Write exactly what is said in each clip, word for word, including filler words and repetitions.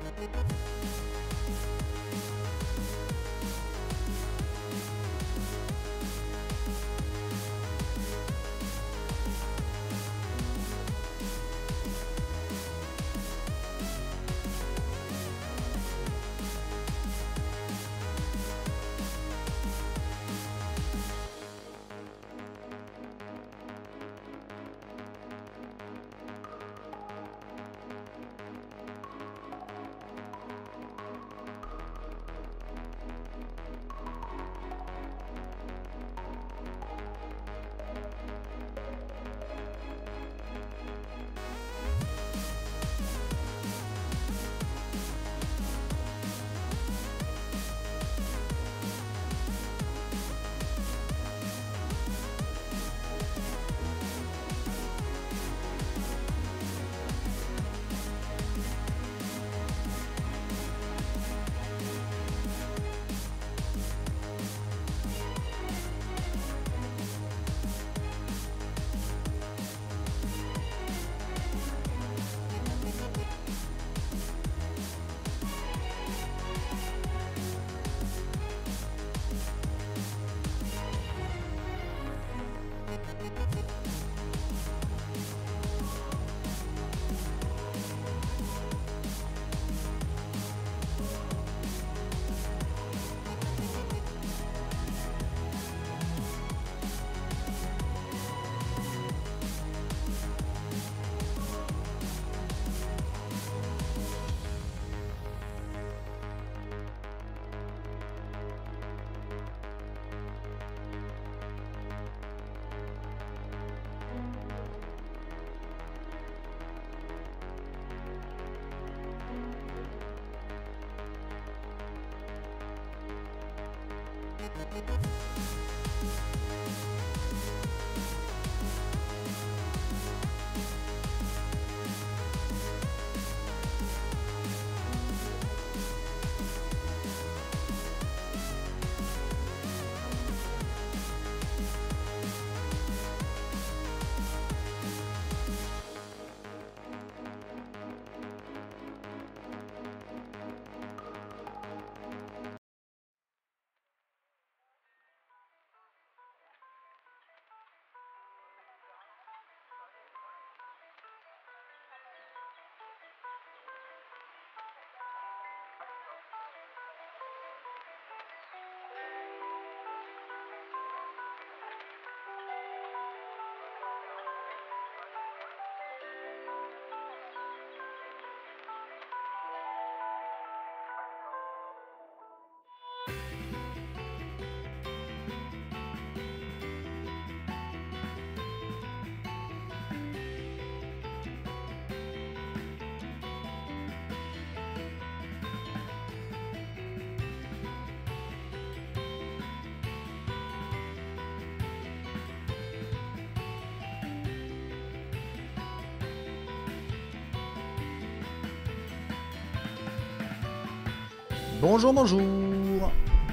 Bonjour, bonjour.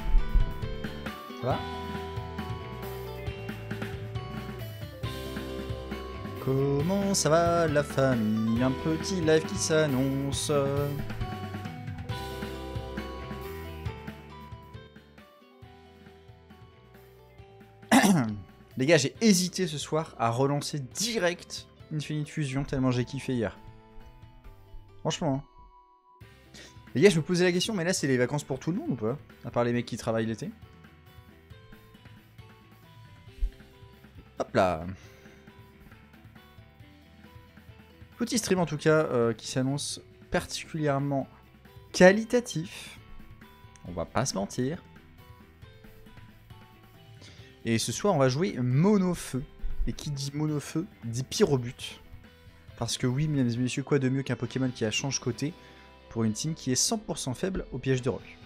Ça va? Comment ça va la famille? Un petit live qui s'annonce. Les gars, j'ai hésité ce soir à relancer direct Infinite Fusion tellement j'ai kiffé hier. Franchement. Hein. Les gars, je me posais la question, mais là c'est les vacances pour tout le monde ou pas? À part les mecs qui travaillent l'été. Hop là. Petit stream en tout cas euh, qui s'annonce particulièrement qualitatif. On va pas se mentir. Et ce soir on va jouer Monofeu. Et qui dit Monofeu dit Pyrobut. Parce que oui, mesdames et messieurs, quoi de mieux qu'un Pokémon qui a change côté pour une team qui est cent pour cent faible au piège de roc.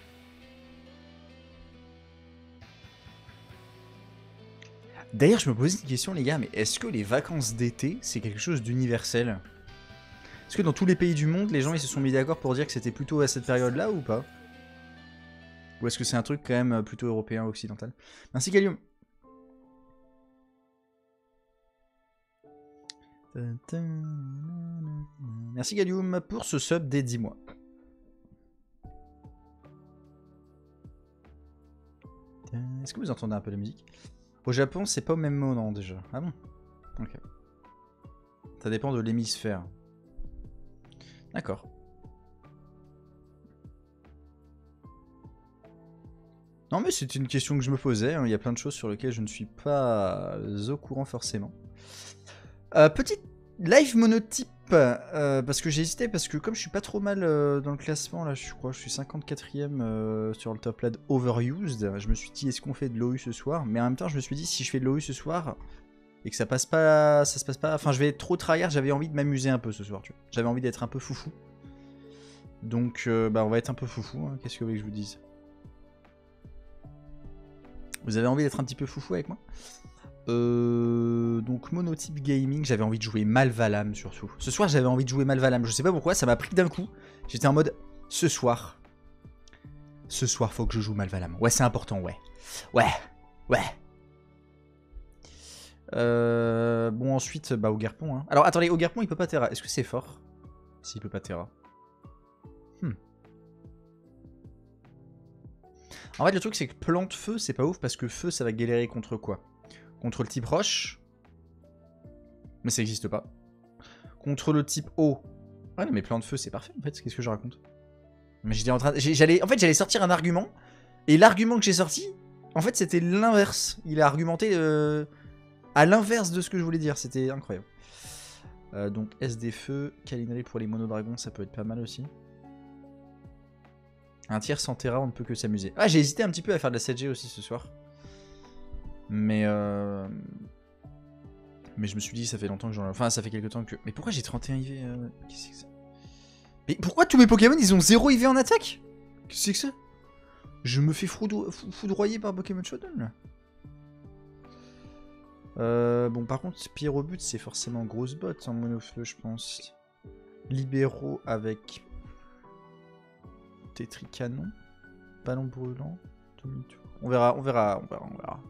D'ailleurs, je me posais une question, les gars, mais est-ce que les vacances d'été, c'est quelque chose d'universel? Est-ce que dans tous les pays du monde, les gens ils se sont mis d'accord pour dire que c'était plutôt à cette période-là ou pas? Ou est-ce que c'est un truc quand même plutôt européen, occidental? Merci, Gallium. Merci Gallium pour ce sub des dix mois. Est-ce que vous entendez un peu la musique? Au Japon, c'est pas au même moment déjà. Ah bon? Ok. Ça dépend de l'hémisphère. D'accord. Non mais c'est une question que je me posais, hein. Il y a plein de choses sur lesquelles je ne suis pas au courant forcément. Euh, petite live monotype, euh, parce que j'ai hésité, parce que comme je suis pas trop mal euh, dans le classement, là je crois que je suis cinquante-quatrième euh, sur le top lad overused, je me suis dit est-ce qu'on fait de l'O U ce soir? Mais en même temps je me suis dit si je fais de l'O U ce soir, et que ça passe pas, ça se passe pas, enfin je vais être trop tryhard, j'avais envie de m'amuser un peu ce soir, tu vois. J'avais envie d'être un peu foufou. Donc euh, bah on va être un peu foufou, hein. Qu'est-ce que vous voulez que je vous dise? Vous avez envie d'être un petit peu foufou avec moi? Euh, donc monotype gaming, j'avais envie de jouer Malvalam surtout. Ce soir j'avais envie de jouer Malvalam, je sais pas pourquoi, ça m'a pris d'un coup. J'étais en mode, ce soir, ce soir faut que je joue Malvalam. Ouais c'est important, ouais. Ouais, ouais. Euh, bon ensuite, bah Ogerpon. Hein. Alors attendez, Ogerpon il peut pas Terra, est-ce que c'est fort? S'il peut pas Terra. Hmm. En fait le truc c'est que plante feu c'est pas ouf parce que feu ça va galérer contre quoi? Contre le type roche. Mais ça n'existe pas. Contre le type eau. Ah non mais plante feu c'est parfait en fait, qu'est-ce que je raconte? Mais j'étais en train j'allais en fait j'allais sortir un argument et l'argument que j'ai sorti en fait c'était l'inverse. Il a argumenté euh, à l'inverse de ce que je voulais dire, c'était incroyable. Euh, donc S des feux, Calinerie pour les monodragons ça peut être pas mal aussi. Un tiers sans Terra, on ne peut que s'amuser. Ah, j'ai hésité un petit peu à faire de la sept G aussi ce soir. Mais euh... Mais je me suis dit, ça fait longtemps que j'en ai... Enfin, ça fait quelques temps que... Mais pourquoi j'ai trente et un I V euh... Qu'est-ce que c'est que ça? Mais pourquoi tous mes Pokémon, ils ont zéro I V en attaque? Qu'est-ce que c'est que ça? Je me fais foudro... foudroyer par Pokémon Shodown, là. Euh... Bon, par contre, Pyrobut, c'est forcément grosse botte en monofeu, je pense. Libéraux avec... Tétricanon. Ballon brûlant. Demi-tour. On verra, on verra, on verra, on verra.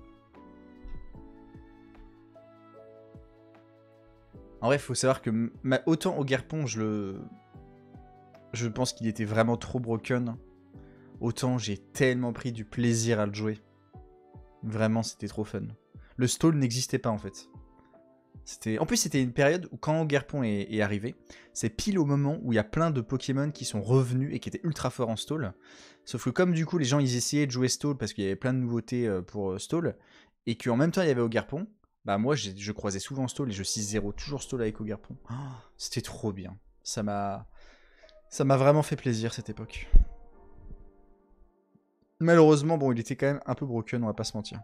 En vrai, il faut savoir que ma... autant Ogerpon, je le... Je pense qu'il était vraiment trop broken. Autant j'ai tellement pris du plaisir à le jouer. Vraiment, c'était trop fun. Le stall n'existait pas en fait. En plus, c'était une période où quand Ogerpon est, est arrivé, c'est pile au moment où il y a plein de Pokémon qui sont revenus et qui étaient ultra forts en stall. Sauf que comme du coup les gens ils essayaient de jouer stall parce qu'il y avait plein de nouveautés pour stall, et qu'en même temps il y avait Ogerpon, bah moi je croisais souvent stall et je six zéro toujours stall avec Ogerpon. Oh, c'était trop bien. Ça m'a ça m'a vraiment fait plaisir cette époque. Malheureusement, bon, il était quand même un peu broken, on va pas se mentir.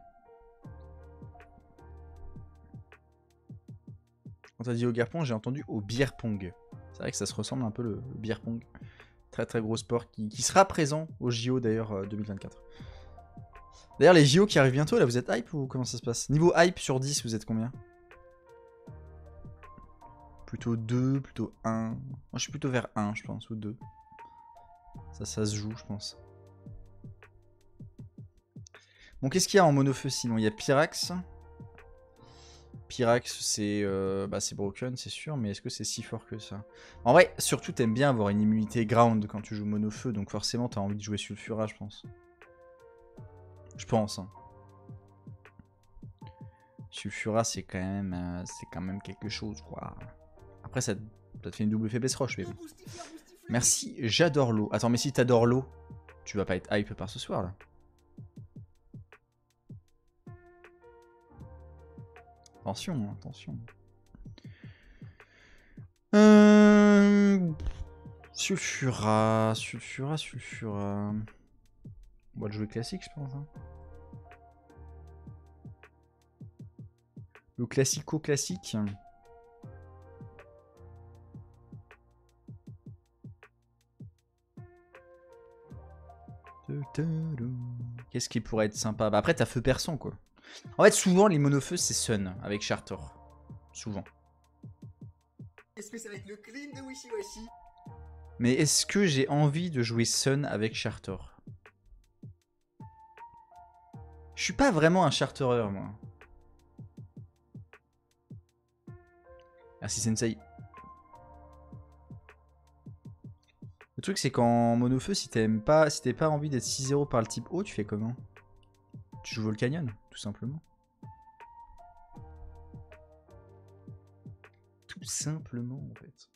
Quand t'as dit Ogerpon, j'ai entendu au beer pong. C'est vrai que ça se ressemble un peu le, le beer pong. Très très gros sport qui, qui sera présent au J O d'ailleurs euh, deux mille vingt-quatre. D'ailleurs les J O qui arrivent bientôt, là vous êtes hype ou comment ça se passe? Niveau hype sur dix, vous êtes combien? Plutôt deux, plutôt un. Moi je suis plutôt vers un je pense, ou deux. Ça, ça se joue je pense. Bon qu'est-ce qu'il y a en monofeu sinon? Il y a Pyrax. Pyrax, c'est euh, bah, broken, c'est sûr, mais est-ce que c'est si fort que ça? En vrai, surtout, t'aimes bien avoir une immunité ground quand tu joues monofeu, donc forcément, t'as envie de jouer Sulfura, je pense. Je pense. Hein. Sulfura, c'est quand même, euh, c'est quand même quelque chose, quoi. Après, ça, ça te fait une double faiblesse roche, mais bon. Merci, j'adore l'eau. Attends, mais si t'adores l'eau, tu vas pas être hype par ce soir, là. Attention, attention. Euh... Sulfura, Sulfura, Sulfura. On va le jouer classique, je pense. Hein. Le classico-classique. Qu'est-ce qui pourrait être sympa? Bah après, t'as feu perçant, quoi. En fait, souvent, les monofeux, c'est Sun avec Charter. Souvent. Est-ce que ça va être le clean de Wishy Washy? Mais est-ce que j'ai envie de jouer Sun avec Charter? Je suis pas vraiment un Chartereur, moi. Merci, Sensei. Le truc, c'est qu'en monofeu, si t'aimes pas, si t'as pas envie d'être six zéro par le type haut, tu fais comment? tu joues Volcanion, tout simplement. Tout simplement, en fait.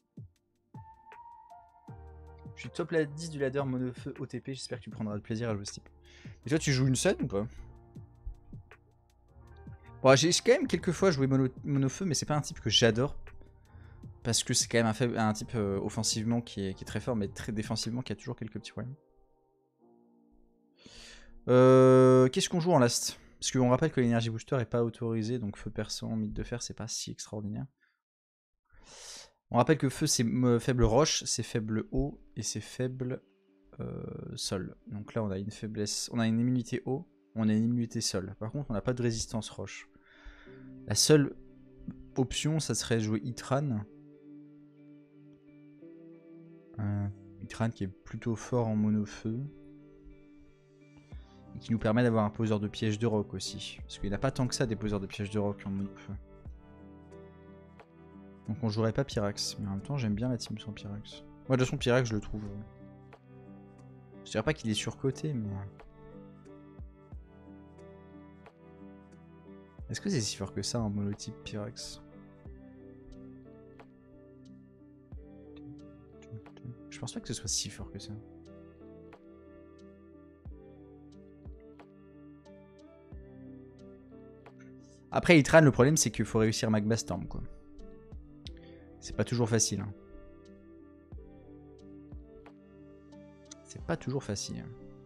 Je suis top dix du ladder monofeu O T P, j'espère que tu prendras le plaisir à jouer ce type. Et toi, tu joues une seule ou pas? Bon, j'ai quand même quelques fois joué mono, monofeu, mais c'est pas un type que j'adore. Parce que c'est quand même un, faible, un type euh, offensivement qui est, qui est très fort, mais très défensivement qui a toujours quelques petits problèmes. Euh, Qu'est-ce qu'on joue en last? Parce qu'on rappelle que l'énergie booster est pas autorisé, donc feu perçant, mythe de fer, c'est pas si extraordinaire. On rappelle que feu c'est faible roche, c'est faible eau et c'est faible euh, sol. Donc là on a une faiblesse, on a une immunité eau, on a une immunité sol. Par contre on n'a pas de résistance roche. La seule option ça serait jouer Itran. Euh, Itran qui est plutôt fort en mono-feu. Et qui nous permet d'avoir un poseur de piège de roc aussi. Parce qu'il n'y a pas tant que ça des poseurs de piège de roc en mono-feu. Donc on jouerait pas Pyrax, mais en même temps j'aime bien la team sans Pyrax. Moi de toute façon Pyrax je le trouve... Je dirais pas qu'il est surcoté, mais... Est-ce que c'est si fort que ça en monotype Pyrax? Je pense pas que ce soit si fort que ça. Après Itran, le problème c'est qu'il faut réussir Magma Storm quoi. C'est pas toujours facile. Hein. C'est pas toujours facile.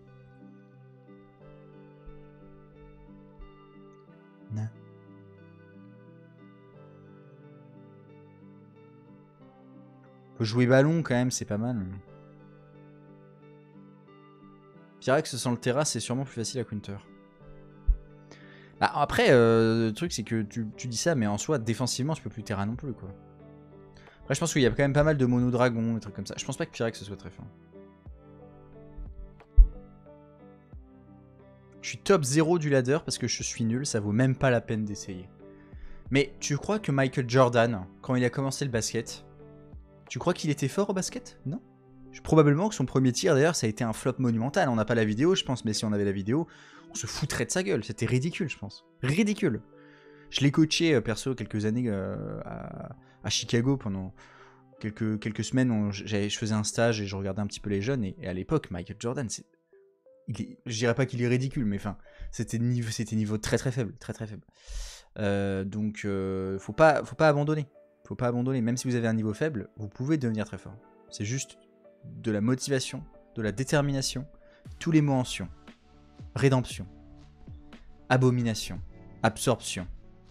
Non. Faut jouer ballon quand même, c'est pas mal. Pyrax sans le Terra, c'est sûrement plus facile à counter. Bah, après, euh, le truc c'est que tu, tu dis ça, mais en soi, défensivement, tu peux plus Terra non plus quoi. Après, je pense qu'il y a quand même pas mal de mono dragon, des trucs comme ça. Je pense pas que Pyrax ce soit très fort. Je suis top zéro du ladder parce que je suis nul, ça vaut même pas la peine d'essayer. Mais tu crois que Michael Jordan, quand il a commencé le basket, tu crois qu'il était fort au basket? Non. Probablement que son premier tir, d'ailleurs, ça a été un flop monumental. On n'a pas la vidéo, je pense, mais si on avait la vidéo, on se foutrait de sa gueule. C'était ridicule, je pense. Ridicule. Je l'ai coaché, euh, perso, quelques années euh, à, à Chicago pendant quelques, quelques semaines. On, je faisais un stage et je regardais un petit peu les jeunes. Et, et à l'époque, Michael Jordan, c'est... Il est, je dirais pas qu'il est ridicule, mais enfin, c'était niveau, c'était niveau très très faible, très très faible. Euh, donc, euh, faut pas, faut pas abandonner. Faut pas abandonner. Même si vous avez un niveau faible, vous pouvez devenir très fort. C'est juste de la motivation, de la détermination, tous les mots en sion. Rédemption, abomination, absorption,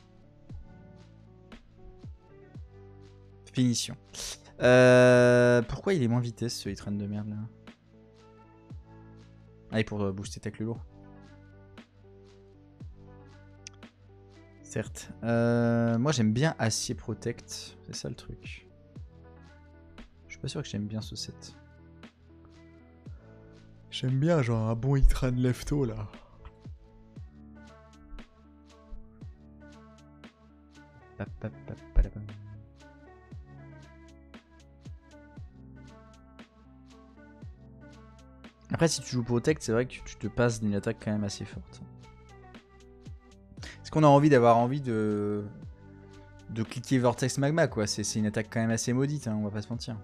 finition. Euh, pourquoi il est moins vitesse ce Itran de merde là? Ah, et pour euh, booster tacle lourd. Certes. Euh, moi j'aime bien Acier Protect. C'est ça le truc. Je suis pas sûr que j'aime bien ce set. J'aime bien genre un bon Itran Lefto là. Après, si tu joues Protect, c'est vrai que tu te passes d'une attaque quand même assez forte. Est-ce qu'on a envie d'avoir envie de de cliquer Vortex Magma quoi? C'est une attaque quand même assez maudite, hein, on va pas se mentir.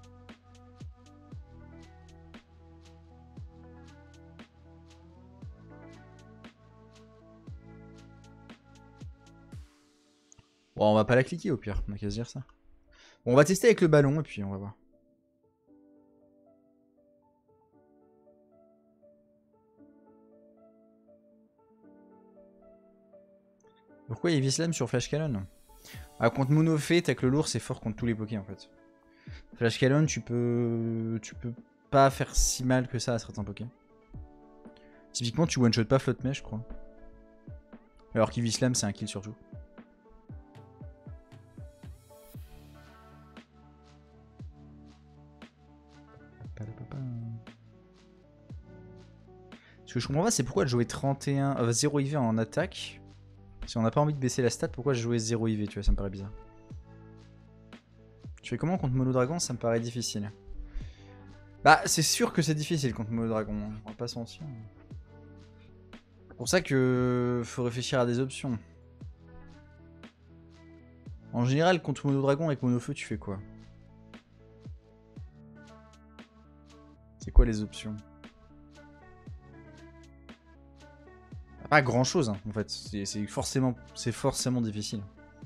Bon, on va pas la cliquer au pire, on a qu'à se dire ça. Bon, on va tester avec le ballon et puis on va voir. Pourquoi il y a Vislam sur Flash Cannon? Ah, contre Monofé, tac le lourd, c'est fort contre tous les pokés en fait. Flash Cannon, tu peux... tu peux pas faire si mal que ça à certains pokés. Typiquement, tu one-shot pas Flotte Mesh, je crois. Alors qu'Ivislam, c'est un kill surtout. Ce que je comprends pas, c'est pourquoi jouer trente et un, euh, zéro I V en attaque. Si on n'a pas envie de baisser la stat, pourquoi jouer zéro I V, tu vois, ça me paraît bizarre. Tu fais comment contre Mono Dragon? Ça me paraît difficile. Bah, c'est sûr que c'est difficile contre Mono Dragon, on va pas se mentir. pour ça que faut réfléchir à des options. En général, contre Mono Dragon avec Mono Feu, tu fais quoi? C'est quoi les options? Pas grand chose, hein, en fait. C'est forcément, c'est forcément difficile.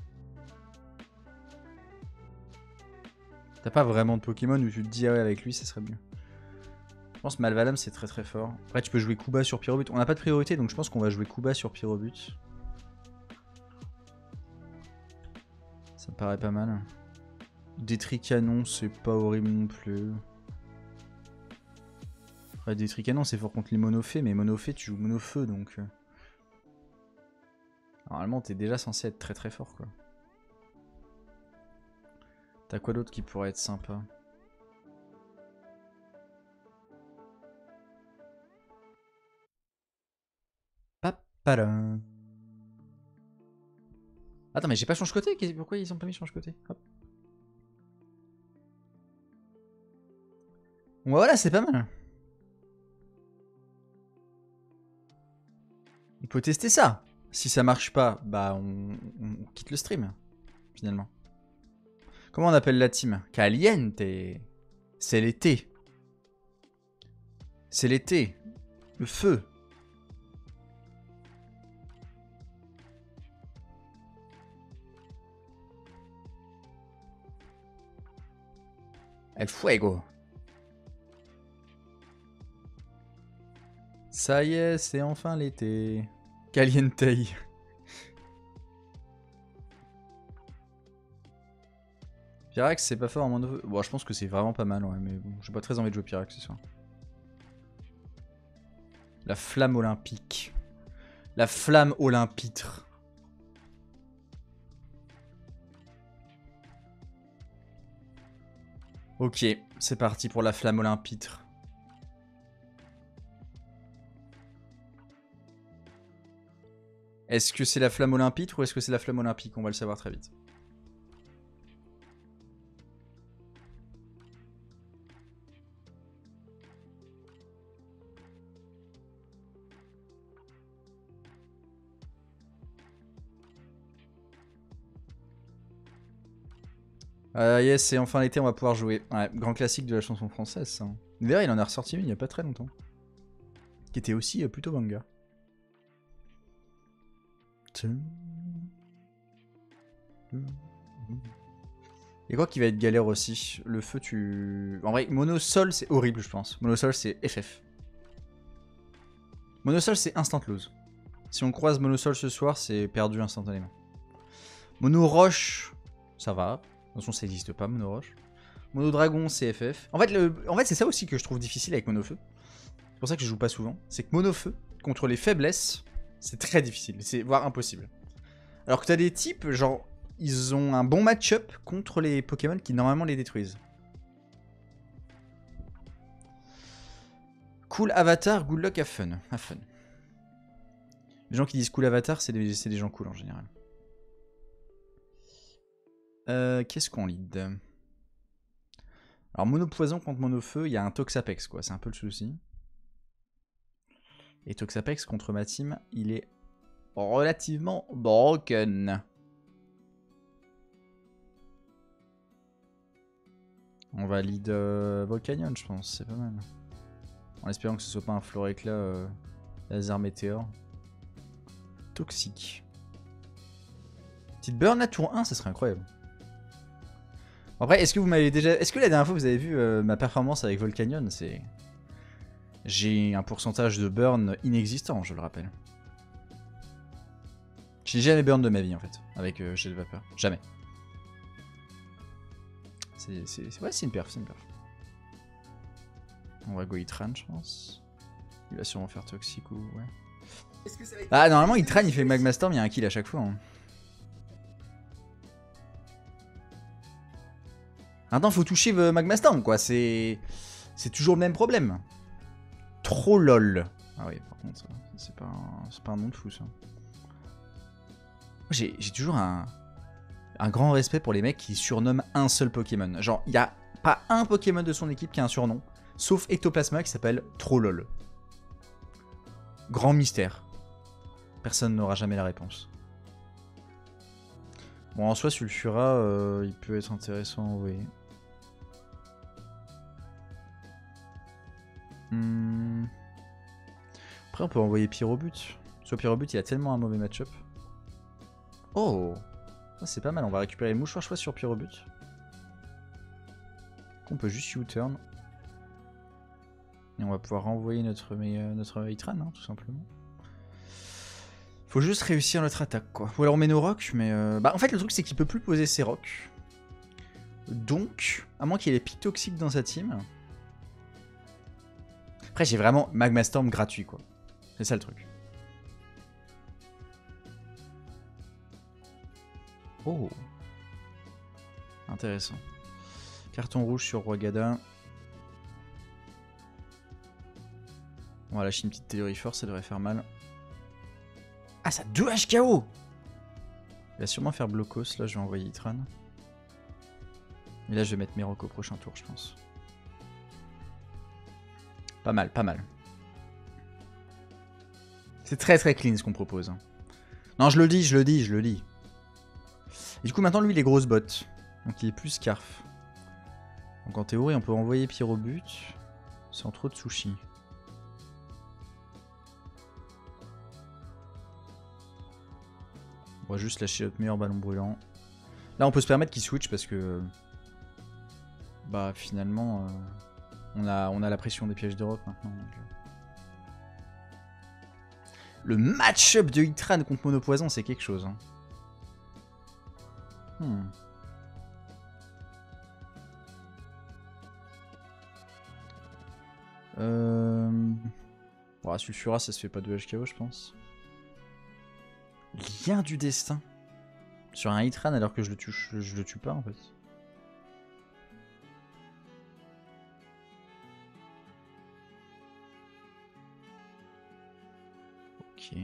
T'as pas vraiment de Pokémon où tu te dis ah ouais avec lui ça serait mieux. Je pense Malvalam c'est très très fort. Après tu peux jouer Kuba sur Pyrobut. On n'a pas de priorité donc je pense qu'on va jouer Kuba sur Pyrobut. Ça me paraît pas mal. Détri Canon c'est pas horrible non plus. Après Détri Canon c'est fort contre les Monofées mais Monofée tu joues Monofeu donc... Normalement t'es déjà censé être très très fort quoi. T'as quoi d'autre qui pourrait être sympa? Papadam. Attends, mais j'ai pas change-côté? Pourquoi ils ont pas mis change-côté? Hop. Voilà, c'est pas mal. On peut tester ça. Si ça marche pas, bah on, on quitte le stream, finalement. Comment on appelle la team? Caliente. C'est l'été. C'est l'été. Le feu. El fuego. Ça y est, c'est enfin l'été. Caliente. Pyrax, c'est pas fort en mono. Bon, je pense que c'est vraiment pas mal, ouais, mais bon, j'ai pas très envie de jouer Pyrax ce soir. La flamme olympique. La flamme olympitre. Ok, c'est parti pour la flamme olympitre. Est-ce que c'est la flamme olympitre ou est-ce que c'est la flamme olympique? On va le savoir très vite. Euh, yes, c'est enfin l'été, on va pouvoir jouer. Ouais, grand classique de la chanson française, ça. D'ailleurs, il en a ressorti une il y a pas très longtemps. Qui était aussi euh, plutôt banger. Et quoi qui va être galère aussi? Le feu, tu... En vrai, Monosol, c'est horrible, je pense. Monosol, c'est F F. Monosol, c'est instant lose. Si on croise Monosol ce soir, c'est perdu instantanément. Mono Roche, ça va. De toute façon, ça n'existe pas, Mono Roche. Mono Dragon, c'est F F. En fait, le... en fait c'est ça aussi que je trouve difficile avec Monofeu. C'est pour ça que je joue pas souvent. C'est que Monofeu, contre les faiblesses, c'est très difficile. C'est voire impossible. Alors que t'as des types, genre, ils ont un bon match-up contre les Pokémon qui normalement les détruisent. Cool Avatar, good luck, have fun. Have fun. Les gens qui disent cool Avatar, c'est des, des gens cool en général. Euh, Qu'est-ce qu'on lead? Alors mono poison contre mono feu, il y a un Toxapex quoi, c'est un peu le souci. Et Toxapex contre ma team, il est relativement broken. On va lead euh, Volcanion je pense, c'est pas mal. En espérant que ce soit pas un Floréclat euh, laser météore. Toxique. Petite burn à tour un, ça serait incroyable. Après, est-ce que vous m'avez déjà... Est-ce que la dernière fois vous avez vu euh, ma performance avec Volcanion? C'est... J'ai un pourcentage de burn inexistant, je le rappelle. J'ai jamais burn de ma vie en fait, avec euh, jet de vapeur. Jamais. C'est ouais, c'est une perf, c'est une perf. On va go Itran, je pense. Il va sûrement faire toxique ou... Ouais. Que ça va être... Ah, normalement, Itran, il fait Magma Storm, il y a un kill à chaque fois. Hein. Maintenant, faut toucher le Magma Storm, quoi. C'est c'est toujours le même problème. Trop lol. Ah oui, par contre, c'est pas, un... pas un nom de fou, ça. J'ai toujours un... un grand respect pour les mecs qui surnomment un seul Pokémon. Genre, il n'y a pas un Pokémon de son équipe qui a un surnom, sauf Ectoplasma qui s'appelle Trop lol. Grand mystère. Personne n'aura jamais la réponse. Bon, en soi, Sulfura, euh, il peut être intéressant à envoyer. Hmm. Après, on peut envoyer Pyrobut. Soit Pyrobut, il a tellement un mauvais match-up. Oh, ça c'est pas mal. On va récupérer le mouchoir choix sur Pyrobut. On peut juste U-turn. Et on va pouvoir renvoyer notre, notre Itran, hein, tout simplement. Faut juste réussir notre attaque, quoi. Ou alors on met nos rocs, mais... Euh... Bah, en fait, le truc, c'est qu'il peut plus poser ses rocs. Donc, à moins qu'il y ait les pics toxiques dans sa team... Après, j'ai vraiment Magma Storm gratuit, quoi. C'est ça, le truc. Oh. Intéressant. Carton rouge sur Roi Gada. On va lâcher une petite théorie force, ça devrait faire mal. Ah, ça a deux H K O. Il va sûrement faire blocos, là je vais envoyer Itran. Et là je vais mettre Merok au prochain tour, je pense. Pas mal, pas mal. C'est très très clean ce qu'on propose. Non, je le dis, je le dis, je le dis. Et du coup maintenant lui il est grosse botte. Donc il est plus Scarf. Donc en théorie on peut envoyer Pyrobut sans trop de sushi. On va juste lâcher notre meilleur ballon brûlant. Là on peut se permettre qu'il switch parce que... Bah finalement... Euh, on, a, on a la pression des pièges de rock maintenant. Donc... Le match-up de Itran contre Monopoison c'est quelque chose. Hein. Hmm. Euh... Bon, Sulfura ça se fait pas de H K O je pense. Lien du destin. Sur un Itran alors que je le tue, je, je le tue pas en fait. Ok.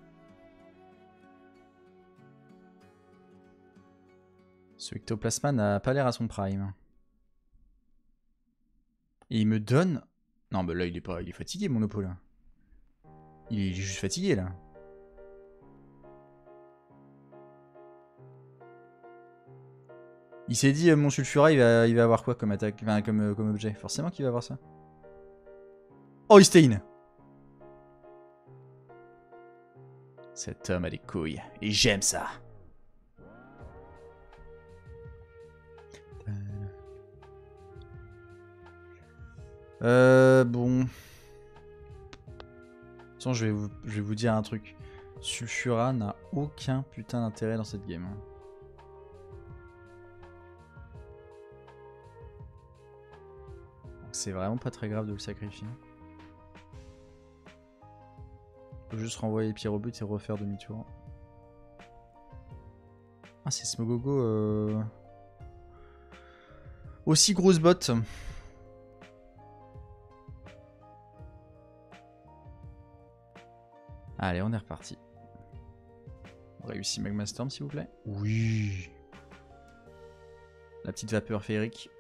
Ce Ectoplasma n'a pas l'air à son prime. Et il me donne... Non bah là il est pas, il est fatigué mon Oppo là. Il est juste fatigué là. Il s'est dit, euh, mon Sulfura, il va, il va avoir quoi comme attaque, enfin, comme, euh, comme objet. Forcément qu'il va avoir ça. Oh, Stein. Cet homme a des couilles. Et j'aime ça. Euh, bon. Attends, je vais vous, je vais vous dire un truc. Sulfura n'a aucun putain d'intérêt dans cette game. C'est vraiment pas très grave de le sacrifier. On peut juste renvoyer Pyrobut et refaire demi-tour. Ah, c'est Smogogo. Euh... Aussi grosse botte. Allez, on est reparti. On réussit Magma Storm, s'il vous plaît. Oui. La petite vapeur féerique.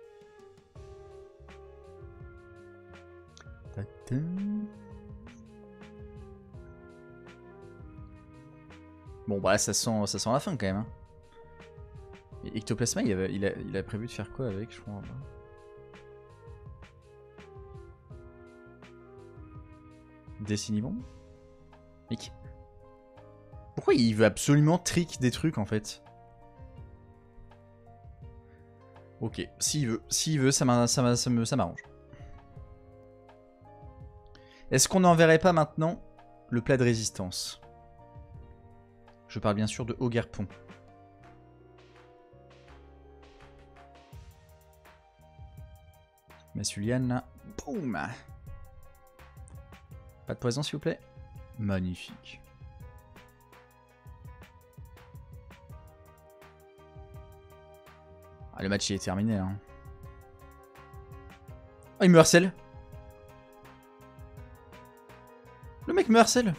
Bon bah ça sent, ça sent la fin quand même. Hein. Et Ectoplasma, il, avait, il, a, il a prévu de faire quoi avec, je crois. Décinibombe. Mec. Pourquoi il veut absolument trick des trucs en fait? Ok, s'il veut, s'il veut, ça m'arrange. Est-ce qu'on n'enverrait pas maintenant le plat de résistance? Je parle bien sûr de Ogerpon. Massulian, boum. Pas de poison s'il vous plaît. Magnifique. Ah, le match il est terminé là. Oh, il me harcèle. Le mec me harcèle.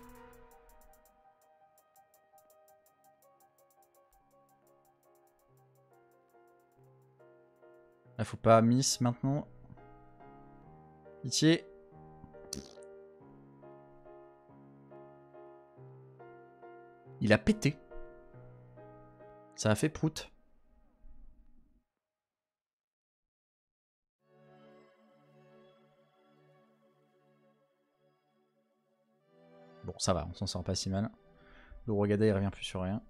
Là, faut pas miss maintenant. Pitié. Il a pété. Ça a fait prout. Bon, ça va, on s'en sort pas si mal. Le Rogada, il revient plus sur rien.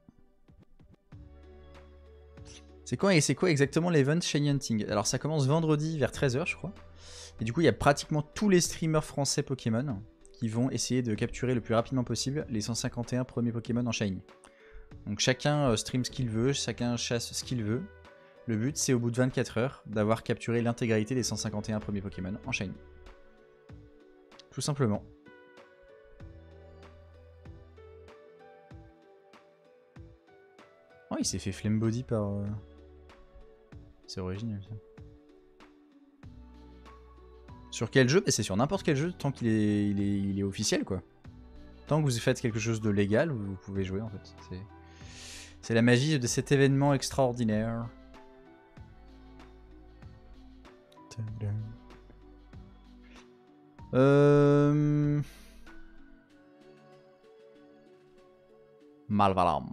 C'est quoi, c'est quoi exactement l'event Shiny Hunting? Alors, ça commence vendredi vers treize heures, je crois. Et du coup, il y a pratiquement tous les streamers français Pokémon qui vont essayer de capturer le plus rapidement possible les cent cinquante et un premiers Pokémon en Shiny. Donc, chacun stream ce qu'il veut, chacun chasse ce qu'il veut. Le but, c'est au bout de vingt-quatre heures d'avoir capturé l'intégralité des cent cinquante et un premiers Pokémon en Shiny. Tout simplement. Oh, il s'est fait flame body par... Euh... C'est original ça. Sur quel jeu? C'est sur n'importe quel jeu, tant qu'il est, il est, il est officiel quoi. Tant que vous faites quelque chose de légal, vous pouvez jouer en fait. C'est la magie de cet événement extraordinaire. Euh... Malvalam.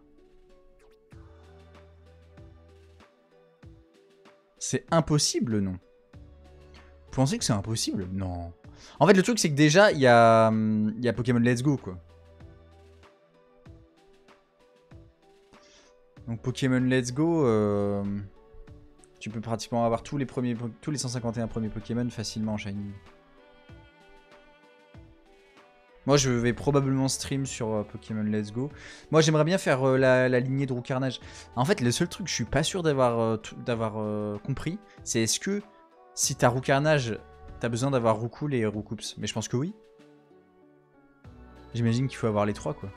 C'est impossible, non? Vous pensez que c'est impossible? Non. En fait, le truc, c'est que déjà, il y a, il y a Pokémon Let's Go, quoi. Donc, Pokémon Let's Go, euh, tu peux pratiquement avoir tous les, premiers, tous les cent cinquante et un premiers Pokémon facilement en Shiny. Moi, je vais probablement stream sur euh, Pokémon Let's Go. Moi, j'aimerais bien faire euh, la, la lignée de Roucarnage. En fait, le seul truc que je suis pas sûr d'avoir euh, d'avoir euh, compris, c'est est-ce que si t'as Roucarnage, t'as besoin d'avoir Roucoule et Roucoups? Mais je pense que oui. J'imagine qu'il faut avoir les trois, quoi.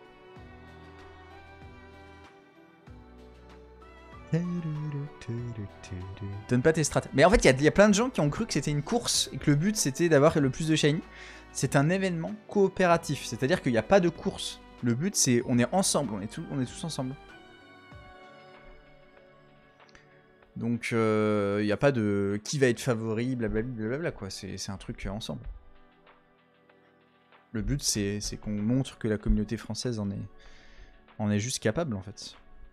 Donne pas tes strats. Mais en fait, il y, y a plein de gens qui ont cru que c'était une course et que le but c'était d'avoir le plus de shiny. C'est un événement coopératif, c'est-à-dire qu'il n'y a pas de course. Le but c'est on est ensemble, on est, tout, on est tous ensemble. Donc il euh, n'y a pas de qui va être favori, blablabla, blablabla quoi. C'est un truc ensemble. Le but c'est qu'on montre que la communauté française en est, en est juste capable en fait.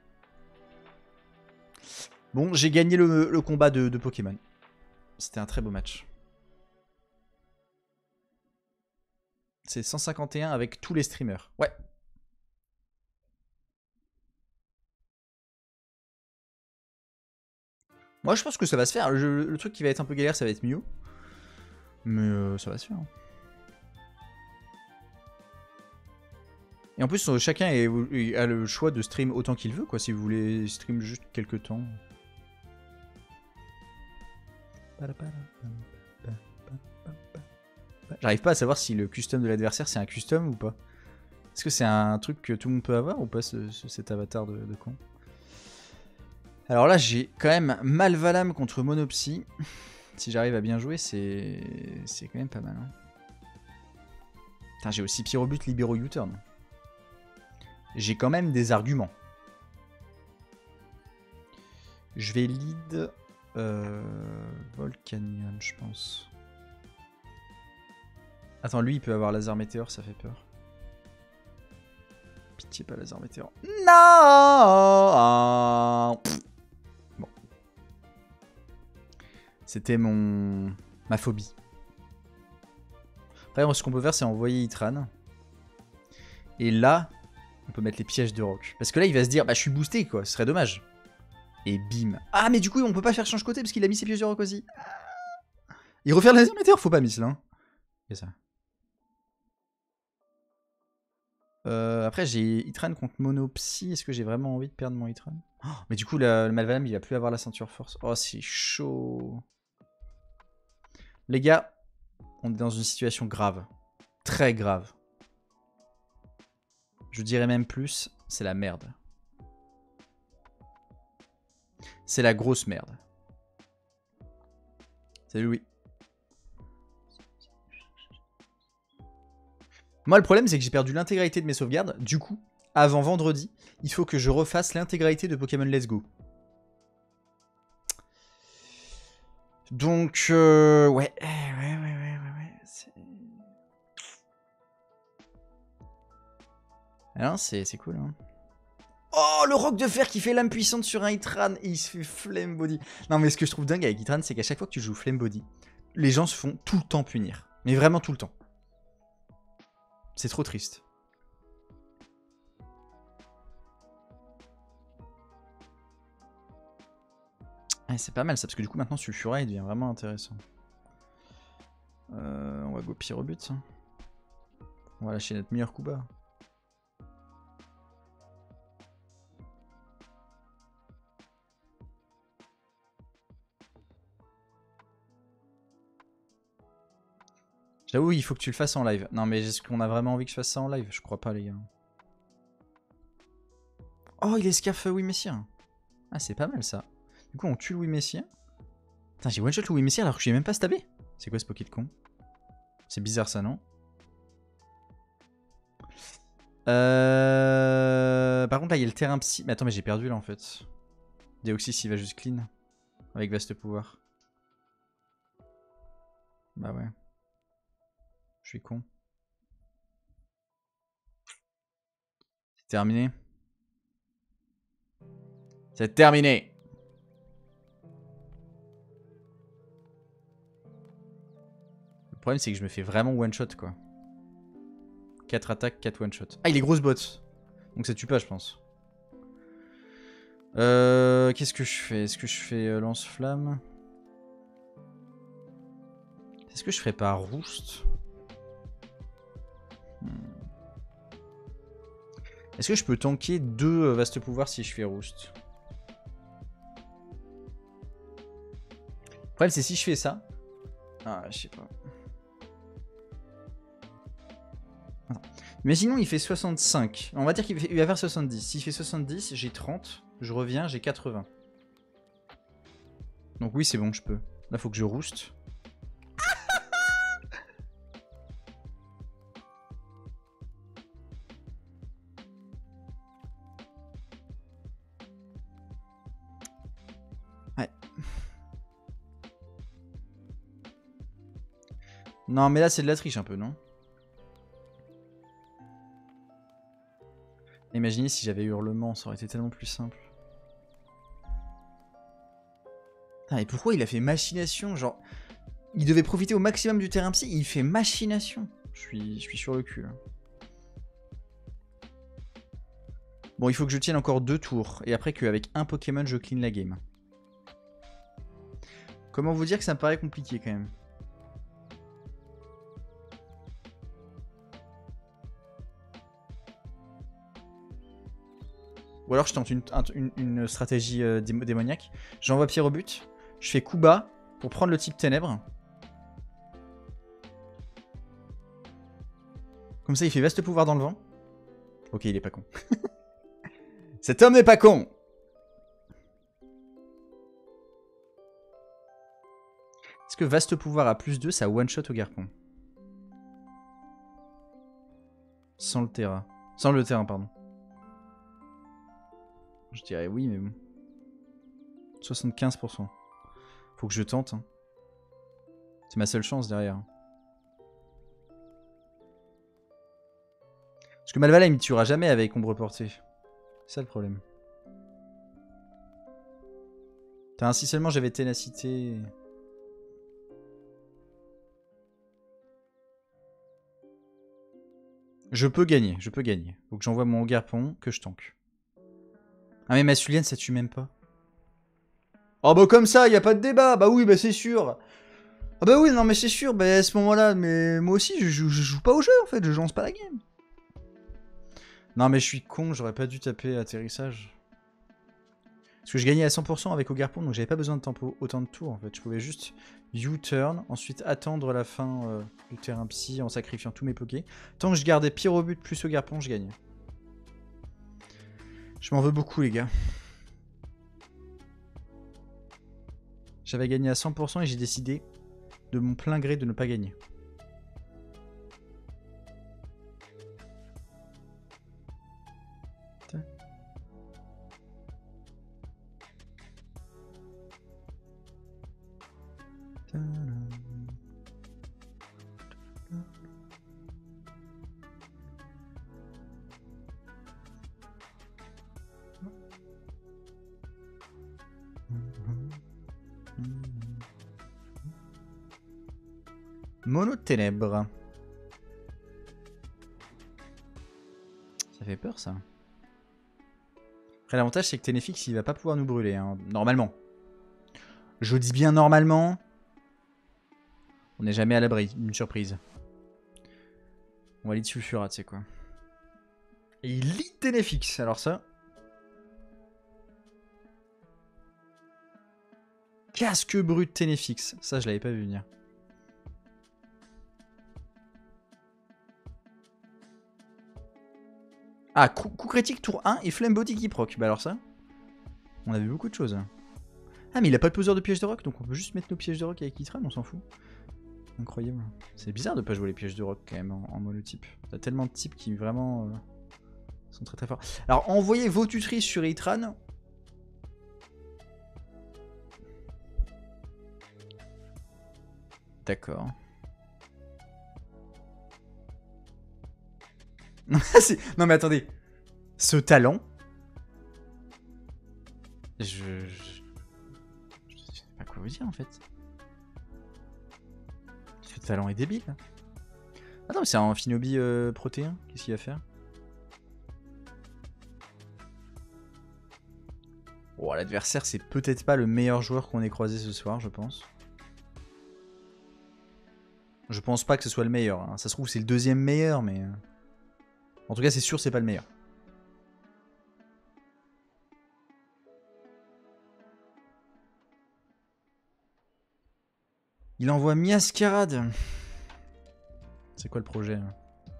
Bon, j'ai gagné le, le combat de, de Pokémon. C'était un très beau match. C'est cent cinquante et un avec tous les streamers. Ouais. Moi, je pense que ça va se faire. Le, le truc qui va être un peu galère, ça va être Mew. Mais euh, ça va se faire. Et en plus, chacun est, est, a le choix de stream autant qu'il veut, quoi. Si vous voulez stream juste quelques temps. J'arrive pas à savoir si le custom de l'adversaire c'est un custom ou pas. Est-ce que c'est un truc que tout le monde peut avoir ou pas, ce, ce, cet avatar de, de con? Alors là, j'ai quand même Malvalam contre Monopsy. Si j'arrive à bien jouer, c'est c'est quand même pas mal. Hein. J'ai aussi Pyrobut, Libero, U-turn. J'ai quand même des arguments. Je vais lead euh, Volcanion, je pense. Attends, lui, il peut avoir laser météore, ça fait peur. Pitié, pas laser météore. Non. Bon. C'était mon... ma phobie. Après, ce qu'on peut faire, c'est envoyer Itran. Et là, on peut mettre les pièges de rock. Parce que là, il va se dire, bah, je suis boosté, quoi. Ce serait dommage. Et bim. Ah, mais du coup, on peut pas faire change côté parce qu'il a mis ses pièges de rock aussi. Il refait le laser météore, faut pas miss là. C'est ça. Euh, après, j'ai Itran contre Monopsy. Est-ce que j'ai vraiment envie de perdre mon Itran? Oh, mais du coup, la, le Malvalam, il va plus avoir la ceinture force. Oh, c'est chaud. Les gars, on est dans une situation grave. Très grave. Je dirais même plus, c'est la merde. C'est la grosse merde. Salut Louis. Moi, le problème, c'est que j'ai perdu l'intégralité de mes sauvegardes. Du coup, avant vendredi, il faut que je refasse l'intégralité de Pokémon Let's Go. Donc, euh, ouais, ouais, ouais, ouais, ouais, ouais. Alors c'est cool hein. Oh, le roc de fer qui fait lame puissante sur un Hitran et il se fait flame body. Non mais ce que je trouve dingue avec Hitran, c'est qu'à chaque fois que tu joues flame body, les gens se font tout le temps punir. Mais vraiment tout le temps. C'est trop triste. Ah, c'est pas mal ça, parce que du coup maintenant Sulfura il devient vraiment intéressant. Euh, on va go pire au but. Hein. On va lâcher notre meilleur coup bas. J'avoue, il faut que tu le fasses en live. Non, mais est-ce qu'on a vraiment envie que je fasse ça en live? Je crois pas, les gars. Oh, il escaffe Louis Messien. Ah, c'est pas mal ça. Du coup, on tue Louis Messien. Putain, j'ai one-shot Louis Messien alors que je l'ai même pas stabé. C'est quoi ce poké de con? C'est bizarre ça, non? Euh... Par contre, là, il y a le terrain psy. Mais attends, mais j'ai perdu là en fait. Deoxys, il va juste clean. Avec vaste pouvoir. Bah ouais. Je suis con. C'est terminé. C'est terminé. Le problème, c'est que je me fais vraiment one-shot, quoi. quatre attaques, quatre one-shot. Ah, il est grosse bot. Donc ça tue pas, je pense. Euh, Qu'est-ce que je fais? Est-ce que je fais euh, lance-flamme? Est-ce que je ferais pas Roost? hmm. Est-ce que je peux tanker deux euh, vastes pouvoirs si je fais Roost? Le problème, c'est si je fais ça. Ah, je sais pas. Attends. Imaginons, il fait soixante-cinq. On va dire qu'il va faire soixante-dix. S'il fait soixante-dix, j'ai trente. Je reviens, j'ai quatre-vingts. Donc oui, c'est bon, je peux. Là, faut que je Roost. Ouais. Non, mais là, c'est de la triche un peu, non? Imaginez si j'avais Hurlement, ça aurait été tellement plus simple. Ah, et pourquoi il a fait machination? Genre, il devait profiter au maximum du terrain psy, il fait machination. Je suis, je suis sur le cul. Là. Bon, il faut que je tienne encore deux tours. Et après qu'avec un Pokémon, je clean la game. Comment vous dire que ça me paraît compliqué quand même? Ou alors je tente une, une, une stratégie euh, démoniaque. J'envoie Pierre au but. Je fais coup bas pour prendre le type ténèbres. Comme ça, il fait vaste pouvoir dans le vent. Ok, il est pas con. Cet homme n'est pas con. Est-ce que vaste pouvoir à plus deux, ça one-shot au garpon? Sans le terrain. Sans le terrain, pardon. Je dirais oui, mais bon. soixante-quinze pour cent. Faut que je tente. Hein. C'est ma seule chance derrière. Parce que Malvala, il me tuera jamais avec ombre portée. C'est ça le problème. Putain, si seulement j'avais ténacité. Je peux gagner, je peux gagner. Faut que j'envoie mon garpon, que je tank. Ah mais Masulienne, ça tue même pas. Oh bah comme ça, y a pas de débat. Bah oui, bah c'est sûr. Ah bah oui, non mais c'est sûr, bah à ce moment-là, mais moi aussi, je joue, je joue pas au jeu en fait, je lance pas la game. Non mais je suis con, j'aurais pas dû taper atterrissage. Parce que je gagnais à cent pour cent avec Ogarpon, donc j'avais pas besoin de tempo autant de tours en fait. Je pouvais juste U-turn, ensuite attendre la fin euh, du terrain psy en sacrifiant tous mes pokés. Tant que je gardais pire au but plus Ogarpon, je gagnais. Je m'en veux beaucoup les gars. J'avais gagné à cent pour cent et j'ai décidé de mon plein gré de ne pas gagner. Mono de ténèbres. Ça fait peur ça. Après l'avantage c'est que Ténéfix il va pas pouvoir nous brûler, hein. Normalement. Je dis bien normalement. On n'est jamais à l'abri, une surprise. On va lead Sulfurat, tu sais quoi. Et il lead Ténéfix, alors ça. Casque brut Ténéfix, ça je l'avais pas vu venir. Ah, coup, coup critique tour un et Flame Body qui proc. Bah alors ça, on a vu beaucoup de choses. Ah mais il a pas de poseur de pièges de rock, donc on peut juste mettre nos pièges de rock avec Itran, on s'en fout. Incroyable. C'est bizarre de pas jouer les pièges de rock quand même en, en monotype. T'as tellement de types qui vraiment euh, sont très très forts. Alors envoyez vos tutrices sur Itran. D'accord. Non mais attendez. Ce talent. Je... Je... je sais pas quoi vous dire en fait. Ce talent est débile. Attends mais c'est un Finobi euh, protéin. Qu'est-ce qu'il va faire? Oh, l'adversaire c'est peut-être pas le meilleur joueur qu'on ait croisé ce soir je pense. Je pense pas que ce soit le meilleur. Hein. Ça se trouve c'est le deuxième meilleur mais... En tout cas c'est sûr c'est pas le meilleur. Il envoie Miascarade. C'est quoi le projet là?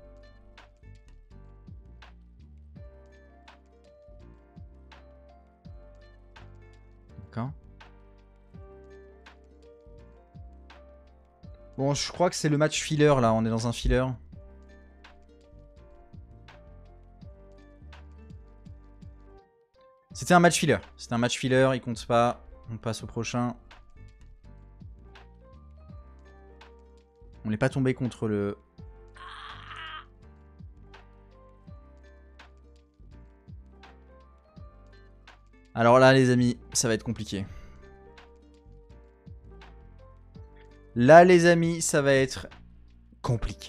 D'accord. Bon, je crois que c'est le match filler là, on est dans un filler. C'était un match filler. C'était un match filler, il compte pas. On passe au prochain. On n'est pas tombé contre le... Alors là les amis, ça va être compliqué. Là les amis, ça va être compliqué.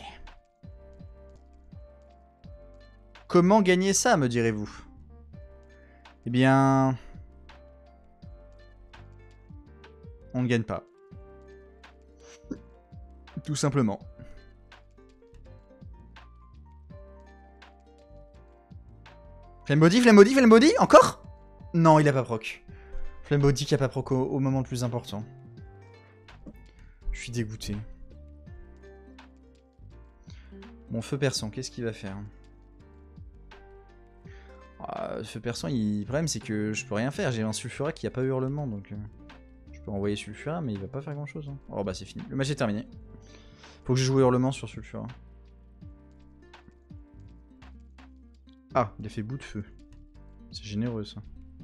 Comment gagner ça, me direz-vous? Eh bien... On ne gagne pas. Tout simplement. Flame Body, Flame Body, Flame Body, encore? Non, il a pas proc. Flame Body qui a pas proc au, au moment le plus important. Je suis dégoûté. Mon feu perçant, qu'est-ce qu'il va faire? ah, Feu perçant, il... le problème c'est que je peux rien faire. J'ai un Sulfurat qui a pas hurlement, donc... Euh... Je peux envoyer Sulfurat, mais il va pas faire grand chose. Hein. Oh bah c'est fini. Le match est terminé. Faut que je joue hurlement sur Sulfurat. Ah, il a fait bout de feu. C'est généreux ça.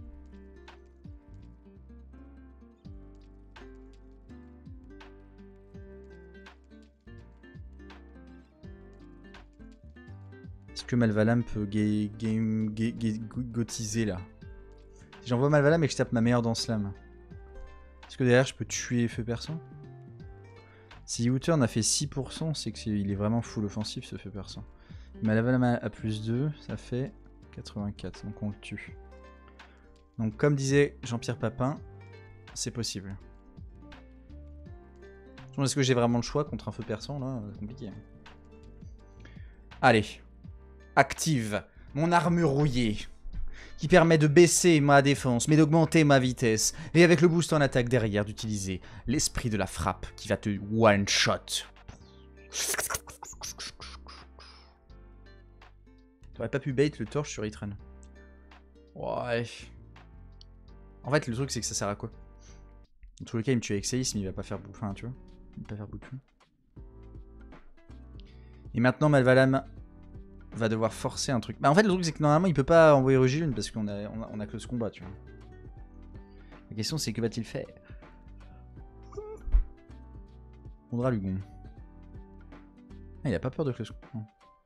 Est-ce que Malvalam peut game gotiser là? Si j'envoie Malvalam et que je tape ma meilleure dans Slam, est-ce que derrière je peux tuer Feu Perçant? Si U-Turn a fait six pour cent, c'est qu'il est vraiment full offensif ce Feu Perçant. Malvalam a plus deux, ça fait quatre-vingt-quatre, donc on le tue. Donc comme disait Jean-Pierre Papin, c'est possible. Est-ce que j'ai vraiment le choix contre un Feu Perçant là? C'est compliqué. Allez. Active mon armure rouillée qui permet de baisser ma défense mais d'augmenter ma vitesse et avec le boost en attaque derrière d'utiliser l'esprit de la frappe qui va te one shot. T'aurais pas pu bait le torche sur Itran. Ouais. En fait le truc c'est que ça sert à quoi? Dans tous les cas il me tue avec séisme, il va pas faire bout. Enfin tu vois. Il va pas faire bout de feu. Et maintenant Malvalam va devoir forcer un truc. Bah en fait le truc c'est que normalement il peut pas envoyer Rugilune parce qu'on a, on a, on a close combat tu vois. La question c'est que va-t-il faire? Prendra Lugon. Ah il a pas peur de close combat.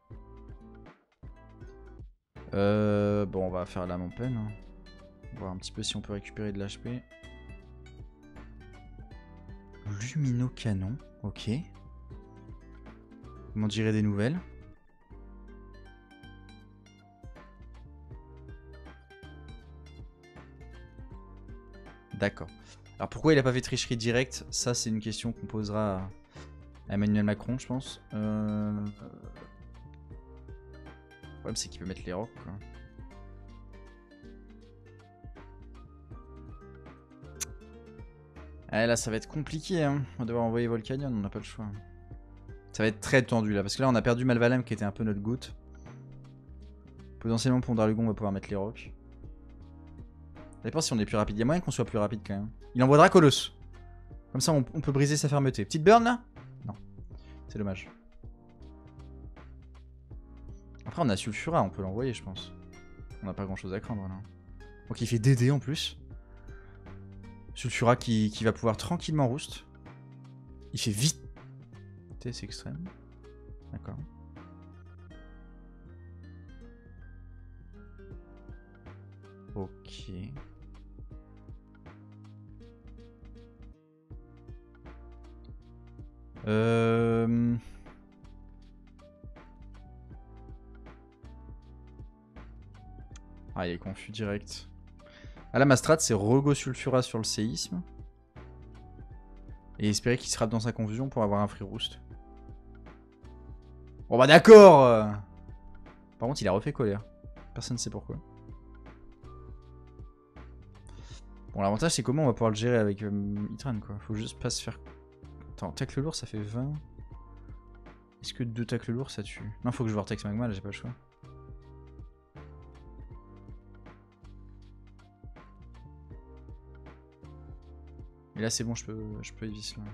Euh, bon on va faire l'âme en peine. Hein. Voir un petit peu si on peut récupérer de l'H P. Lumino canon, ok. Vous m'en direz des nouvelles. D'accord. Alors pourquoi il a pas fait tricherie directe? Ça c'est une question qu'on posera à Emmanuel Macron, je pense. Euh... Le problème c'est qu'il peut mettre les rocs, quoi. Ah, là ça va être compliqué, hein. On va devoir envoyer Volcanion, on n'a pas le choix. Ça va être très tendu là, parce que là on a perdu Malvalem qui était un peu notre goutte. Potentiellement Pondralugon on va pouvoir mettre les rocs. Ça dépend si on est plus rapide. Il y a moyen qu'on soit plus rapide quand même. Il envoie Dracolos. Comme ça on, on peut briser sa fermeté. Petite burn là? Non. C'est dommage. Après on a Sulfura, on peut l'envoyer je pense. On n'a pas grand chose à craindre là. Donc il fait D D en plus. Sulfura qui, qui va pouvoir tranquillement roost. Il fait vite. C'est extrême. D'accord. Ok. Euh... Ah, il est confus direct. Ah là, ma strat, c'est Rego Sulfura sur le séisme. Et espérer qu'il sera dans sa confusion pour avoir un free roost. Bon bah d'accord. Par contre, il a refait colère. Personne ne sait pourquoi. Bon, l'avantage, c'est comment on va pouvoir le gérer avec euh, Itran, quoi. Faut juste pas se faire... Attends, tacle lourd, ça fait vingt. Est-ce que deux tacles lourds, ça tue? Non, faut que je vortex magma, là, j'ai pas le choix. Et là, c'est bon, je peux, je peux évis, là.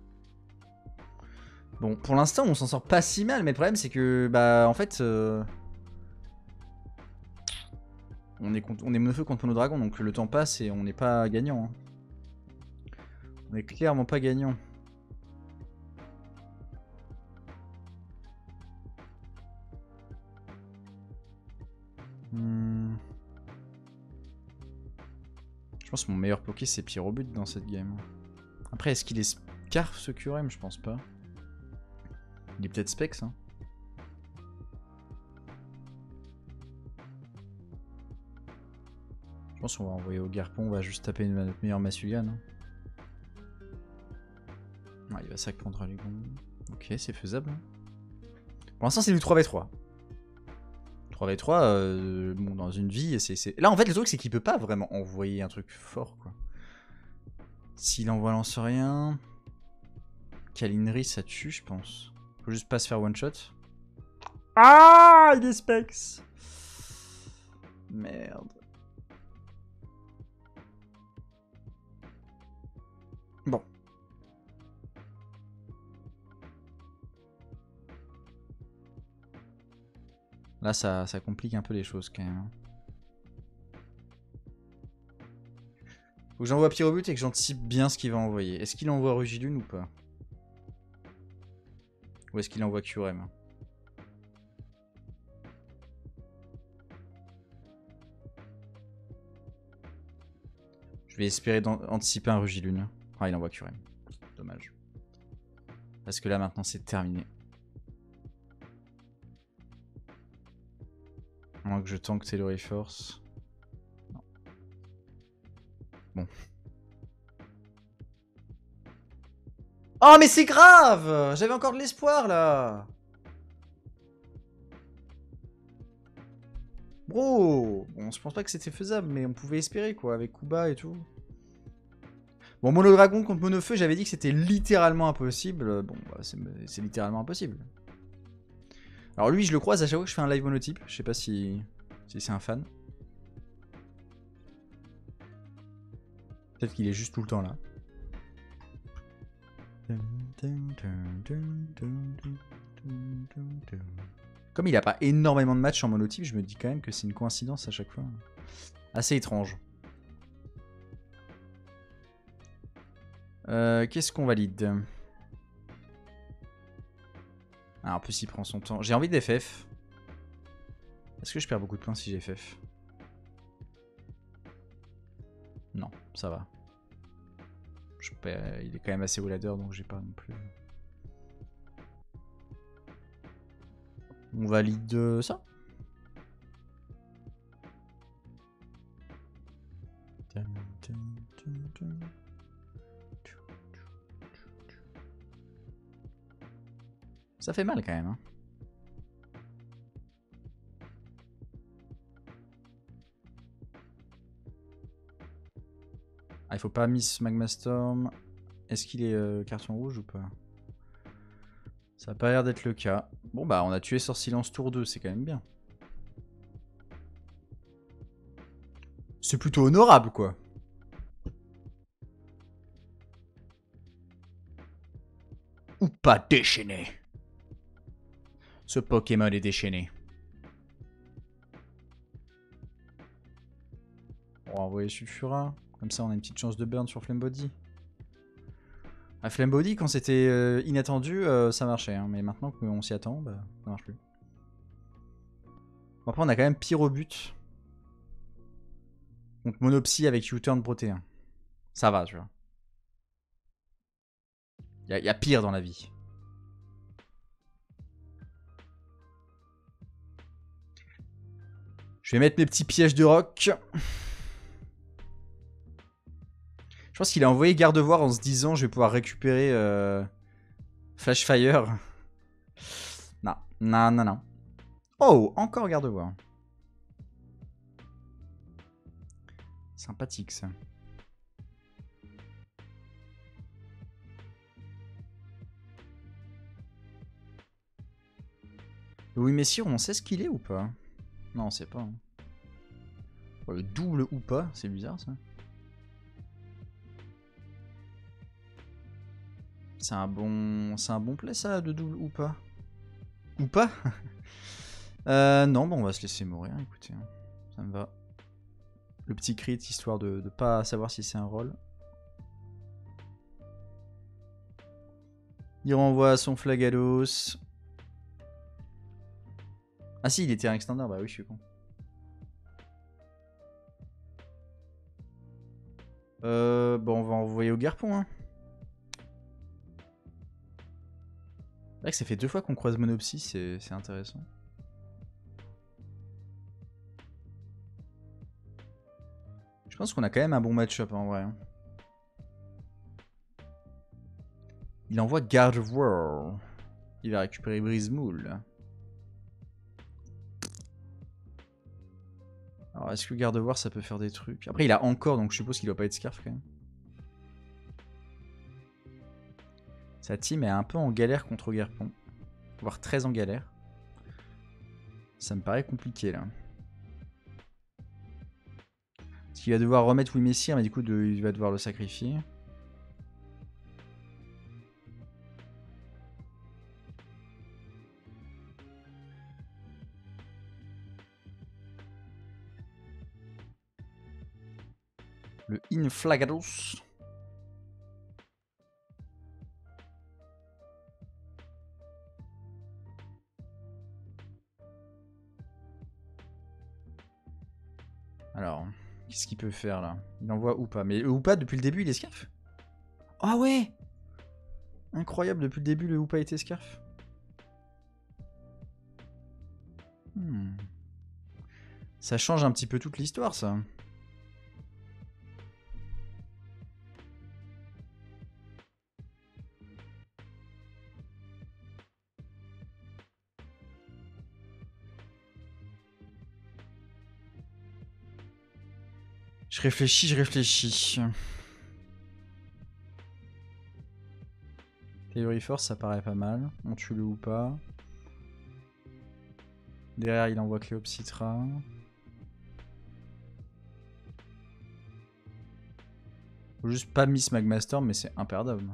Bon, pour l'instant, on s'en sort pas si mal, mais le problème, c'est que, bah, en fait... Euh... On est, on est monofeu contre nos dragons, donc le temps passe et on n'est pas gagnant. Hein. On est clairement pas gagnant. Hmm. Je pense que mon meilleur poké c'est Pyrobut dans cette game. Après, est-ce qu'il est scarf ce Q R M? Je pense pas. Il est peut-être Specs. Hein. Je pense qu'on va envoyer au Garpon, on va juste taper notre meilleur Masugan. Hein. Ah, il va sac Pondralugon. Ok, c'est faisable. Pour l'instant, c'est du trois v trois. trois v trois, euh, bon, dans une vie, c'est... Là, en fait, le truc, c'est qu'il peut pas vraiment envoyer un truc fort, quoi. S'il envoie lance rien... Kalinri, ça tue, je pense. Faut juste pas se faire one-shot. Ah, il est Specs. Merde. Bon. Là, ça, ça complique un peu les choses, quand même. Faut que j'envoie Pyrobut et que j'anticipe bien ce qu'il va envoyer. Est-ce qu'il envoie Rugilune ou pas? Ou est-ce qu'il envoie Q R M? Je vais espérer anticiper un Rugilune. Ah, il envoie Q R M. Dommage. Parce que là, maintenant, c'est terminé. À moins que je tank Telluride Force. Non. Bon. Oh, mais c'est grave! J'avais encore de l'espoir, là! Bro! Bon, je pense pas que c'était faisable, mais on pouvait espérer, quoi, avec Kuba et tout. Bon, Monodragon contre Monofeu, j'avais dit que c'était littéralement impossible. Bon, bah, c'est littéralement impossible. Alors lui, je le croise à chaque fois que je fais un live monotype. Je sais pas si, si c'est un fan. Peut-être qu'il est juste tout le temps là. Comme il a pas énormément de matchs en monotype, je me dis quand même que c'est une coïncidence à chaque fois. Assez étrange. Euh, Qu'est-ce qu'on valide? Ah, en plus il prend son temps. J'ai envie d'F F. Est-ce que je perds beaucoup de points si j'ai F F? Non, ça va. Je perds... Il est quand même assez haut ladder, donc j'ai pas non plus. On valide ça. Ça fait mal quand même. Hein. Ah, il faut pas miss Magma Storm. Est-ce qu'il est euh, carton rouge ou pas? Ça a pas l'air d'être le cas. Bon bah on a tué Sort Silence tour deux, c'est quand même bien. C'est plutôt honorable quoi. Ou pas déchaîné. Ce Pokémon est déchaîné. On va envoyer Sulfura. Comme ça on a une petite chance de burn sur Flame Body. À Flame Body, quand c'était euh, inattendu, euh, ça marchait. Hein, mais maintenant qu'on s'y attend, bah, ça marche plus. Bon, après, on a quand même pire au but. Donc Monopsy avec U-Turn Protéin. Ça va, tu vois. Il y, y a pire dans la vie. Je vais mettre mes petits pièges de roc. Je pense qu'il a envoyé Gardevoir en se disant je vais pouvoir récupérer euh, Flash Fire. Non, non, non, non. Oh, encore Gardevoir. Sympathique ça. Oui, mais si on sait ce qu'il est ou pas? Non, on sait pas. Hein. Oh, le double ou pas, c'est bizarre ça. C'est un bon, c'est un bon play ça, de double ou pas? Ou pas? euh, Non, bon, on va se laisser mourir. Écoutez, hein. Ça me va. Le petit crit histoire de ne pas savoir si c'est un roll. Il renvoie son Flagalos. Ah si, il était un extender, bah oui, je suis con. Euh, bon, on va envoyer au Garpon. Hein. C'est vrai que ça fait deux fois qu'on croise Monopsy, c'est intéressant. Je pense qu'on a quand même un bon match-up en vrai. Hein. Il envoie Gardevoir. Il va récupérer Brise-Moule. Alors, est-ce que Gardevoir, ça peut faire des trucs? Après, il a encore, donc je suppose qu'il doit pas être Scarf quand même. Sa team est un peu en galère contre Garpon. Voire très en galère. Ça me paraît compliqué, là. Parce qu'il va devoir remettre Wimessir, mais du coup, de, il va devoir le sacrifier. Le Inflagados. Alors, qu'est-ce qu'il peut faire là? Il envoie ou pas? Mais le ou pas depuis le début il est scarf? Ah ouais! Incroyable, depuis le début le ou pas était scarf. Hmm. Ça change un petit peu toute l'histoire ça. Je réfléchis, je réfléchis. Theory Force, ça paraît pas mal. On tue le ou pas. Derrière, il envoie Cléopsitra. Faut juste pas miss Magma Storm, mais c'est imperdable.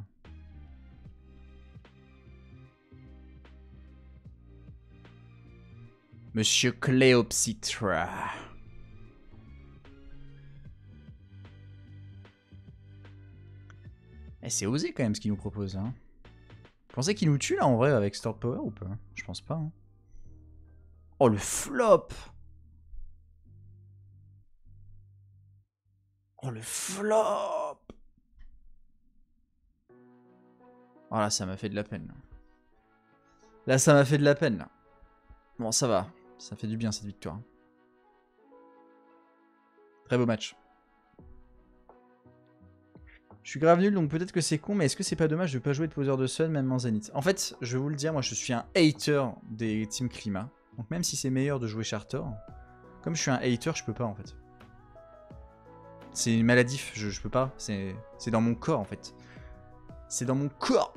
Monsieur Cléopsitra. Eh, c'est osé quand même ce qu'il nous propose. Hein. Vous pensez qu'il nous tue là en vrai avec Stored Power ou pas? Je pense pas. Hein. Oh le flop! Oh le flop! Oh là ça m'a fait de la peine. Là, là ça m'a fait de la peine là. Bon, ça va. Ça fait du bien cette victoire. Très beau match. Je suis grave nul, donc peut-être que c'est con, mais est-ce que c'est pas dommage de pas jouer de poseur de Sun, même en Zénith? En fait, je vais vous le dire, moi je suis un hater des Team Climat. Donc même si c'est meilleur de jouer Charter, comme je suis un hater, je peux pas en fait. C'est une maladie, je, je peux pas. C'est dans mon corps en fait. C'est dans mon corps.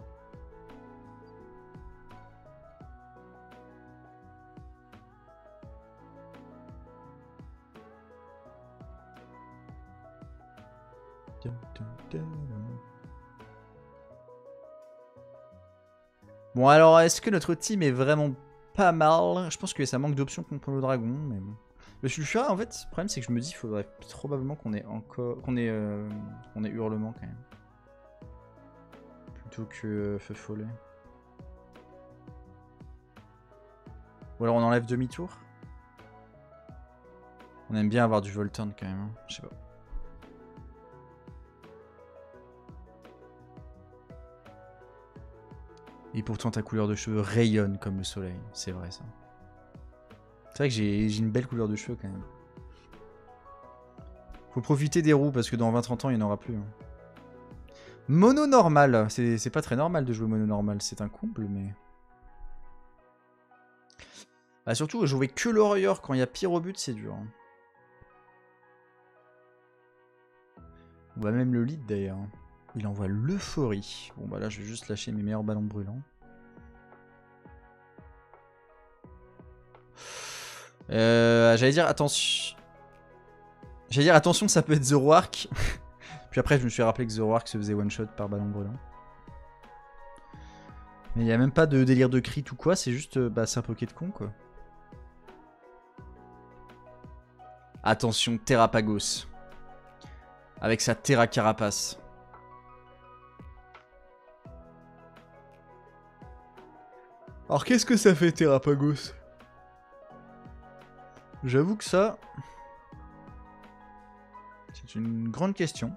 Bon alors, est-ce que notre team est vraiment pas mal? Je pense que ça manque d'options contre le dragon, mais bon. Le sulfurat, en fait, le problème c'est que je me dis qu'il faudrait probablement qu'on ait encore, qu'on ait, euh, qu'on ait hurlement quand même, plutôt que euh, feu follet. Ou alors on enlève demi-tour. On aime bien avoir du Volturn quand même, hein. Je sais pas. Et pourtant ta couleur de cheveux rayonne comme le soleil, c'est vrai ça. C'est vrai que j'ai une belle couleur de cheveux quand même. Faut profiter des roues parce que dans vingt trente ans il n'y en aura plus. Hein. Mono normal, c'est pas très normal de jouer mono normal, c'est un comble mais... Bah surtout jouer que l'Warrior quand il y a pire au but c'est dur. Hein. On va même le lead d'ailleurs. Il envoie l'euphorie. Bon bah là je vais juste lâcher mes meilleurs ballons brûlants. Euh, J'allais dire attention. J'allais dire attention ça peut être Zero Arc. Puis après je me suis rappelé que Zero Arc se faisait one shot par ballon brûlant. Mais il n'y a même pas de délire de crit ou quoi, c'est juste bah c'est un poké de con quoi. Attention Terrapagos. Avec sa Terra Carapace. Alors qu'est-ce que ça fait Terrapagos? J'avoue que ça... C'est une grande question.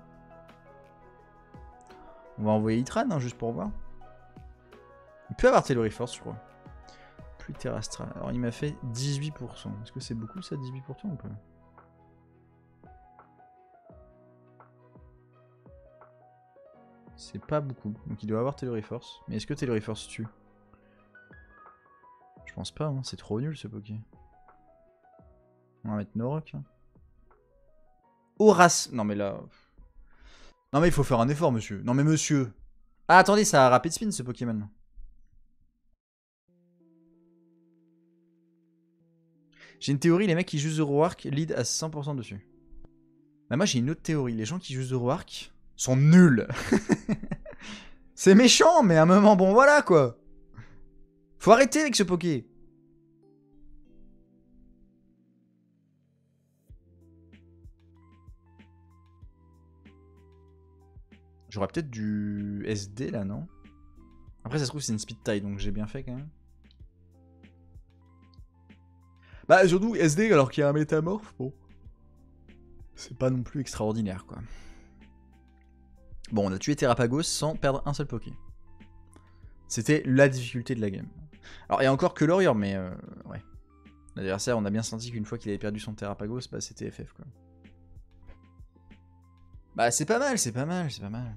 On va envoyer Itran hein, juste pour voir. Il peut avoir Telluri Force je crois. Plus Terrastral. Alors il m'a fait dix-huit pour cent. Est-ce que c'est beaucoup ça dix-huit pour cent ou pas? C'est pas beaucoup. Donc il doit avoir Telluri Force. Mais est-ce que Telluri Force tue? Je pense pas, hein. C'est trop nul ce Poké. On va mettre Norok. Hein. Horace. Non mais là... Non mais il faut faire un effort monsieur. Non mais monsieur. Ah attendez, ça a Rapid Spin ce Pokémon. J'ai une théorie, les mecs qui jouent Zero Arc lead à cent pour cent dessus. Bah moi j'ai une autre théorie. Les gens qui jouent Zero Arc sont nuls. C'est méchant, mais à un moment, bon voilà quoi. Faut arrêter avec ce Poké. J'aurais peut-être du S D là, non? Après ça se trouve c'est une speed taille, donc j'ai bien fait quand même. Bah surtout S D alors qu'il y a un métamorphe, bon. C'est pas non plus extraordinaire quoi. Bon, on a tué Terrapagos sans perdre un seul Poké. C'était la difficulté de la game. Alors il y a encore que l'Warrior, mais euh, ouais. L'adversaire, on a bien senti qu'une fois qu'il avait perdu son Terrapagos, bah c'était F F quoi. Bah c'est pas mal, c'est pas mal, c'est pas mal.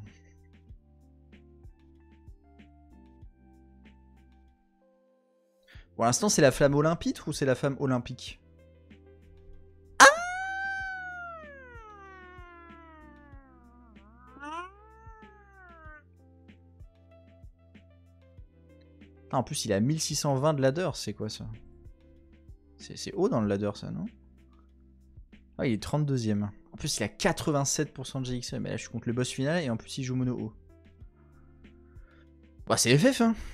Pour l'instant c'est la flamme olympique ou c'est la flamme olympique? Ah, en plus il a mille six cent vingt de ladder, c'est quoi ça? C'est haut dans le ladder ça, non? Ah il est trente-deuxième. En plus il a quatre-vingt-sept pour cent de G X M, mais là je suis contre le boss final et en plus il joue mono haut. Bah c'est F F hein.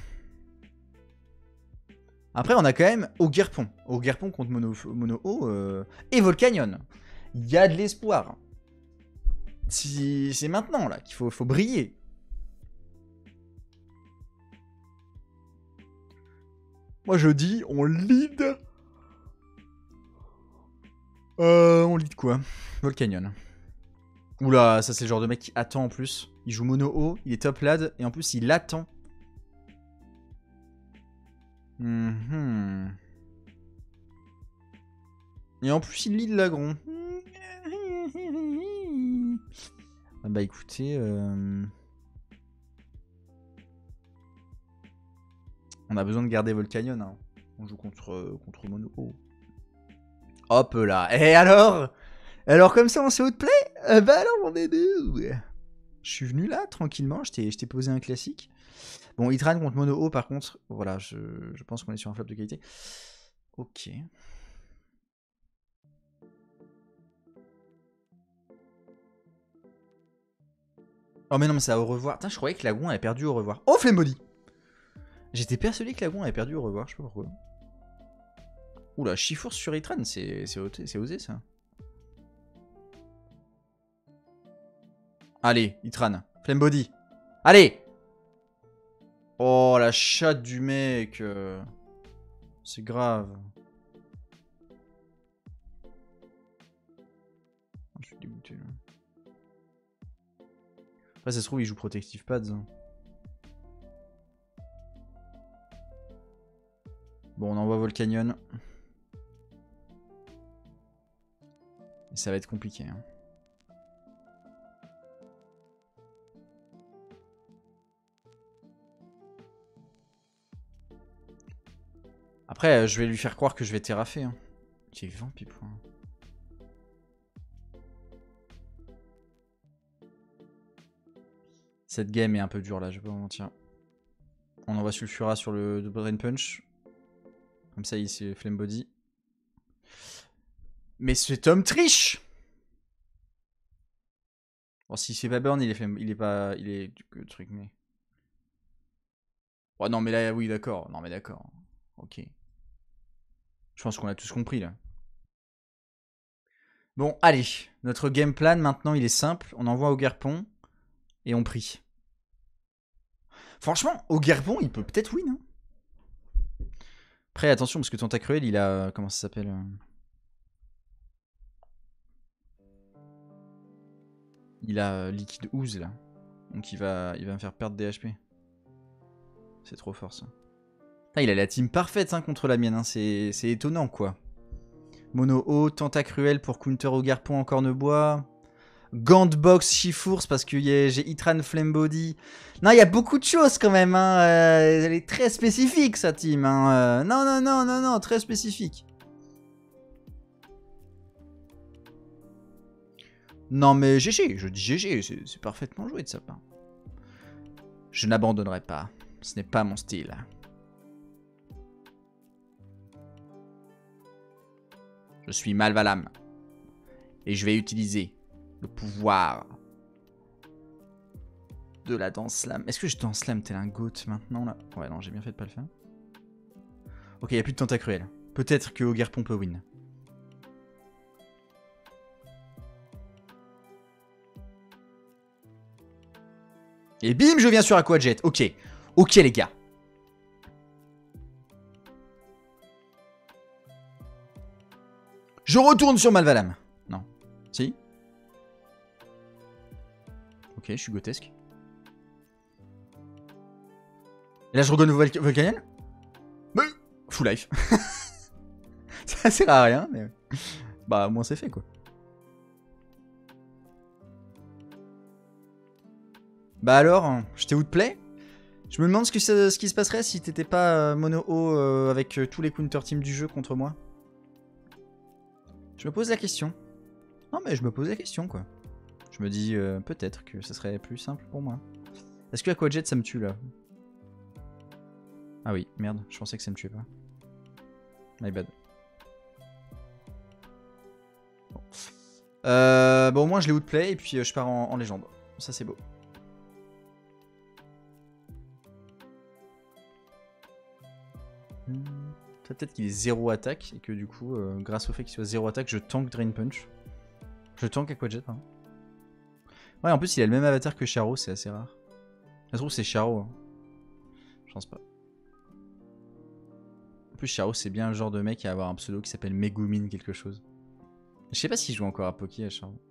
Après on a quand même Ogerpon. Ogerpon contre mono, mono haut euh, et Volcanion. Il y a de l'espoir. C'est maintenant là qu'il faut, faut briller. Moi je dis on lead. Euh, on lead quoi? Volcanion. Oula, ça c'est le genre de mec qui attend en plus. Il joue mono haut, il est top lad, et en plus il attend. Mm-hmm. Et en plus, il lit de l'agron. Ah bah écoutez... Euh... On a besoin de garder Volcanion. Hein. On joue contre, contre Mono. Oh. Hop là. Et alors Alors comme ça on s'est outplay euh, Bah alors on est deux. Je suis venu là tranquillement, je t'ai posé un classique. Bon, Itran contre Mono O par contre, voilà, je, je pense qu'on est sur un flop de qualité. Ok. Oh mais non mais c'est à au revoir. Putain, je croyais que Lagon avait perdu au revoir. Oh Flambody. J'étais persuadé que Lagon avait perdu au revoir, je sais pas pourquoi. Oula, Chifours sur Itran, c'est osé ça. Allez, Itran, Flambody. Allez. Oh la chatte du mec. C'est grave. Je suis dégoûté là. Après ça se trouve il joue Protective Pads. Bon on envoie Volcanion. Et ça va être compliqué. Hein. Après je vais lui faire croire que je vais terraffer. Hein. J'ai vingt pipouins. Cette game est un peu dure là, je vais pas vous mentir. On envoie Sulfura sur le Drain Punch. Comme ça, il c'est Flambody. Mais cet homme triche. Bon, s'il se fait pas burn, il est, flame... il est pas... Il est... Le truc, mais... Oh non, mais là, oui, d'accord. Non, mais d'accord. Ok. Je pense qu'on a tous compris, là. Bon, allez. Notre game plan, maintenant, il est simple. On envoie au Guerpon. Et on prie. Franchement, au Guerpon, il peut peut-être win. Hein. Après, attention, parce que Tentacruel, il a... Comment ça s'appelle euh... Il a euh, Liquide Ooze, là. Donc il va, il va me faire perdre des H P. C'est trop fort, ça. Ah, il a la team parfaite hein, contre la mienne. Hein. C'est étonnant, quoi. Mono O, Tentacruel pour counter au Garpon en cornebois. Gantbox Chifours parce que j'ai Itran Flambody. Non, il y a beaucoup de choses quand même. Hein. Euh, elle est très spécifique, sa team. Hein. Euh, non, non, non, non, non, très spécifique. Non, mais G G, je dis G G, c'est parfaitement joué de sa part. Je n'abandonnerai pas. Ce n'est pas mon style. Je suis Malvalam. Et je vais utiliser le pouvoir de la danse slam. Est-ce que je danse slam tel un goat maintenant là? Ouais, non, j'ai bien fait de pas le faire. Ok, il n'y a plus de Tentacruel. Peut-être que Ogerpon peut win. Et bim, je viens sur Aquajet. Ok. Ok, les gars. Je retourne sur Malvalam. Non. Si. Ok, je suis grotesque. Et là, je regonne Vol Volcanion. Mais full life. Ça sert à rien, mais... Bah, au moins c'est fait, quoi. Bah alors, je t'ai outplay. Je me demande ce, que ce qui se passerait si t'étais pas euh, mono O euh, avec euh, tous les counter teams du jeu contre moi. Je me pose la question. Non mais je me pose la question quoi. Je me dis euh, peut-être que ça serait plus simple pour moi. Est-ce que Aquajet ça me tue là? Ah oui, merde, je pensais que ça me tuait pas. My bad. Bon, euh, bon au moins je l'ai outplay et puis euh, je pars en, en légende. Ça c'est beau. Peut-être qu'il est zéro attaque et que du coup, euh, grâce au fait qu'il soit zéro attaque, je tank Drain Punch. Je tank Aquajet, pardon. Ouais, en plus, il a le même avatar que Charo, c'est assez rare. Ça se trouve, c'est Charo. Hein. Je pense pas. En plus, Charo, c'est bien le genre de mec à avoir un pseudo qui s'appelle Megumin quelque chose. Je sais pas s'il joue encore à Poké à Charo.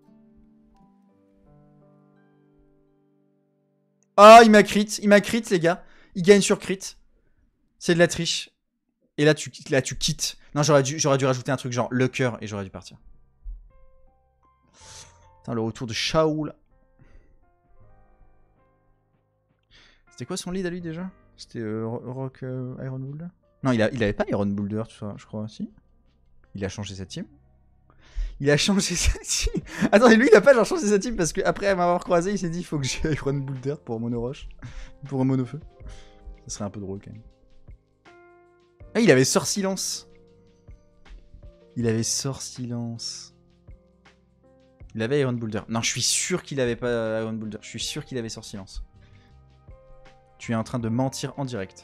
Oh, il m'a crit, il m'a crit, les gars. Il gagne sur crit. C'est de la triche. Et là tu, là, tu quittes. Non, j'aurais dû, j'aurais dû rajouter un truc genre le cœur et j'aurais dû partir. Putain, le retour de Shaoul. C'était quoi son lead à lui déjà? C'était euh, Rock euh, Iron Boulder? Non, il, a, il avait pas Iron Boulder, tout ça, je crois, si. Il a changé sa team. Il a changé sa team. Attendez, lui, il a pas genre changé sa team parce qu'après m'avoir croisé, il s'est dit il faut que j'ai Iron Boulder pour Mono Roche. Pour un Mono Feu. Ça serait un peu drôle quand même. Ah, il avait Sort Silence. Il avait Sort Silence. Il avait Iron Boulder. Non, je suis sûr qu'il avait pas Iron Boulder. Je suis sûr qu'il avait Sort Silence. Tu es en train de mentir en direct.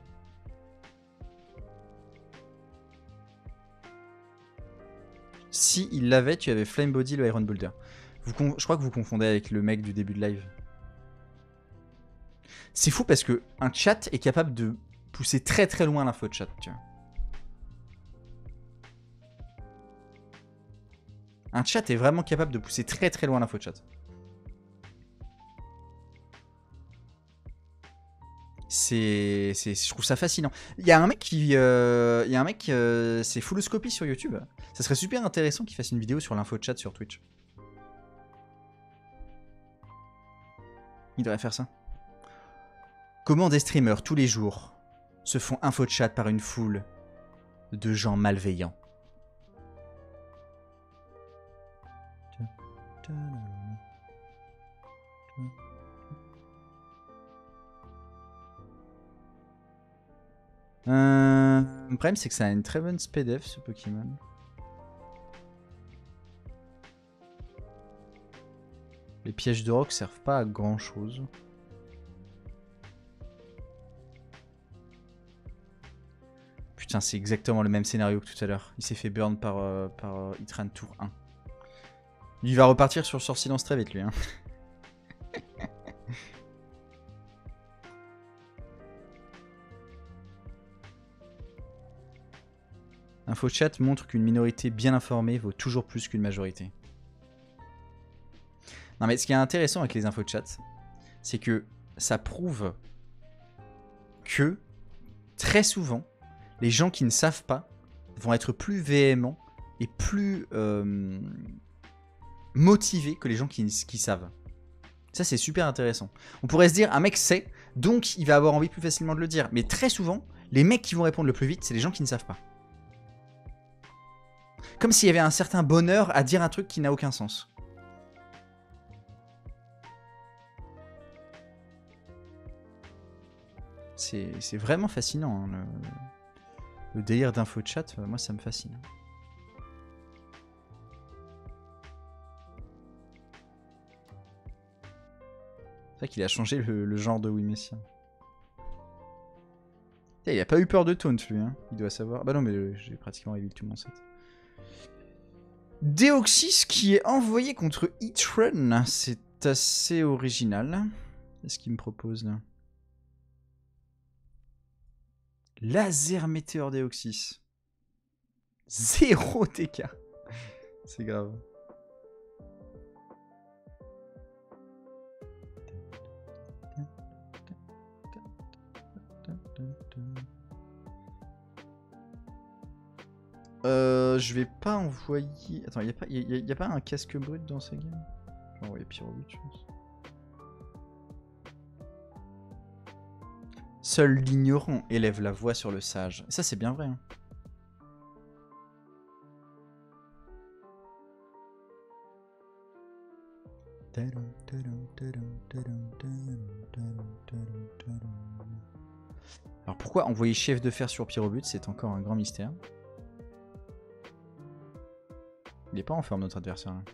Si il l'avait, tu avais Flame Body, le Iron Boulder. Vous je crois que vous confondez avec le mec du début de live. C'est fou parce que un chat est capable de pousser très très loin l'info de chat, tu vois. Un chat est vraiment capable de pousser très très loin l'info de chat. C'est, je trouve ça fascinant. Il y a un mec qui, euh, il y a un mec, euh, c'est Fulloscopy sur YouTube. Ça serait super intéressant qu'il fasse une vidéo sur l'info de chat sur Twitch. Il devrait faire ça. Comment des streamers tous les jours se font info de chat par une foule de gens malveillants. Euh, le problème, c'est que ça a une très bonne speed F, ce Pokémon. Les pièges de rock servent pas à grand chose. Putain, c'est exactement le même scénario que tout à l'heure. Il s'est fait burn par, euh, par euh, Hitran tour un. Il va repartir sur Sort Silence très vite, lui. Hein. InfoChat montre qu'une minorité bien informée vaut toujours plus qu'une majorité. Non mais ce qui est intéressant avec les InfoChat, c'est que ça prouve que très souvent, les gens qui ne savent pas vont être plus véhéments et plus euh, motivés que les gens qui, qui savent. Ça c'est super intéressant. On pourrait se dire, un mec sait, donc il va avoir envie plus facilement de le dire. Mais très souvent, les mecs qui vont répondre le plus vite, c'est les gens qui ne savent pas. Comme s'il y avait un certain bonheur à dire un truc qui n'a aucun sens. C'est vraiment fascinant. Hein, le, le délire d'info-chat, moi ça me fascine. C'est vrai qu'il a changé le, le genre de Wimessien. Il a pas eu peur de taunt lui, hein. Il doit savoir. Bah non mais j'ai pratiquement reveal tout mon set. Deoxys qui est envoyé contre Hitran, c'est assez original. Qu'est-ce qu'il me propose là? Laser Météore Deoxys. Zéro T K. C'est grave. Euh, je vais pas envoyer... Attends, il n'y a, y a, y a pas un casque brut dans sa game? Je vais envoyer Pyrobut, je pense. Seul l'ignorant élève la voix sur le sage. Et ça, c'est bien vrai. Hein. Alors pourquoi envoyer chef de fer sur Pyrobut? C'est encore un grand mystère. Il est pas en forme notre adversaire là.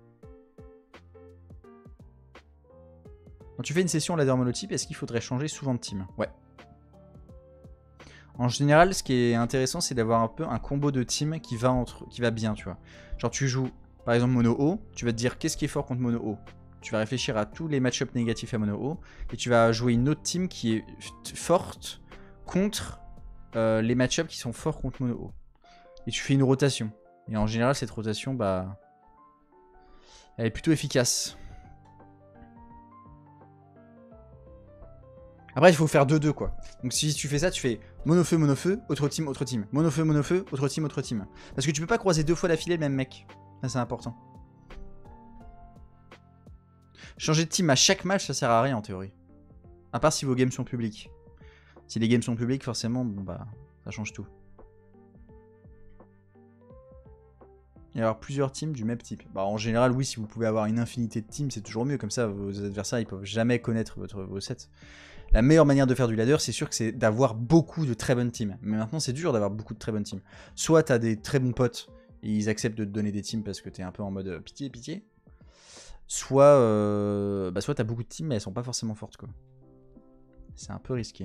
Quand tu fais une session ladder monotype, est-ce qu'il faudrait changer souvent de team? Ouais. En général, ce qui est intéressant, c'est d'avoir un peu un combo de team qui va, entre, qui va bien, tu vois. Genre tu joues par exemple mono haut, tu vas te dire qu'est-ce qui est fort contre mono haut. Tu vas réfléchir à tous les match-ups négatifs à mono haut et tu vas jouer une autre team qui est forte contre euh, les match-ups qui sont forts contre mono haut. Et tu fais une rotation. Et en général, cette rotation, bah, elle est plutôt efficace. Après, il faut faire deux deux quoi. Donc si tu fais ça, tu fais monofeu, monofeu, autre team, autre team. Monofeu, monofeu, autre team, autre team. Parce que tu peux pas croiser deux fois d'affilée le même mec. Ça, c'est important. Changer de team à chaque match, ça sert à rien en théorie. À part si vos games sont publics. Si les games sont publics, forcément, bon bah, ça change tout. Et avoir plusieurs teams du même type. Bah, en général, oui, si vous pouvez avoir une infinité de teams, c'est toujours mieux. Comme ça, vos adversaires, ils peuvent jamais connaître votre, vos sets. La meilleure manière de faire du ladder, c'est sûr que c'est d'avoir beaucoup de très bonnes teams. Mais maintenant, c'est dur d'avoir beaucoup de très bonnes teams. Soit t'as des très bons potes, et ils acceptent de te donner des teams parce que t'es un peu en mode euh, pitié, pitié. Soit, euh, bah, soit t'as beaucoup de teams, mais elles sont pas forcément fortes, quoi. C'est un peu risqué.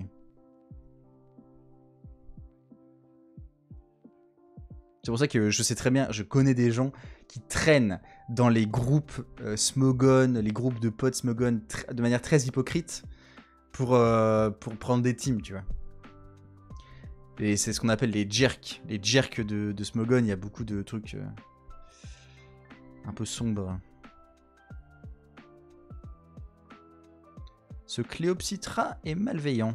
C'est pour ça que je sais très bien, je connais des gens qui traînent dans les groupes euh, Smogon, les groupes de potes Smogon, de manière très hypocrite pour, euh, pour prendre des teams, tu vois. Et c'est ce qu'on appelle les jerks. Les jerks de, de Smogon, il y a beaucoup de trucs euh, un peu sombres. Ce Cléopsitra est malveillant.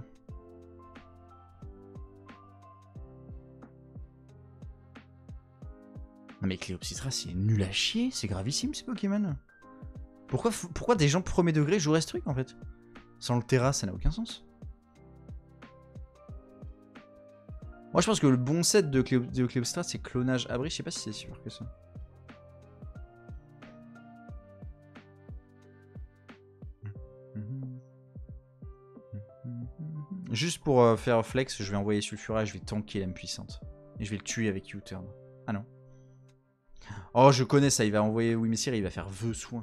Non mais Cléopsitra c'est nul à chier, c'est gravissime ces Pokémon. Pourquoi, pourquoi des gens premier degré joueraient ce truc en fait? Sans le Terra ça n'a aucun sens. Moi je pense que le bon set de, Cléo, de Cléopsitra c'est clonage abri, je sais pas si c'est sûr que ça. Juste pour euh, faire flex, je vais envoyer Sulfura et je vais tanker l'âme puissante. Et je vais le tuer avec U-turn. Ah non. Oh, je connais ça, il va envoyer Wimessir et il va faire vœu soin.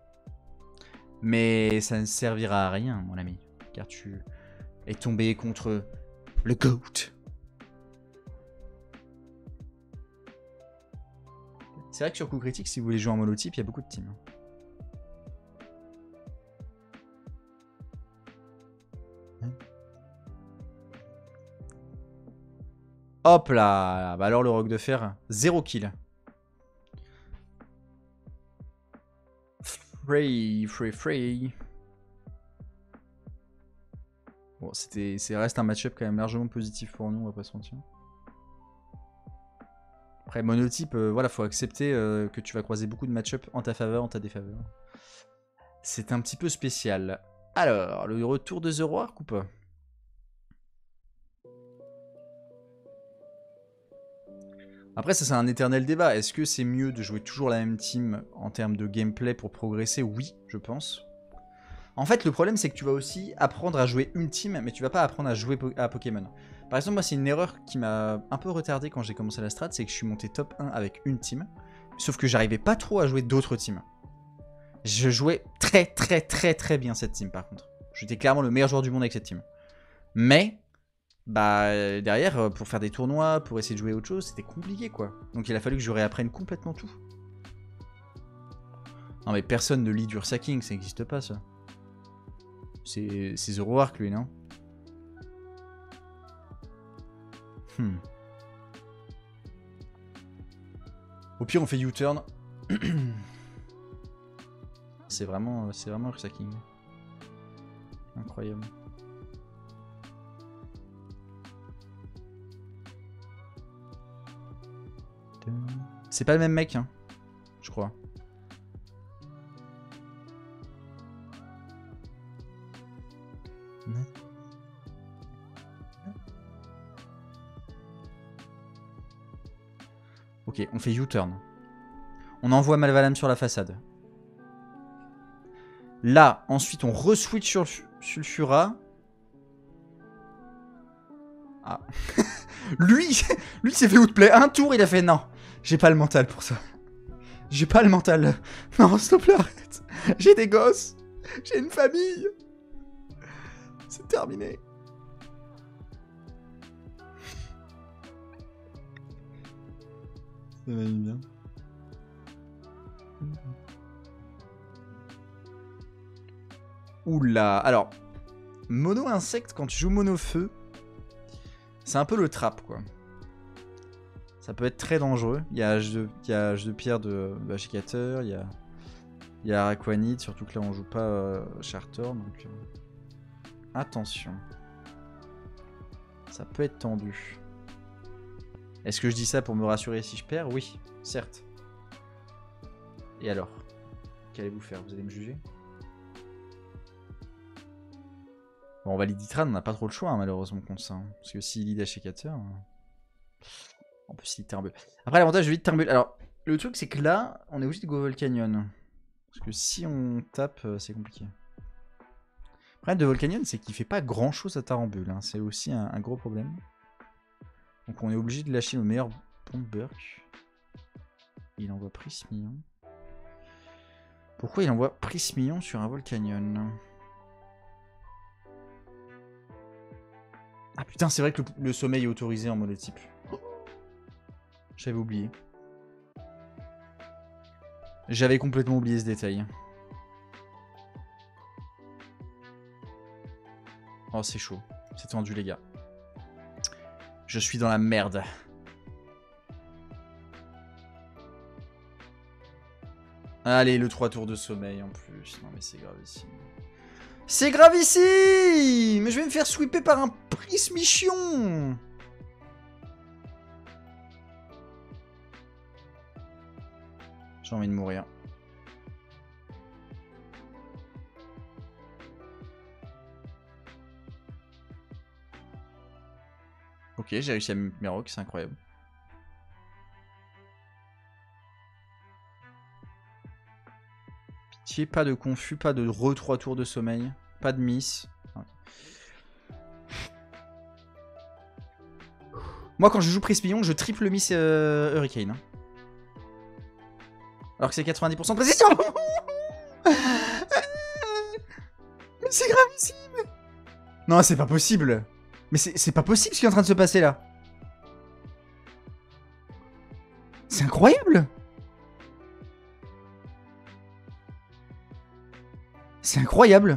Mais ça ne servira à rien, mon ami. Car tu es tombé contre le GOAT. C'est vrai que sur coup critique, si vous voulez jouer en monotype, il y a beaucoup de teams. Hop là, bah alors le roc de fer, zéro kill. Free, free, free. Bon, c'était, c'est reste un match-up quand même largement positif pour nous, on va pas se mentir. Après, monotype, euh, voilà, faut accepter euh, que tu vas croiser beaucoup de match-up en ta faveur, en ta défaveur. C'est un petit peu spécial. Alors, le retour de The Roark ou pas? Après, ça c'est un éternel débat. Est-ce que c'est mieux de jouer toujours la même team en termes de gameplay pour progresser? Oui, je pense. En fait, le problème, c'est que tu vas aussi apprendre à jouer une team, mais tu vas pas apprendre à jouer à Pokémon. Par exemple, moi, c'est une erreur qui m'a un peu retardé quand j'ai commencé la strat, c'est que je suis monté top un avec une team, sauf que j'arrivais pas trop à jouer d'autres teams. Je jouais très très très très bien cette team, par contre. J'étais clairement le meilleur joueur du monde avec cette team. Mais... bah derrière, pour faire des tournois, pour essayer de jouer autre chose, c'était compliqué quoi. Donc il a fallu que je réapprenne complètement tout. Non mais personne ne lit du Ursaking, ça n'existe pas ça. C'est The Roark lui, non? hmm. Au pire on fait U-turn. C'est vraiment, c'est vraiment Ursaking. Incroyable. C'est pas le même mec, hein, je crois. Ok, on fait U-turn. On envoie Malvalam sur la façade. Là, ensuite, on re-switch sur Sulfura. Ah. lui, lui s'est fait outplay un tour, il a fait non. J'ai pas le mental pour ça. J'ai pas le mental. Non, s'il te plaît, arrête. J'ai des gosses. J'ai une famille. C'est terminé. Ça va bien. Oula. Alors, mono insecte, quand tu joues mono feu, c'est un peu le trap, quoi. Ça peut être très dangereux. Il y a H de pierre de Vachicateur, il y a, il y a Araquanid, surtout que là on joue pas euh, Charter. Donc, euh... Attention. Ça peut être tendu. Est-ce que je dis ça pour me rassurer si je perds? Oui, certes. Et alors? Qu'allez-vous faire? Vous allez me juger? Bon, on va lead Itran, on n'a pas trop le choix, hein, malheureusement, contre ça. Hein. Parce que s'il lead Ashikater, on peut s'y Turnbull. Après, l'avantage de lead Turnbull. Alors, le truc, c'est que là, on est obligé de go Volcanion. Parce que si on tape, c'est compliqué. Le problème de Volcanion, c'est qu'il fait pas grand chose à Tarambule. Hein. C'est aussi un, un gros problème. Donc, on est obligé de lâcher le meilleur pont de Burk. Il envoie Prismillon. Pourquoi il envoie Prismillon sur un Volcanion? Ah putain, c'est vrai que le, le sommeil est autorisé en mode type. J'avais oublié. J'avais complètement oublié ce détail. Oh, c'est chaud. C'est tendu, les gars. Je suis dans la merde. Allez, le trois tours de sommeil en plus. Non, mais c'est gravissime. C'est gravissime! Mais je vais me faire sweeper par un Prismichion! J'ai envie de mourir. Ok, j'ai réussi à mes rocs, c'est incroyable. Pitié, pas de confus, pas de re trois tours de sommeil, pas de miss. Okay. Moi, quand je joue Prismillon, je triple miss euh, Hurricane. Hein. Alors que c'est quatre-vingt-dix pour cent de précision. Mais c'est gravissime. Non, c'est pas possible. Mais c'est pas possible ce qui est en train de se passer là. C'est incroyable. C'est incroyable.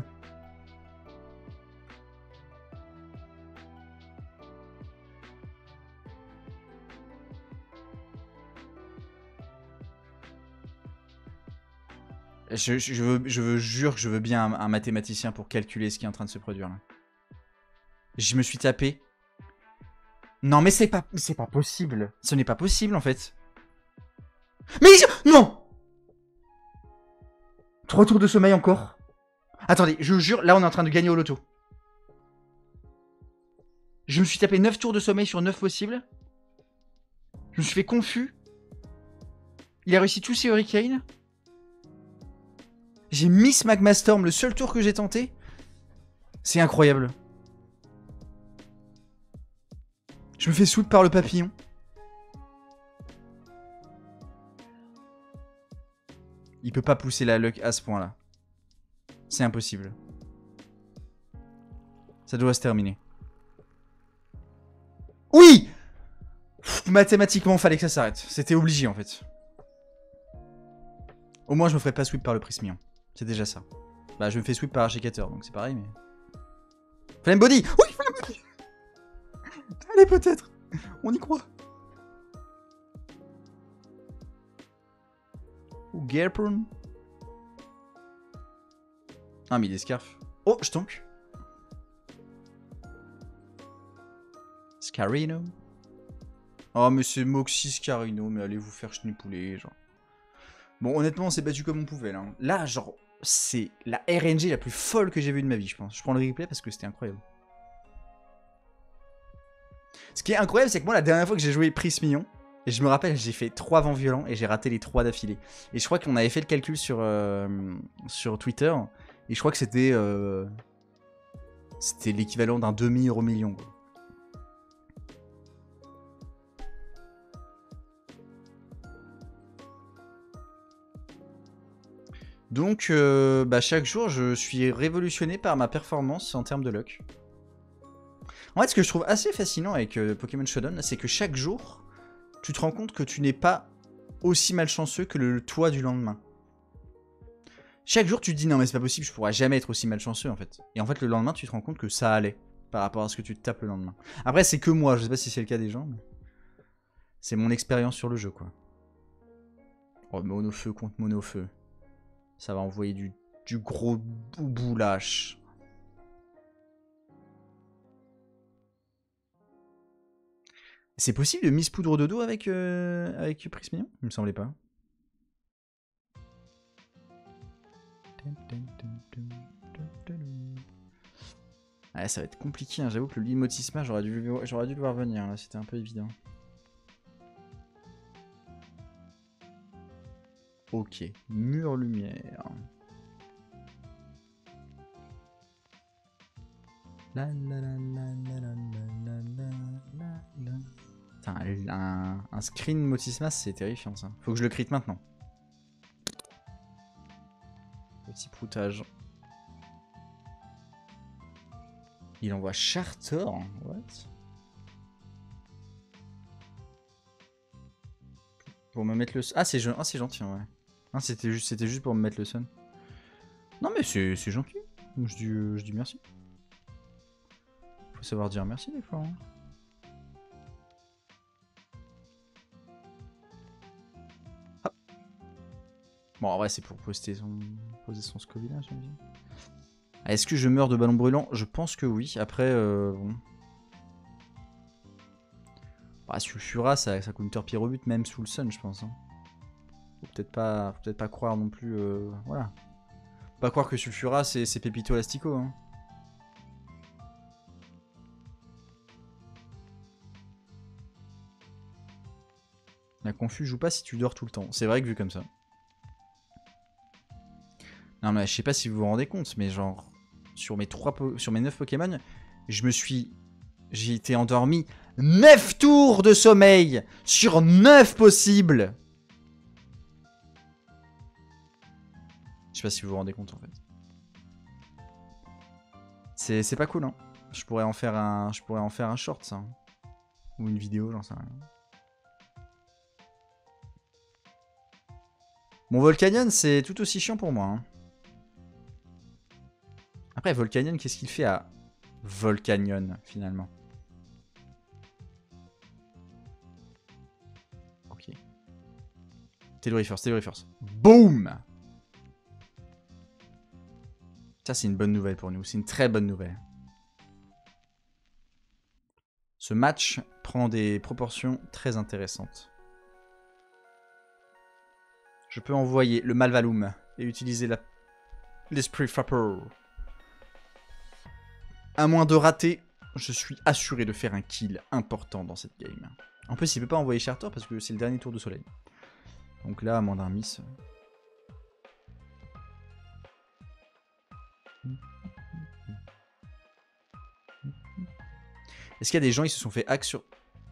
Je, je, veux, je veux, jure que je veux bien un, un mathématicien pour calculer ce qui est en train de se produire là. Je me suis tapé. Non mais c'est pas, c'est pas possible. Ce n'est pas possible en fait. Mais non. Trois tours de sommeil encore. Attendez, je jure, là on est en train de gagner au loto. Je me suis tapé neuf tours de sommeil sur neuf possibles. Je me suis fait confus. Il a réussi tous ses Hurricanes. J'ai miss Magma Storm, le seul tour que j'ai tenté. C'est incroyable. Je me fais sweep par le papillon. Il peut pas pousser la luck à ce point-là. C'est impossible. Ça doit se terminer. Oui! Pff, mathématiquement, fallait que ça s'arrête. C'était obligé, en fait. Au moins, je me ferai pas sweep par le Prismion. C'est déjà ça. Bah, je me fais sweep par Archicateur, donc c'est pareil, mais... Flame Body! Oui, Flame Body! Allez, peut-être. On y croit. Ou Garpron. Ah, mais il est scarf. Oh, je tank. Scarino. Oh, mais c'est Moxie Scarino, mais allez vous faire chenipouler, genre. Bon, honnêtement, on s'est battu comme on pouvait, là. Là, genre, c'est la R N G la plus folle que j'ai vue de ma vie, je pense. Je prends le replay parce que c'était incroyable. Ce qui est incroyable, c'est que moi, la dernière fois que j'ai joué Prismillon, et je me rappelle, j'ai fait trois vents violents et j'ai raté les trois d'affilée. Et je crois qu'on avait fait le calcul sur, euh, sur Twitter, et je crois que c'était euh, c'était l'équivalent d'un demi-euro million. Quoi. Donc, euh, bah, chaque jour, je suis révolutionné par ma performance en termes de luck. En fait, ce que je trouve assez fascinant avec euh, Pokémon Showdown, c'est que chaque jour, tu te rends compte que tu n'es pas aussi malchanceux que le toi du lendemain. Chaque jour, tu te dis non mais c'est pas possible, je pourrais jamais être aussi malchanceux en fait. Et en fait, le lendemain, tu te rends compte que ça allait par rapport à ce que tu te tapes le lendemain. Après, c'est que moi, je sais pas si c'est le cas des gens, mais c'est mon expérience sur le jeu quoi. Oh, monofeu contre monofeu. Ça va envoyer du, du gros boubou lâche. C'est possible de mise poudre de dos avec, euh, avec Prisminion? Il me semblait pas. Ouais, ça va être compliqué, hein. J'avoue que le Limotisma, j'aurais dû, j'aurais dû le voir venir, là, c'était un peu évident. Ok, mur lumière. La la la la la la la la la la. Putain, un, un screen Motisma, c'est terrifiant ça. Faut que je le crit maintenant. Petit proutage. Il envoie Chartor. What? Pour me mettre le... Ah, c'est ah, gentil, ouais. Ah, c'était juste, juste pour me mettre le sun. Non, mais c'est gentil. Je dis, euh, je dis merci. Faut savoir dire merci des fois. Hein. Ah. Bon, en vrai, c'est pour poster son, poser son Scoville, là, j'imagine. Est-ce que je meurs de ballon brûlant? Je pense que oui. Après, euh, bon. Bah, Sulfura, ça, ça counter pire au but, même sous le sun, je pense. Hein. Faut peut-être pas, peut pas croire non plus. Euh, voilà. Faut pas croire que Sulfura, c'est Pépito Elastico. Hein. La confus joue pas si tu dors tout le temps. C'est vrai que vu comme ça. Non, mais je sais pas si vous vous rendez compte, mais genre. Sur mes, trois sur mes neuf Pokémon, je me suis... J'ai été endormi neuf tours de sommeil sur neuf possibles. Je sais pas si vous vous rendez compte en fait. C'est pas cool, hein. Je pourrais en faire un, je pourrais en faire un short, ça. Ou une vidéo, j'en sais rien. Mon Volcanion, c'est tout aussi chiant pour moi. Hein. Après, Volcanion, qu'est-ce qu'il fait à Volcanion, finalement? Ok. Telluriforce, Telluriforce. Boum! Ça, c'est une bonne nouvelle pour nous. C'est une très bonne nouvelle. Ce match prend des proportions très intéressantes. Je peux envoyer le Malvalum et utiliser l'Esprit Frapper. À moins de rater, je suis assuré de faire un kill important dans cette game. En plus, il ne peut pas envoyer Charter parce que c'est le dernier tour de soleil. Donc là, à moins d'un miss... Est-ce qu'il y a des gens qui se sont fait hack sur...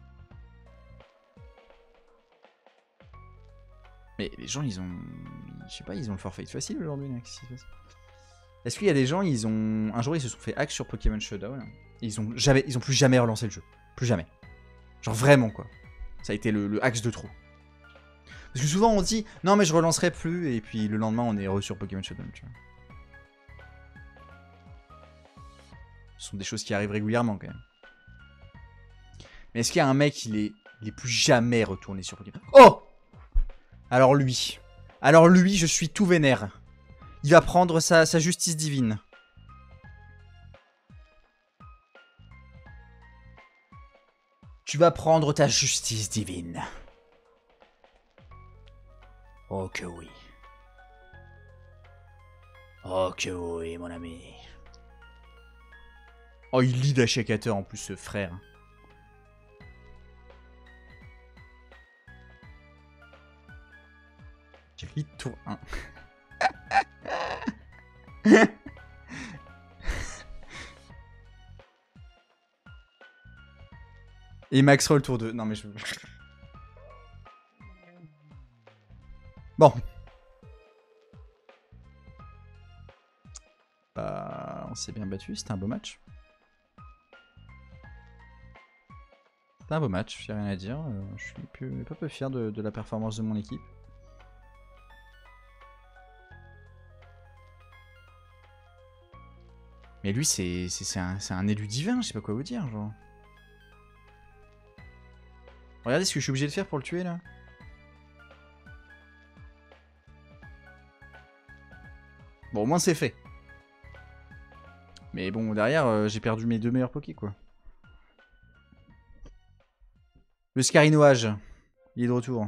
Mais les gens, ils ont... Je sais pas, ils ont le forfait facile aujourd'hui. Est-ce qu'il y a des gens, ils ont... Un jour, ils se sont fait hack sur Pokémon Showdown. Ils ont jamais... Ils ont plus jamais relancé le jeu. Plus jamais. Genre vraiment, quoi. Ça a été le, le axe de trop. Parce que souvent, on dit, non, mais je relancerai plus. Et puis le lendemain, on est re sur Pokémon Showdown, tu vois. Ce sont des choses qui arrivent régulièrement, quand même. Mais est-ce qu'il y a un mec, il est, il est plus jamais retourné sur Pokémon? Oh! Alors lui. Alors lui, je suis tout vénère. Il va prendre sa, sa justice divine. Tu vas prendre ta justice divine. Oh que oui. Oh que oui, mon ami. Oh, il lead Ashikator en plus, ce frère. J'ai lead tour un. Et Max Roll tour deux. Non mais je... Bon. Bah, on s'est bien battu, c'était un beau match. C'était un beau match, j'ai rien à dire. Euh, je suis plus, pas peu fier de, de la performance de mon équipe. Mais lui, c'est un, un élu divin, je sais pas quoi vous dire, genre. Regardez ce que je suis obligé de faire pour le tuer, là. Bon, au moins c'est fait. Mais bon, derrière, euh, j'ai perdu mes deux meilleurs pokés, quoi. Le scarinoage. Il est de retour.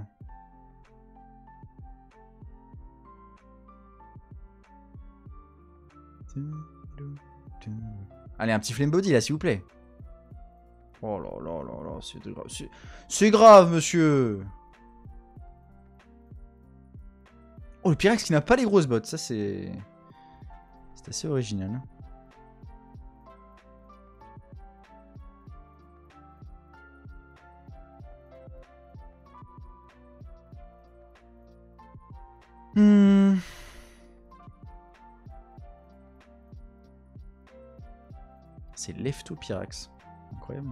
Allez, un petit flame body là, s'il vous plaît. Oh là là là là, c'est grave. C'est grave, monsieur. Oh, le Pyrex qui n'a pas les grosses bottes. Ça, c'est... C'est assez original. Hmm... C'est Lefto Pyrax. Incroyable.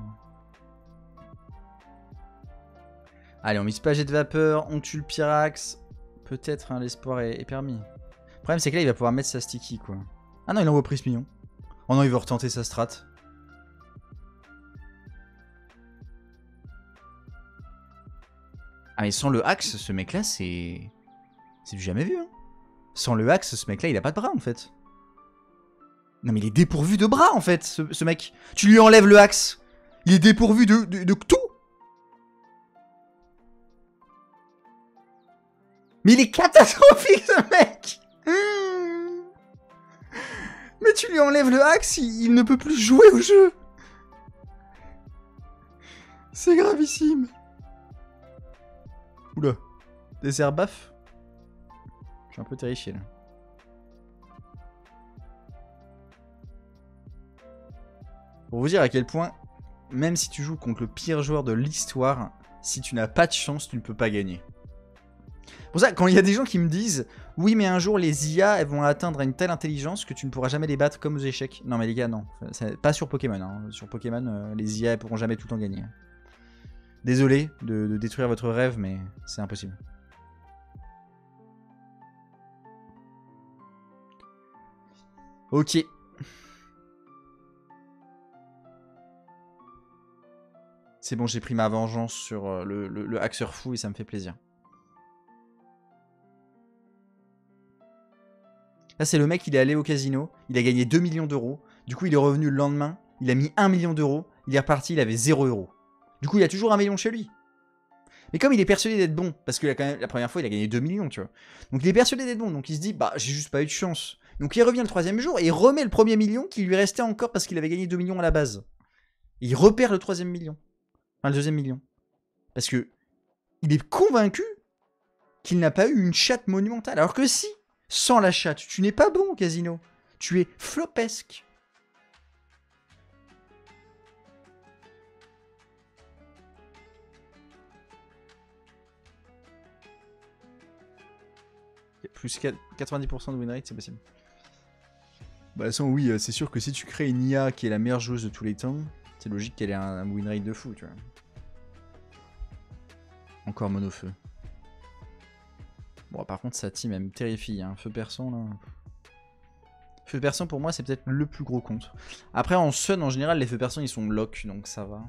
Allez, on mise pas jet de vapeur, on tue le Pyrax. Peut-être hein, l'espoir est, est permis. Le problème, c'est que là, il va pouvoir mettre sa sticky, quoi. Ah non, il envoie prise mignon. Oh non, il veut retenter sa strat. Ah mais sans le axe, ce mec-là, c'est... C'est du jamais vu, hein. Sans le axe, ce mec-là, il a pas de bras, en fait. Non mais il est dépourvu de bras en fait, ce, ce mec. Tu lui enlèves le axe. Il est dépourvu de, de, de tout. Mais il est catastrophique ce mec. Mmh. Mais tu lui enlèves le axe, il, il ne peut plus jouer au jeu. C'est gravissime. Oula. Désert baf. Je suis un peu terrifié là. Pour vous dire à quel point, même si tu joues contre le pire joueur de l'histoire, si tu n'as pas de chance, tu ne peux pas gagner. Pour ça, quand il y a des gens qui me disent « Oui, mais un jour, les I A elles vont atteindre une telle intelligence que tu ne pourras jamais les battre comme aux échecs. » Non, mais les gars, non. Pas sur Pokémon. Hein. Sur Pokémon, euh, les I A ne pourront jamais tout le temps gagner. Désolé de, de détruire votre rêve, mais c'est impossible. Ok. C'est bon, j'ai pris ma vengeance sur le, le, le haxeur fou et ça me fait plaisir. Là, c'est le mec, il est allé au casino, il a gagné deux millions d'euros. Du coup, il est revenu le lendemain, il a mis un million d'euros, il est reparti, il avait zéro euros. Du coup, il a toujours un million chez lui. Mais comme il est persuadé d'être bon, parce que quand même, la première fois, il a gagné deux millions, tu vois. Donc, il est persuadé d'être bon, donc il se dit, bah, j'ai juste pas eu de chance. Donc, il revient le troisième jour et il remet le premier million qui lui restait encore parce qu'il avait gagné deux millions à la base. Et il repère le troisième million. Enfin, le deuxième million. Parce que il est convaincu qu'il n'a pas eu une chatte monumentale. Alors que si, sans la chatte, tu n'es pas bon au casino. Tu es flopesque. Plus quatre-vingt-dix pour cent de win rate, c'est possible. Bah, de toute façon, oui, c'est sûr que si tu crées une I A qui est la meilleure joueuse de tous les temps, c'est logique qu'elle ait un, un win rate de fou, tu vois. Encore monofeu. Bon, par contre, sa team, elle me terrifie. Hein. Feu persan, là. Feu persan, pour moi, c'est peut-être le plus gros compte. Après, en Sun, en général, les feux persans, ils sont lock, donc ça va.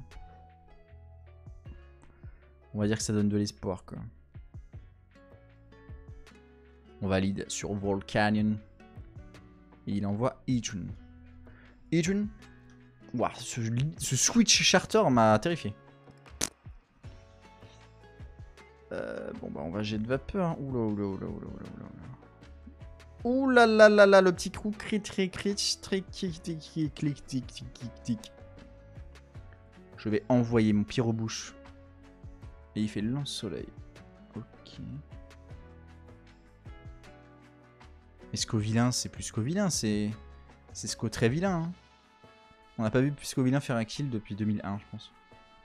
On va dire que ça donne de l'espoir, quoi. On valide sur Volcanion. Et il envoie Idrun. Idrun. Waouh, ce, ce switch charter m'a terrifié. Euh, bon bah on va jet de vapeur. Oula oula oula oula oula oula. Oula là là là, le petit coup crit crit crit crit clic tic clic tic tic tic. Je vais envoyer mon pyro-bouche. Et il fait le lance-soleil. Ok. Mais Scovillain, c'est plus Scovillain, c'est... C'est Sco très vilain. Hein. On n'a pas vu Scovillain faire un kill depuis deux mille un, je pense.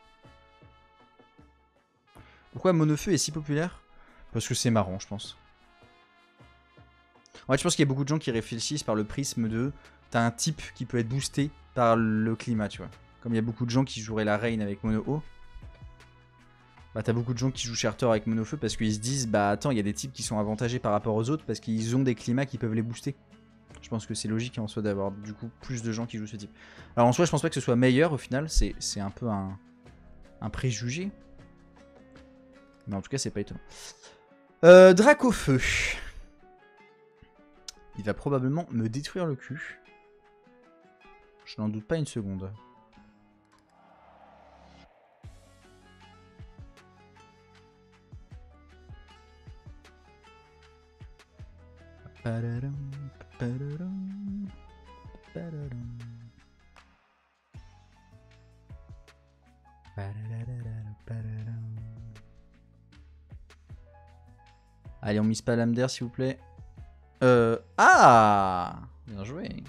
Pourquoi Monofeu est si populaire? Parce que c'est marrant, je pense. En fait, je pense qu'il y a beaucoup de gens qui réfléchissent par le prisme de... T'as un type qui peut être boosté par le climat, tu vois. Comme il y a beaucoup de gens qui joueraient la Reine avec Mono haut. Bah t'as beaucoup de gens qui jouent Charter avec Monofeu parce qu'ils se disent bah attends, il y a des types qui sont avantagés par rapport aux autres parce qu'ils ont des climats qui peuvent les booster. Je pense que c'est logique en soi d'avoir du coup plus de gens qui jouent ce type. Alors en soi je pense pas que ce soit meilleur au final, c'est un peu un, un préjugé. Mais en tout cas c'est pas étonnant. Euh, Dracofeu. Il va probablement me détruire le cul. Je n'en doute pas une seconde. Allez, on mise pas l'âme d'air, s'il vous plaît. Euh... Ah, bien joué.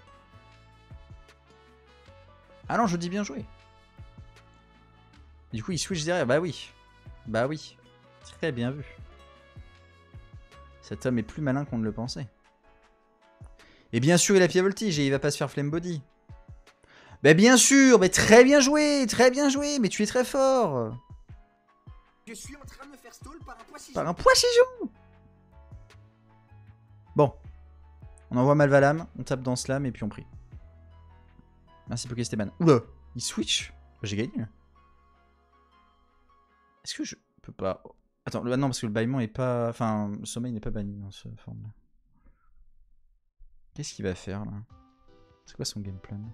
Ah non, je dis bien joué. Du coup, il switch derrière. Bah oui. Bah oui. Très bien vu. Cet homme est plus malin qu'on ne le pensait. Et bien sûr, il a Pia Voltige et il va pas se faire Flame Body. Bah bien sûr, mais très bien joué, très bien joué, mais tu es très fort. Je suis en train de me faire stall par un poisson. Par un poisson. Bon. On envoie Malvalam, on tape dans Slam et puis on prie. Merci Pokésteban. Oula, il switch. J'ai gagné là. Est-ce que je peux pas... Attends, le... non parce que le bâillement est pas... Enfin, le sommeil n'est pas banni dans ce forme là. Qu'est-ce qu'il va faire là? C'est quoi son game plan?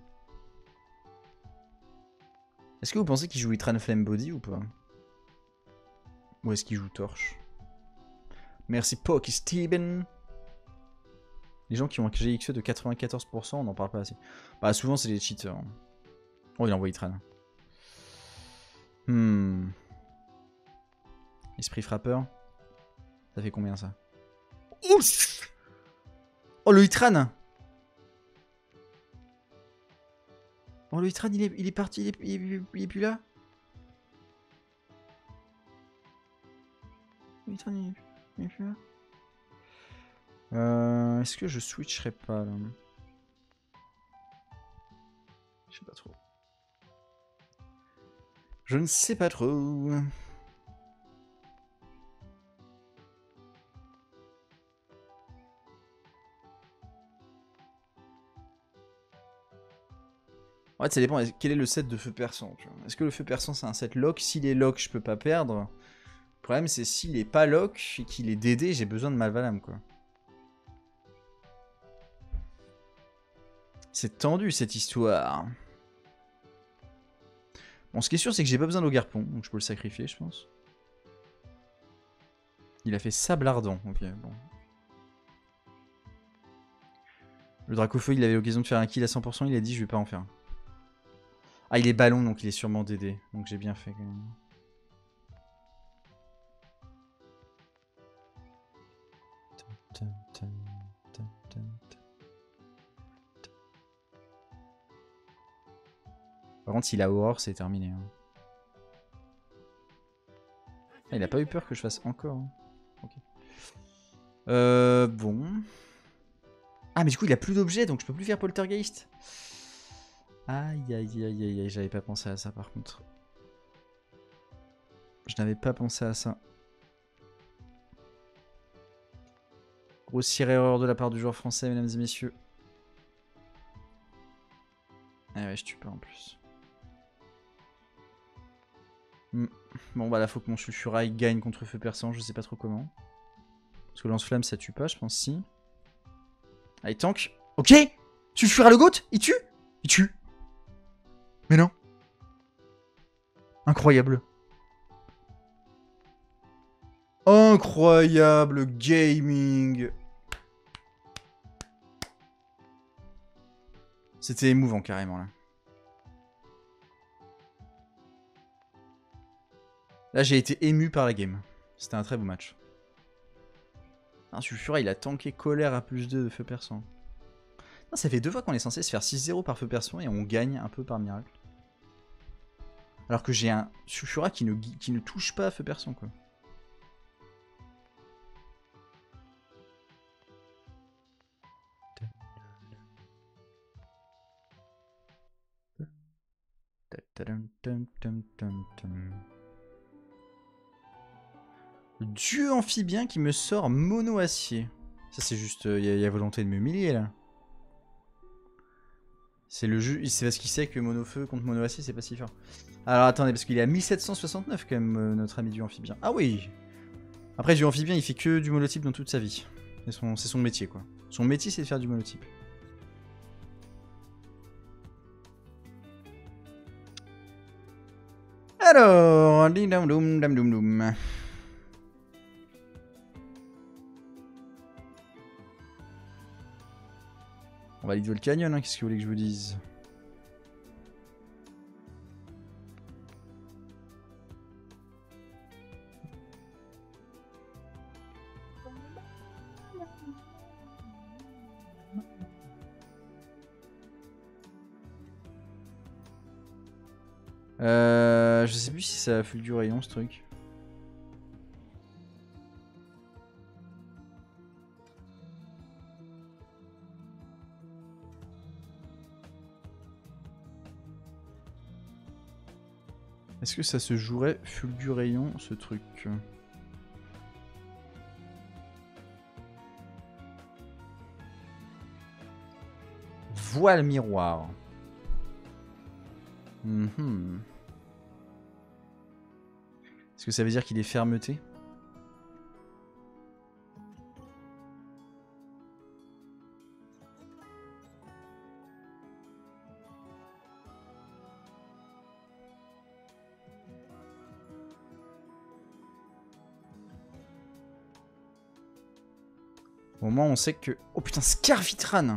Est-ce que vous pensez qu'il joue Itran Flame Body ou pas? Ou est-ce qu'il joue Torche? Merci Pokésteban. Les gens qui ont un G X E de quatre-vingt-quatorze pour cent, on n'en parle pas assez. Bah souvent c'est les cheaters. Oh il envoie Itran. Hmm. Esprit frappeur. Ça fait combien ça? Ouf. Oh le Itran. Oh le Itran il est, il est parti, il est, il, est, il est plus là. Le Itran il est, il est plus là. Euh, Est-ce que je switcherai pas là? Je sais pas trop. Je ne sais pas trop. En fait, ça dépend. Quel est le set de feu perçant? Est-ce que le feu perçant c'est un set lock? S'il est lock, je peux pas perdre. Le problème, c'est s'il est pas lock et qu'il est D D, j'ai besoin de Malvalam quoi. C'est tendu cette histoire. Bon, ce qui est sûr, c'est que j'ai pas besoin d'Ogarpon, donc je peux le sacrifier, je pense. Il a fait Sable Ardent, ok, bon. Le Dracofeu, il avait l'occasion de faire un kill à cent pour cent, il a dit je vais pas en faire. Ah, il est ballon, donc il est sûrement D D, donc j'ai bien fait quand même. Par contre, s'il a Aurore, c'est terminé. Hein. Ah, il a pas eu peur que je fasse encore. Hein. Ok. Euh, bon. Ah, mais du coup, il a plus d'objets, donc je peux plus faire Poltergeist. Aïe, aïe, aïe, aïe, aïe, j'avais pas pensé à ça par contre. Je n'avais pas pensé à ça. Grossière erreur de la part du joueur français, mesdames et messieurs. Ah ouais, je tue pas en plus. Hmm. Bon, bah là, faut que mon Sulfura il gagne contre feu perçant, je sais pas trop comment. Parce que lance-flamme, ça tue pas, je pense, si. Allez, tank. Ok. Sulfura le GOAT, il tue. Il tue. Mais non. Incroyable. Incroyable gaming. C'était émouvant carrément là. Là j'ai été ému par la game. C'était un très beau match. Ah, Sulfura il a tanké colère à plus deux de feu perçant. Non, ça fait deux fois qu'on est censé se faire six zéro par feu perçant et on gagne un peu par miracle. Alors que j'ai un Sulfura qui ne, qui ne touche pas à feu perçant quoi. Le dieu amphibien qui me sort mono acier. Ça c'est juste, il euh, y, y a volonté de m'humilier là. C'est le jeu, c'est parce qu'il sait que mono feu contre mono acier c'est pas si fort. Alors attendez, parce qu'il est à mille sept cent soixante-neuf quand même euh, notre ami dieu amphibien. Ah oui. Après dieu amphibien il fait que du monotype dans toute sa vie. C'est son, son métier quoi. Son métier c'est de faire du monotype. Alors, ding dam doum dam doum doum. On va Lidwell Canyon, hein, qu'est-ce que vous voulez que je vous dise? Euh, je sais plus si ça a fulgure rayon ce truc. Est-ce que ça se jouerait fulgure rayon ce truc? Voile miroir. Mm-hmm. Est-ce que ça veut dire qu'il est fermeté? Au moins on sait que... Oh putain, Scarvitran!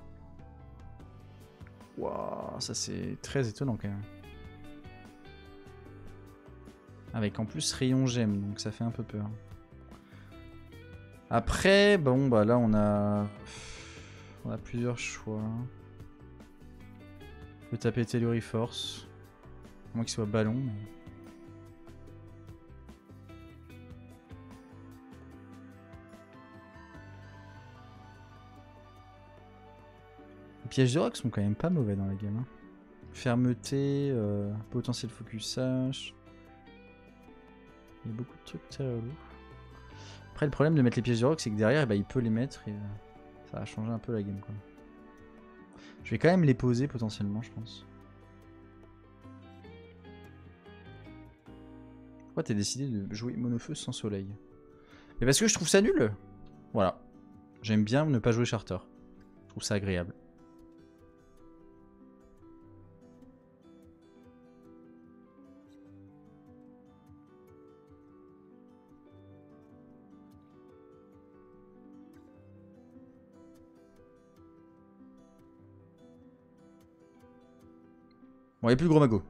Waouh, ça c'est très étonnant quand même. Avec en plus rayon gemme, donc ça fait un peu peur. Après, bon bah là on a... On a plusieurs choix. On peut taper Telluriforce. À moins qu'il soit ballon. Mais... Les pièges de rock sont quand même pas mauvais dans la game. Hein. Fermeté, euh, potentiel focusage. Il y a beaucoup de trucs très relous. Après le problème de mettre les pièges de rock, c'est que derrière bah, il peut les mettre et euh, ça va changer un peu la game quoi. Je vais quand même les poser potentiellement je pense. Pourquoi t'as décidé de jouer monofeu sans soleil? Mais parce que je trouve ça nul. Voilà. J'aime bien ne pas jouer charter. Je trouve ça agréable. Bon, il n'y a plus de gros magots.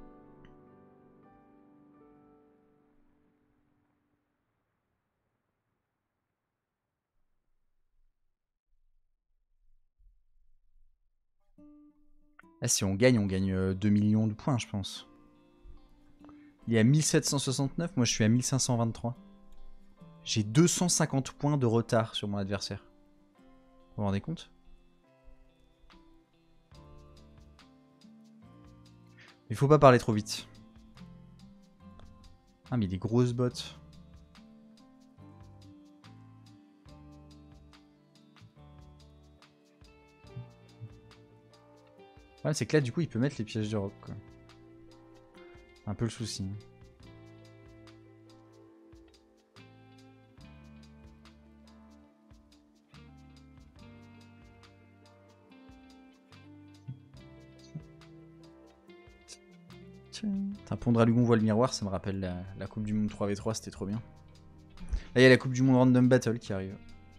Là, si on gagne, on gagne euh, deux millions de points, je pense. Il est à mille sept cent soixante-neuf, moi je suis à mille cinq cent vingt-trois. J'ai deux cent cinquante points de retard sur mon adversaire. Vous vous rendez compte? Il faut pas parler trop vite. Ah mais des grosses bottes. Ouais, c'est que là du coup il peut mettre les pièges de rock quoi. Un peu le souci. Un Pondralugon voile miroir, ça me rappelle la, la Coupe du Monde trois v trois, c'était trop bien. Là, il y a la Coupe du Monde Random Battle qui arrive.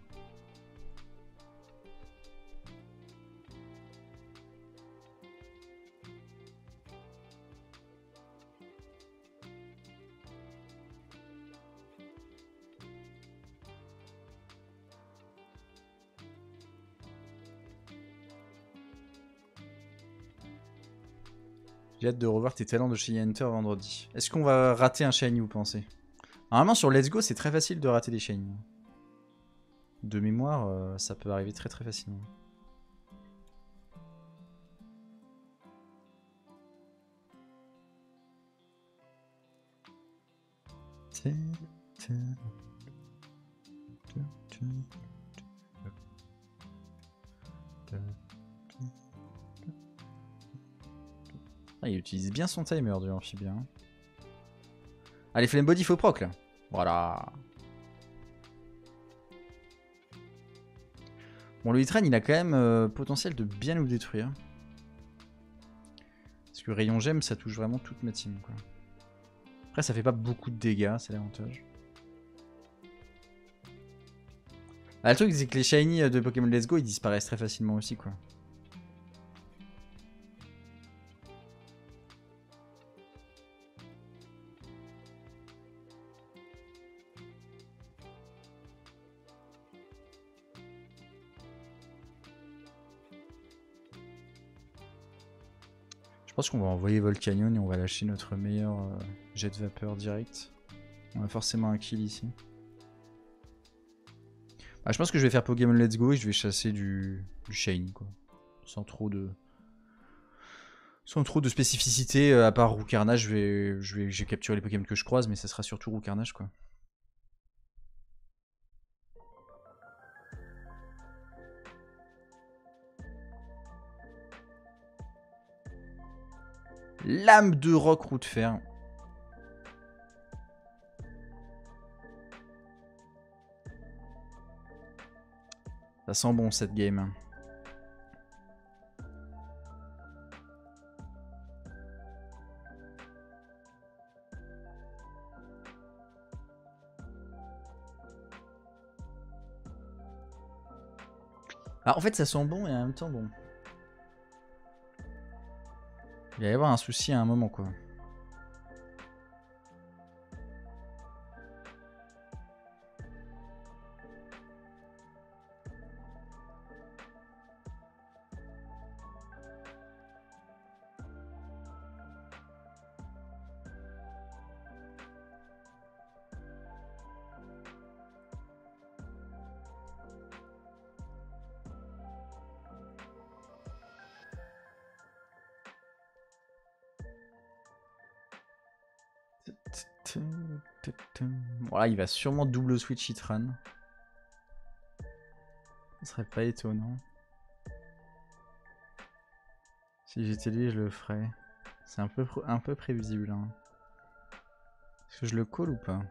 J'ai hâte de revoir tes talents de Shiny Hunter vendredi. Est-ce qu'on va rater un Shiny, vous pensez? Normalement, sur Let's Go, c'est très facile de rater des Shiny. De mémoire, euh, ça peut arriver très très facilement. Ah, il utilise bien son timer du amphibien. Allez, Flame Body, faut proc là. Voilà. Bon, le Hitran, il a quand même euh, potentiel de bien nous détruire. Parce que Rayon Gemme, ça touche vraiment toute ma team, quoi. Après, ça fait pas beaucoup de dégâts, c'est l'avantage. Ah, le truc c'est que les shiny de Pokémon Let's Go ils disparaissent très facilement aussi quoi. Je pense qu'on va envoyer Volcanion et on va lâcher notre meilleur euh, jet de vapeur direct. On a forcément un kill ici. Ah, je pense que je vais faire Pokémon Let's Go et je vais chasser du, du shiny quoi. Sans trop de... Sans trop de spécificité, euh, à part Roucarnage, je vais, je vais, j'ai capturé les Pokémon que je croise, mais ça sera surtout Roucarnage quoi. Lame de roc, roue de fer. Ça sent bon cette game. Ah, en fait ça sent bon et en même temps bon. Il va y avoir un souci à un moment quoi. Voilà, il va sûrement double switch Hitran. Ce serait pas étonnant. Si j'étais lui, je le ferais. C'est un peu, un peu prévisible. Hein. Est-ce que je le call ou pas?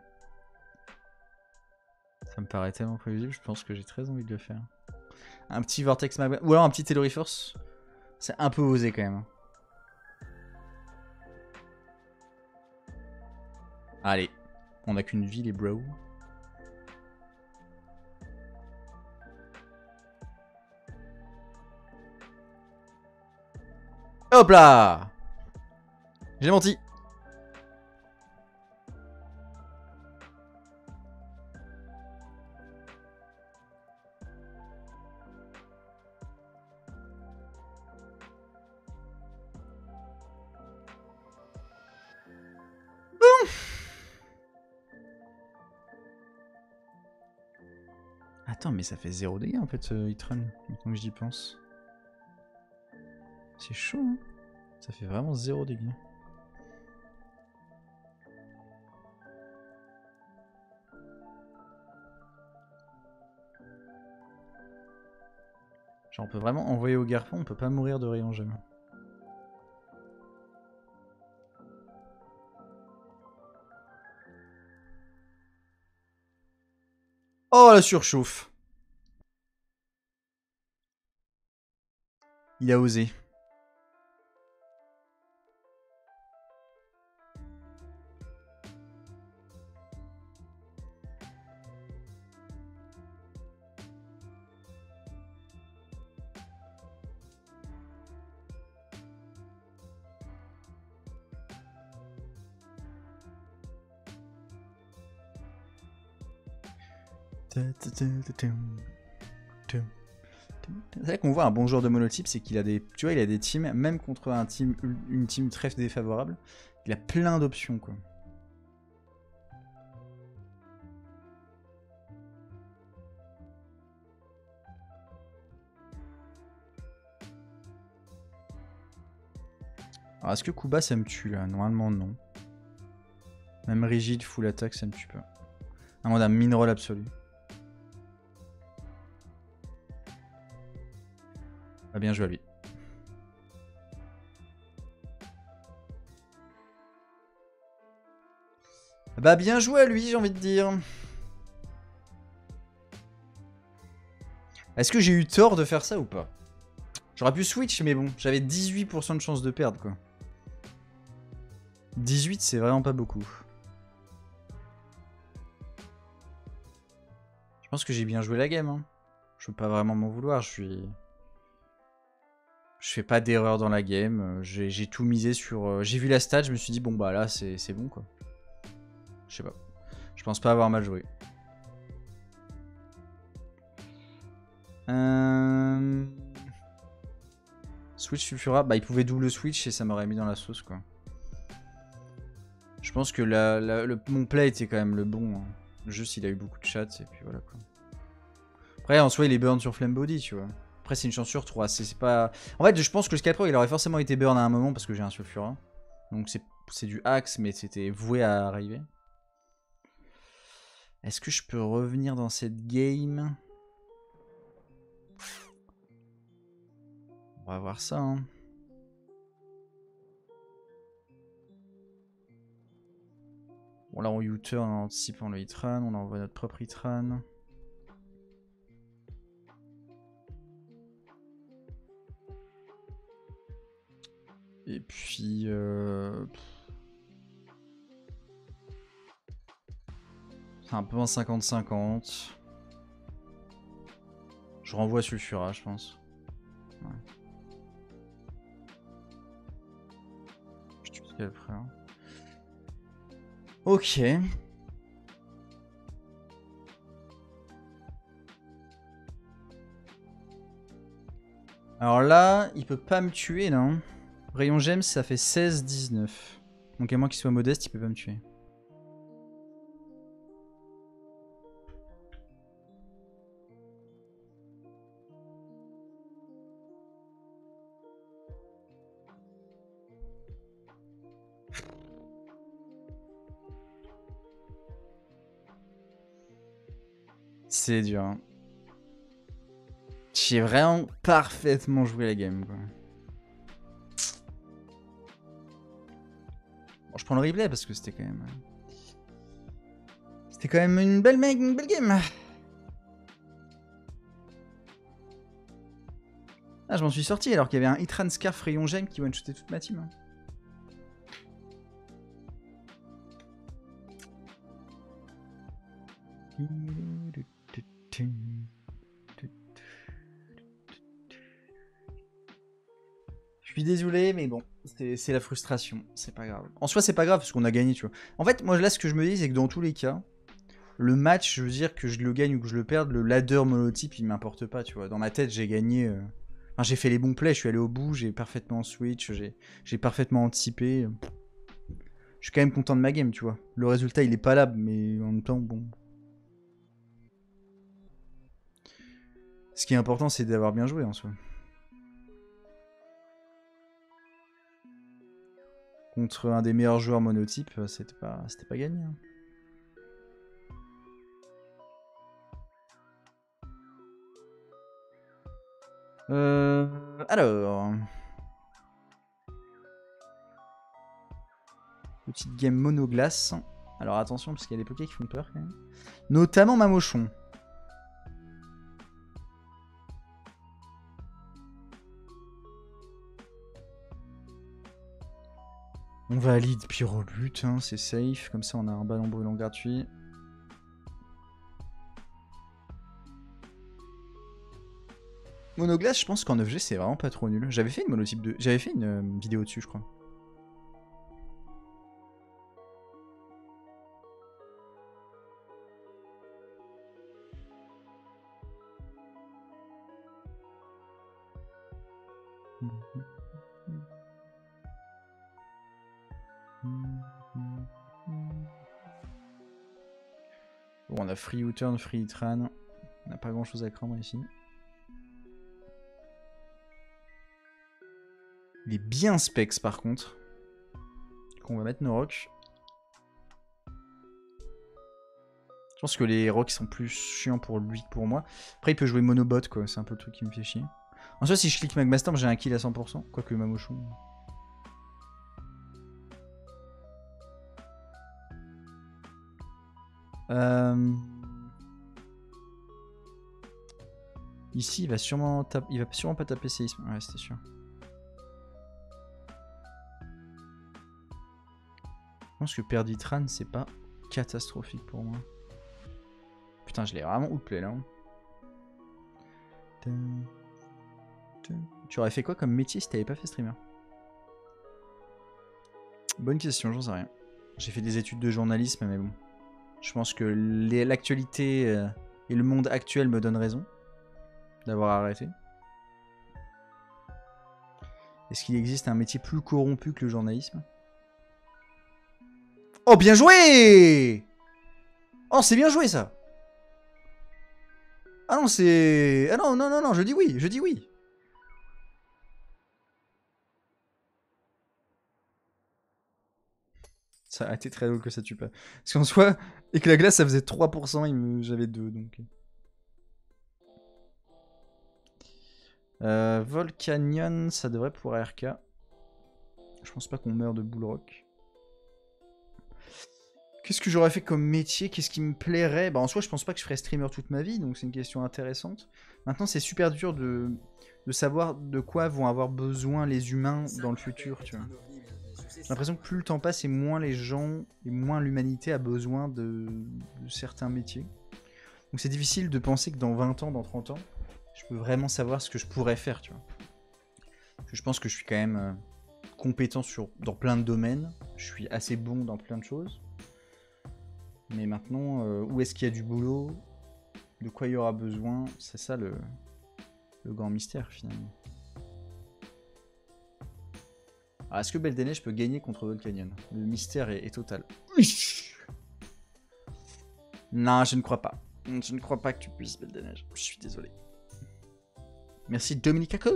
Ça me paraît tellement prévisible, je pense que j'ai très envie de le faire. Un petit Vortex Magma. Ou alors un petit Telluriforce. C'est un peu osé quand même. Allez. On a qu'une vie les bros. Hop là! J'ai menti. Attends, mais ça fait zéro dégâts en fait, ce Hitran, maintenant que j'y pense. C'est chaud, hein. Ça fait vraiment zéro dégâts. Genre, on peut vraiment envoyer au garpon, on peut pas mourir de rayon jamais. Oh la surchauffe! Il a osé. C'est vrai qu'on voit un bon joueur de monotype, c'est qu'il a des, tu vois, il a des teams, même contre un team, une team très défavorable, il a plein d'options quoi. Alors est-ce que Kuba ça me tue là? Normalement non. Même rigide, full attaque, ça me tue pas. À moins d'un mineral absolu. Ah bien joué à lui. Bah bien joué à lui, j'ai envie de dire. Est-ce que j'ai eu tort de faire ça ou pas? J'aurais pu switch, mais bon, j'avais dix-huit pour cent de chance de perdre quoi. dix-huit c'est vraiment pas beaucoup. pense que j'ai bien joué la game. Hein. Je peux pas vraiment m'en vouloir. Je suis... Je fais pas d'erreur dans la game. J'ai tout misé sur... J'ai vu la stat, je me suis dit, bon bah là, c'est bon quoi. Je sais pas. Je pense pas avoir mal joué. Euh... Switch Sulfura, bah il pouvait double switch et ça m'aurait mis dans la sauce quoi. Je pense que la, la, le, mon play était quand même le bon. Hein. Juste il a eu beaucoup de chats et puis voilà quoi. Après en soi il est burn sur Flame Body tu vois. Après c'est une chance sur trois. C'est pas... En fait je pense que le Skypro il aurait forcément été burn à un moment parce que j'ai un Sulfura. Donc c'est du axe mais c'était voué à arriver. Est-ce que je peux revenir dans cette game? On va voir ça. Hein. Bon là on U-turn en anticipant le hit-run, on envoie notre propre hit-run. Et puis... Euh... C'est un peu un cinquante cinquante. Je renvoie Sulfura je pense. Ouais. Je tue ce qu'il y a après. Hein. Ok. Alors là, il peut pas me tuer, non? Rayon Gems, ça fait seize dix-neuf. Donc à moins qu'il soit modeste, il peut pas me tuer. C'est dur. Hein. J'ai vraiment parfaitement joué la game. Quoi. Bon, je prends le replay parce que c'était quand même... C'était quand même une belle, une belle game. Ah, je m'en suis sorti alors qu'il y avait un Hitran Scarf Rayon Gem qui one-shotait toute ma team. Hein. Je suis désolé, mais bon, c'est la frustration, c'est pas grave. En soi, c'est pas grave parce qu'on a gagné, tu vois. En fait, moi là, ce que je me dis, c'est que dans tous les cas, le match, je veux dire que je le gagne ou que je le perde, le ladder monotype, il m'importe pas, tu vois. Dans ma tête, j'ai gagné. Euh... Enfin, j'ai fait les bons plays, je suis allé au bout, j'ai parfaitement switch, j'ai parfaitement anticipé. Je suis quand même content de ma game, tu vois. Le résultat, il est pas là, mais en même temps, bon. Ce qui est important, c'est d'avoir bien joué en soi. Contre un des meilleurs joueurs monotypes, c'était pas, c'était pas gagné. Hein. Euh, alors... Petite game monoglace. Alors attention, parce qu'il y a des pokés qui font peur quand même. Notamment Mamochon. On valide Pyrolute, hein, c'est safe. Comme ça, on a un ballon brûlant gratuit. Monoglace, je pense qu'en neuf G, c'est vraiment pas trop nul. J'avais fait une monotype de... J'avais fait une euh, vidéo dessus, je crois. Bon, on a free U-turn, free Hitran. On n'a pas grand chose à craindre ici. Il est bien specs par contre. On va mettre nos rocks. Je pense que les rocks sont plus chiants pour lui que pour moi. Après, il peut jouer monobot, quoi. C'est un peu le truc qui me fait chier. En soi, si je clique Magmastorm, j'ai un kill à cent pour cent. Quoique Mamochon. Euh... Ici, il va sûrement taper... il va sûrement pas taper séisme. Ouais, c'était sûr. Je pense que perdre Hitran, c'est pas catastrophique pour moi. Putain, je l'ai vraiment outplay là. Tu aurais fait quoi comme métier si t'avais pas fait streamer? Bonne question, j'en sais rien. J'ai fait des études de journalisme, mais bon. Je pense que l'actualité euh, et le monde actuel me donnent raison d'avoir arrêté. Est-ce qu'il existe un métier plus corrompu que le journalisme? Oh, bien joué! Oh, c'est bien joué, ça! Ah non, c'est... Ah non, non, non, non, je dis oui, je dis oui. Ça a été très drôle que ça tue pas. Parce qu'en soi, et que la glace, ça faisait trois pour cent, me... j'avais deux, donc... Euh, Volcanion, ça devrait pouvoir R K. Je pense pas qu'on meurt de Bullrock. Qu'est-ce que j'aurais fait comme métier? Qu'est-ce qui me plairait? Bah en soi, je pense pas que je ferais streamer toute ma vie, donc c'est une question intéressante. Maintenant, c'est super dur de, de savoir de quoi vont avoir besoin les humains dans le futur, tu vois. J'ai l'impression que plus le temps passe et moins les gens et moins l'humanité a besoin de, de certains métiers. Donc c'est difficile de penser que dans vingt ans, dans trente ans, je peux vraiment savoir ce que je pourrais faire, tu vois. Parce que je pense que je suis quand même euh, compétent sur, dans plein de domaines. Je suis assez bon dans plein de choses. Mais maintenant, euh, où est-ce qu'il y a du boulot? De quoi il y aura besoin? C'est ça le, le grand mystère, finalement. Alors, est-ce que Belle des Neiges peut gagner contre Volcanion? Le mystère est, est total. Non, je ne crois pas. Je ne crois pas que tu puisses, Belle des Neiges. Je suis désolé. Merci, Dominique Aco.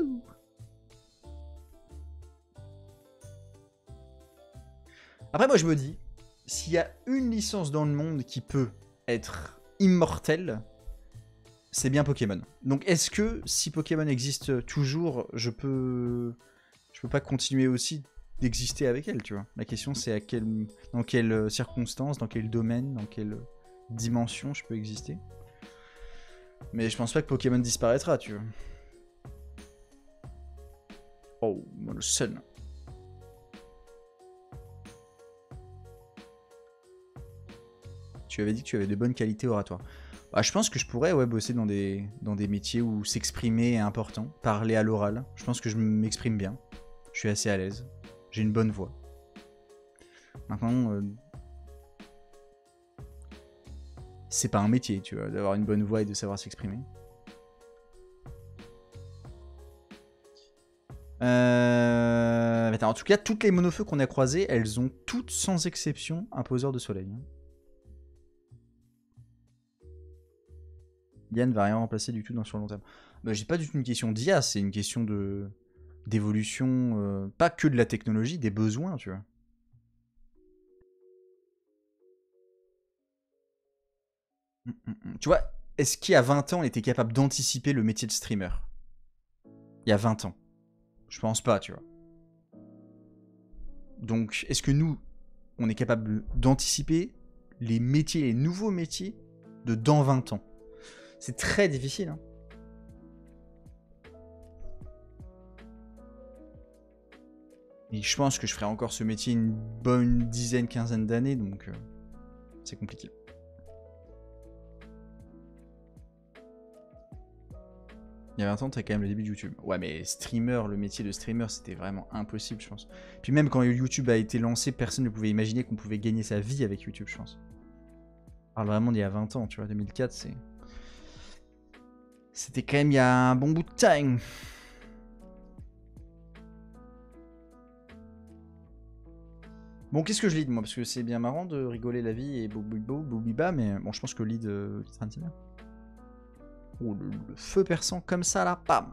Après, moi, je me dis, s'il y a une licence dans le monde qui peut être immortelle, c'est bien Pokémon. Donc, est-ce que si Pokémon existe toujours, je peux, je peux pas continuer aussi d'exister avec elle, tu vois? La question, c'est à quelle, dans quelles circonstances, dans quel domaine, dans quelle dimension je peux exister. Mais je pense pas que Pokémon disparaîtra, tu vois. Oh, le sun. Tu avais dit que tu avais de bonnes qualités oratoires. Bah, je pense que je pourrais ouais, bosser dans des, dans des métiers où s'exprimer est important. Parler à l'oral. Je pense que je m'exprime bien. Je suis assez à l'aise. J'ai une bonne voix. Maintenant, euh, c'est pas un métier, tu vois, d'avoir une bonne voix et de savoir s'exprimer. Euh... Attends, en tout cas, toutes les monofeux qu'on a croisées, elles ont toutes, sans exception, un poseur de soleil. Yann va rien remplacer du tout dans sur le long terme. Bah, j'ai pas du tout une question d'I A, c'est une question de d'évolution, euh, pas que de la technologie, des besoins, tu vois. Mm, mm, mm. Tu vois, est-ce qu'il y a vingt ans, on était capable d'anticiper le métier de streamer? Il y a vingt ans. Je pense pas, tu vois. Donc, est-ce que nous, on est capable d'anticiper les métiers, les nouveaux métiers de dans vingt ans? C'est très difficile, hein. Et je pense que je ferai encore ce métier une bonne dizaine, quinzaine d'années, donc euh, c'est compliqué. Il y a vingt ans, t'as quand même le début de YouTube. Ouais, mais streamer, le métier de streamer, c'était vraiment impossible, je pense. Puis même quand YouTube a été lancé, personne ne pouvait imaginer qu'on pouvait gagner sa vie avec YouTube, je pense. On parle vraiment d'il y a vingt ans, tu vois, deux mille quatre, c'est... C'était quand même il y a un bon bout de time. Bon, qu'est-ce que je lead, moi? Parce que c'est bien marrant de rigoler la vie et bobibo, bobiba, mais bon, je pense que lead euh, sera bien. Oh, le, le feu perçant comme ça, là, pam!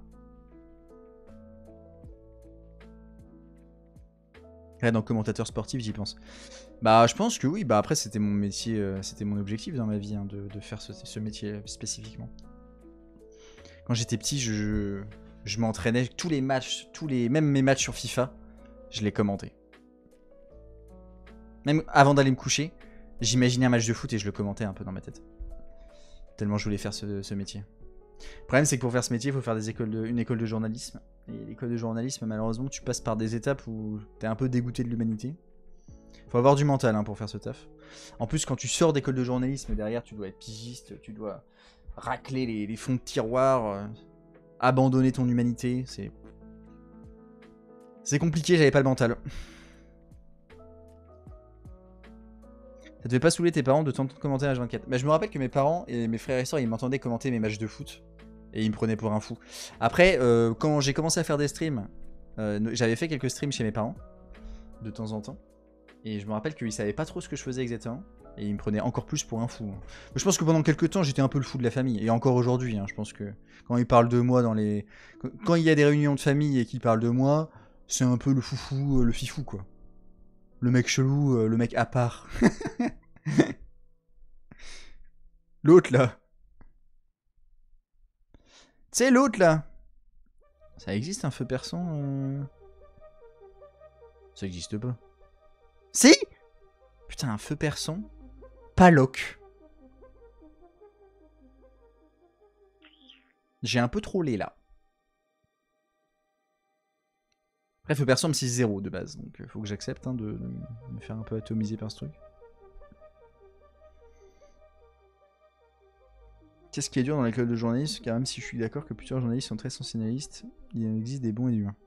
Ouais, dans commentateur sportif, j'y pense. Bah, je pense que oui, bah après, c'était mon métier, euh, c'était mon objectif dans ma vie, hein, de, de faire ce, ce métier spécifiquement. Quand j'étais petit, je, je m'entraînais, tous les matchs, tous les, même mes matchs sur FIFA, je les commentais. Même avant d'aller me coucher, j'imaginais un match de foot et je le commentais un peu dans ma tête. Tellement je voulais faire ce, ce métier. Le problème, c'est que pour faire ce métier, il faut faire des écoles de, une école de journalisme. Et l'école de journalisme, malheureusement, tu passes par des étapes où t'es un peu dégoûté de l'humanité. Faut avoir du mental hein, pour faire ce taf. En plus, quand tu sors d'école de journalisme, derrière, tu dois être pigiste, tu dois racler les, les fonds de tiroir, euh, abandonner ton humanité. C'est c'est compliqué, j'avais pas le mental. Ça devait pas saouler tes parents de t'entendre commenter à H vingt-quatre. Bah, je me rappelle que mes parents et mes frères et sœurs, ils m'entendaient commenter mes matchs de foot. Et ils me prenaient pour un fou. Après, euh, quand j'ai commencé à faire des streams, euh, j'avais fait quelques streams chez mes parents, de temps en temps. Et je me rappelle qu'ils savaient pas trop ce que je faisais exactement. Et ils me prenaient encore plus pour un fou. Je pense que pendant quelques temps, j'étais un peu le fou de la famille. Et encore aujourd'hui, hein, je pense que quand ils parlent de moi dans les... Quand il y a des réunions de famille et qu'ils parlent de moi, c'est un peu le foufou, le fifou, quoi. Le mec chelou, le mec à part. L'autre, là. Tu sais, l'autre, là. Ça existe un feu perçant euh... Ça existe pas. Si. Putain, un feu perçant. Paloc. J'ai un peu trollé, là. Après, feu perçant me six zéro de base. Donc, il faut que j'accepte hein, de, de me faire un peu atomiser par ce truc. Qu'est-ce qui est dur dans l'école de journalisme? Car même si je suis d'accord que plusieurs journalistes sont très sensationnalistes, il existe des bons et des humains.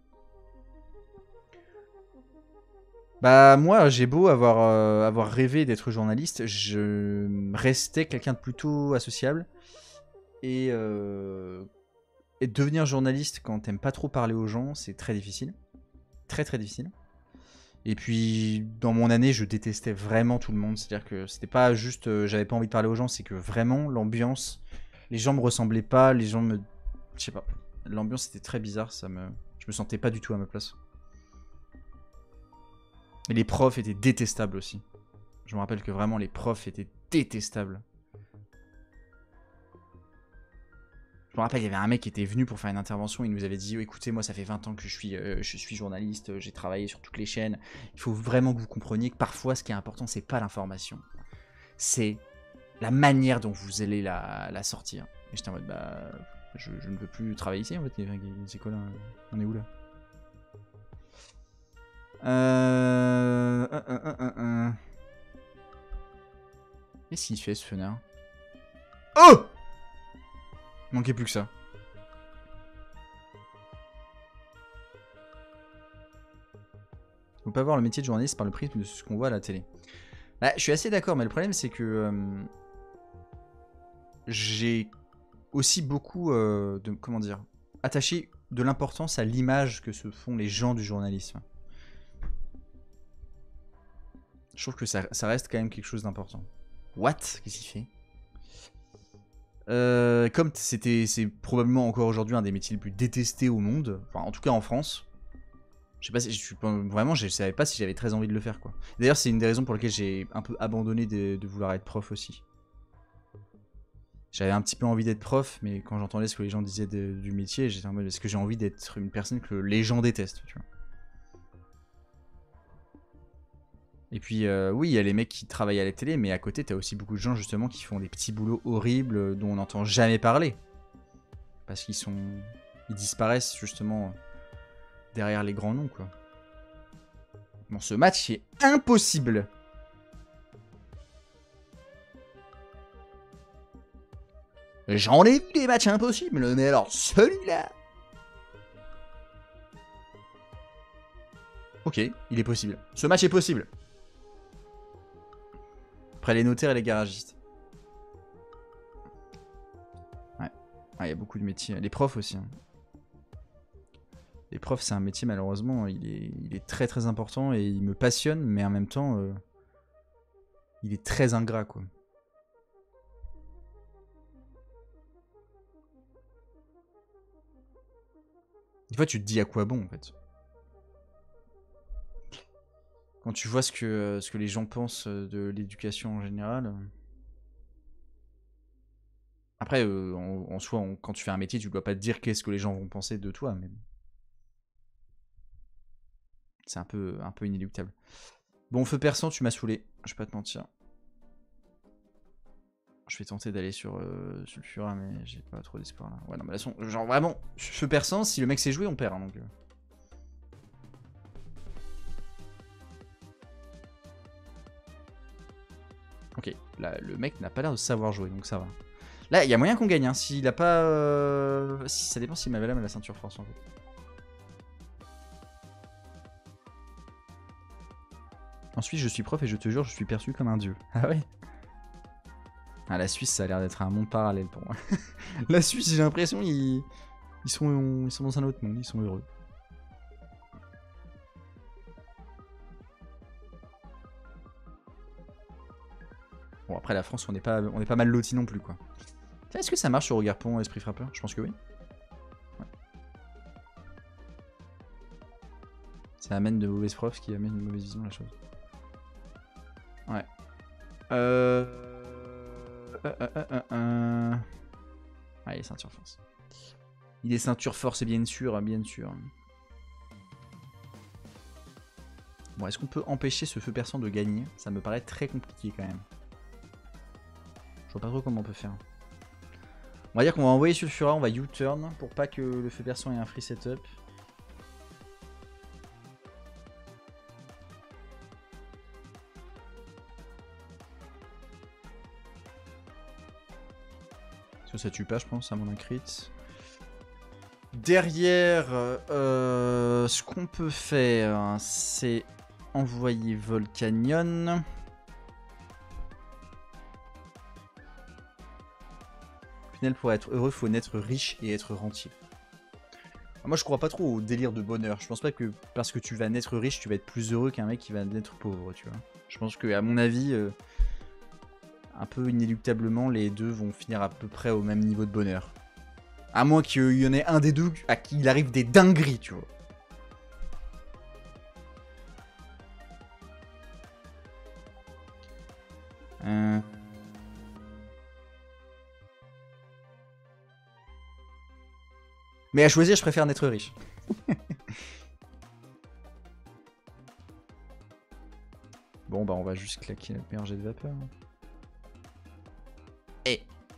Bah moi j'ai beau avoir, euh, avoir rêvé d'être journaliste, je restais quelqu'un de plutôt associable. Et, euh, et devenir journaliste quand t'aimes pas trop parler aux gens, c'est très difficile. Très très difficile. Et puis dans mon année je détestais vraiment tout le monde. C'est-à-dire que c'était pas juste euh, j'avais pas envie de parler aux gens, c'est que vraiment l'ambiance, les gens me ressemblaient pas, les gens me... Je sais pas. L'ambiance était très bizarre, ça me... je me sentais pas du tout à ma place. Et les profs étaient détestables aussi. Je me rappelle que vraiment les profs étaient détestables. Je me rappelle, il y avait un mec qui était venu pour faire une intervention, il nous avait dit oh, écoutez, moi ça fait vingt ans que je suis, euh, je suis journaliste, j'ai travaillé sur toutes les chaînes. Il faut vraiment que vous compreniez que parfois ce qui est important, c'est pas l'information. C'est la manière dont vous allez la, la sortir. Et j'étais en mode bah je, je ne veux plus travailler ici en fait. C'est quoi là? On est où là? Euh... Un, un, un, un. Qu'est-ce qu'il fait ce fenard? Oh! Il manquait plus que ça. On peut pas voir le métier de journaliste par le prisme de ce qu'on voit à la télé. Bah, je suis assez d'accord, mais le problème c'est que euh, j'ai aussi beaucoup euh, de comment dire attaché de l'importance à l'image que se font les gens du journalisme. Je trouve que ça, ça reste quand même quelque chose d'important. What? Qu'est-ce qu'il fait? euh, Comme c'était, c'est probablement encore aujourd'hui un des métiers les plus détestés au monde, enfin en tout cas en France. Je sais pas si je suis vraiment, je savais pas si j'avais très envie de le faire quoi. D'ailleurs, c'est une des raisons pour lesquelles j'ai un peu abandonné de, de vouloir être prof aussi. J'avais un petit peu envie d'être prof, mais quand j'entendais ce que les gens disaient de, du métier, j'étais en mode est-ce que j'ai envie d'être une personne que les gens détestent, tu vois. Et puis, euh, oui, il y a les mecs qui travaillent à la télé, mais à côté, t'as aussi beaucoup de gens, justement, qui font des petits boulots horribles dont on n'entend jamais parler. Parce qu'ils sont... Ils disparaissent, justement, derrière les grands noms, quoi. Bon, ce match est impossible. J'en ai vu des matchs impossibles, mais alors, celui-là... Ok, il est possible. Ce match est possible. Après les notaires et les garagistes. Ouais. Ah, il y a beaucoup de métiers. Les profs aussi. Hein. Les profs, c'est un métier, malheureusement, il est, il est très très important et il me passionne, mais en même temps, euh, il est très ingrat, quoi. Des fois, tu te dis à quoi bon, en fait. Quand tu vois ce que, ce que les gens pensent de l'éducation en général. Après, euh, en, en soi, on, quand tu fais un métier, tu ne dois pas te dire qu'est-ce que les gens vont penser de toi, mais c'est un peu, un peu inéluctable. Bon, feu perçant, tu m'as saoulé, je vais pas te mentir. Je vais tenter d'aller sur euh, Sulfura, mais j'ai pas trop d'espoir là. Ouais, non, mais là, son, genre vraiment, feu perçant, si le mec sait jouer, on perd. Hein, donc. Ok, là, le mec n'a pas l'air de savoir jouer, donc ça va. Là, il y a moyen qu'on gagne, hein. S'il a pas... Euh... Si, ça dépend s'il m'avait là, mais la ceinture force, en fait. Ensuite, je suis prof et je te jure, je suis perçu comme un dieu. Ah ouais? Ah, la Suisse, ça a l'air d'être un monde parallèle pour moi. La Suisse, j'ai l'impression, ils... Ils, sont... ils sont dans un autre monde, ils sont heureux. Bon, après, la France, on n'est pas... On est pas mal lotis non plus, quoi. Est-ce que ça marche sur Regard Pont, Esprit Frappeur? Je pense que oui. Ouais. Ça amène de mauvaises profs, ce qui amène une mauvaise vision de la chose. Ouais. Euh... Euh, euh, euh, euh, euh... Ah, il est ceinture force. Il est ceinture force, bien sûr, bien sûr. Bon, est-ce qu'on peut empêcher ce feu perçant de gagner? Ça me paraît très compliqué quand même. Je vois pas trop comment on peut faire. On va dire qu'on va envoyer Sulfura, on va U-turn pour pas que le feu perçant ait un free setup. Ça tue pas, je pense, à mon un crit. Derrière, euh, ce qu'on peut faire, c'est envoyer Volcanion. Au final, pour être heureux, faut naître riche et être rentier. Moi, je crois pas trop au délire de bonheur. Je pense pas que parce que tu vas naître riche, tu vas être plus heureux qu'un mec qui va naître pauvre, tu vois. Je pense que, à mon avis... Euh, un peu inéluctablement, les deux vont finir à peu près au même niveau de bonheur. À moins qu'il y en ait un des deux à qui il arrive des dingueries, tu vois. Euh... Mais à choisir, je préfère n'être riche. Bon, bah on va juste claquer notre meilleur jet de vapeur. Et...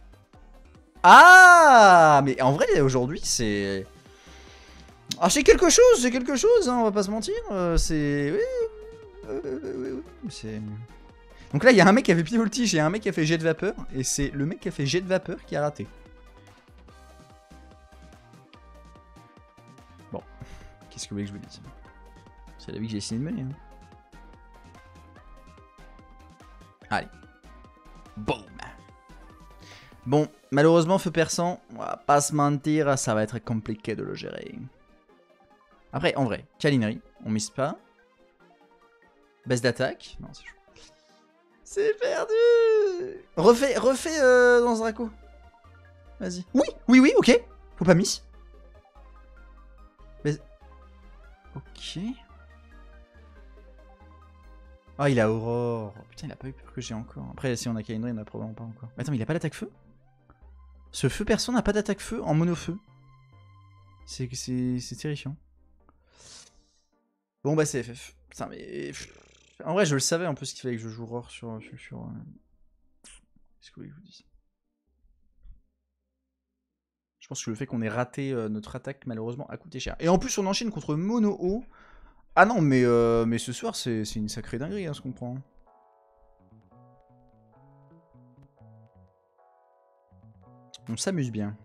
Ah, mais en vrai, aujourd'hui, c'est... Ah, c'est quelque chose, c'est quelque chose, hein, on va pas se mentir. Euh, c'est... Oui, oui, oui, oui, c'est... Donc là, il y a un mec qui a fait pied voltige et un mec qui a fait jet de vapeur. Et c'est le mec qui a fait jet de vapeur qui a raté. Bon. Qu'est-ce que vous voulez que je vous dise? C'est la vie que j'ai essayé de mener. Hein. Allez. Boum. Bon, malheureusement, feu perçant, on va pas se mentir, ça va être compliqué de le gérer. Après, en vrai, Kalinri, on mise pas. Baisse d'attaque. Non, c'est chaud. C'est perdu. Refais, refais euh, dans Draco. Vas-y. Oui, oui, oui, ok. Faut pas miss. Mais... Ok. Ah, oh, il a Aurore. Oh, putain, il a pas eu peur que j'ai encore. Après, si on a Kalinri, on a probablement pas encore. Mais attends, mais il a pas d'attaque feu? Ce feu perçant n'a pas d'attaque feu en monofeu. C'est terrifiant. Bon bah c'est F F. Putain mais... En vrai je le savais un peu ce qu'il fallait que je joue Aurore sur... sur, sur euh... Qu'est-ce que vous voulez que je vous dise? Je pense que le fait qu'on ait raté euh, notre attaque malheureusement a coûté cher. Et en plus on enchaîne contre Mono O. Ah non mais, euh, mais ce soir c'est une sacrée dinguerie hein, ce qu'on prend. On s'amuse bien.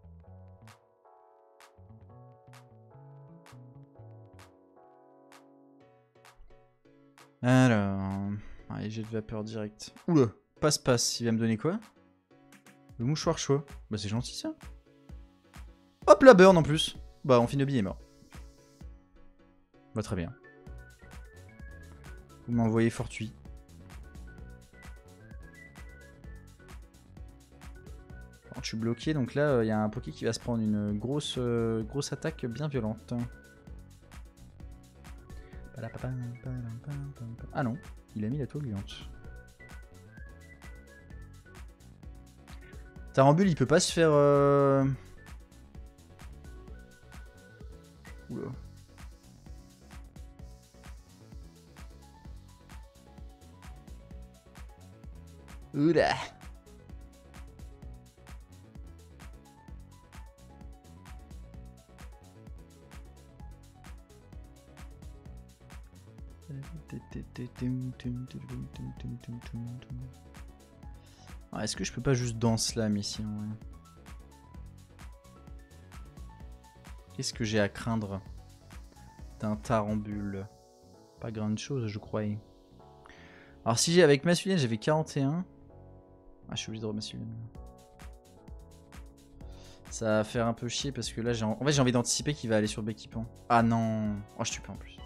Alors... Allez, jet de vapeur direct. Oula, passe-passe, il va me donner quoi? Le mouchoir chaud. Bah c'est gentil ça. Hop la burn en plus. Bah Amphinobi est mort. Bah très bien. Vous m'envoyez fortuit. Je suis bloqué, donc là, il euh, y a un Poké qui va se prendre une grosse, euh, grosse attaque bien violente. Ah non, il a mis la toile gluante. Tarambule, il peut pas se faire... Euh... Oula. Oula. Ah, est-ce que je peux pas juste dans slam ici en vrai? Qu'est-ce que j'ai à craindre d'un tarambule? Pas grande chose, je crois. Alors si j'ai avec masculine, j'avais quarante et un. Ah, je suis obligé de remasculine. Ça va faire un peu chier parce que là, j'ai en... en fait, j'ai envie d'anticiper qu'il va aller sur le bec équipant. Ah non. Oh, je tue pas en plus.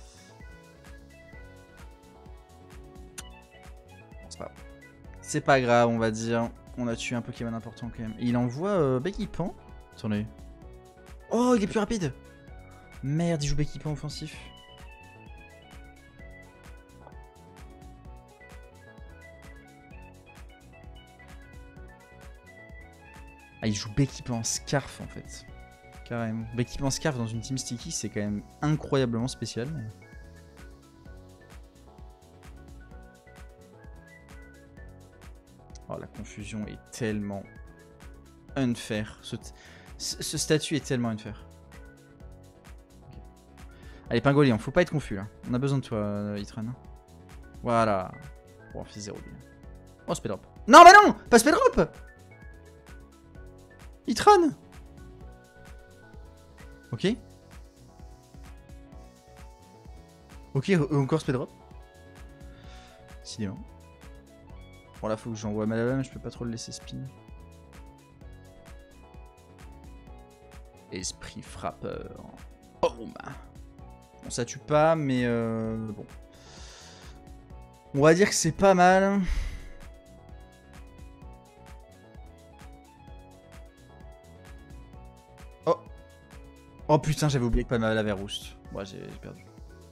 Bon, c'est pas grave. C'est pas grave, on va dire. On a tué un Pokémon important quand même. Et il envoie euh, bec équipant. Attendez. Oh, il est plus rapide. Merde, il joue bec équipant offensif. Ah, il joue bec équipant scarf en fait. Carrément. Bec équipant scarf dans une team sticky, c'est quand même incroyablement spécial. Mais... oh, la confusion est tellement unfair. Ce, ce statut est tellement unfair. Okay. Allez, Pingolian, faut pas être confus là. On a besoin de toi, Itran. Voilà. Bon, on fait zéro bien. Oh, speed drop. Non, bah non, pas speed drop. Itran. Ok. Ok, encore speed drop. Décidément. Bon là faut que j'envoie Malala, mais je peux pas trop le laisser spin. Esprit frappeur. Boum. Bon ça tue pas, mais euh, bon. On va dire que c'est pas mal. Oh. Oh putain, j'avais oublié que pas mal avait rouste. Bon, j'ai perdu.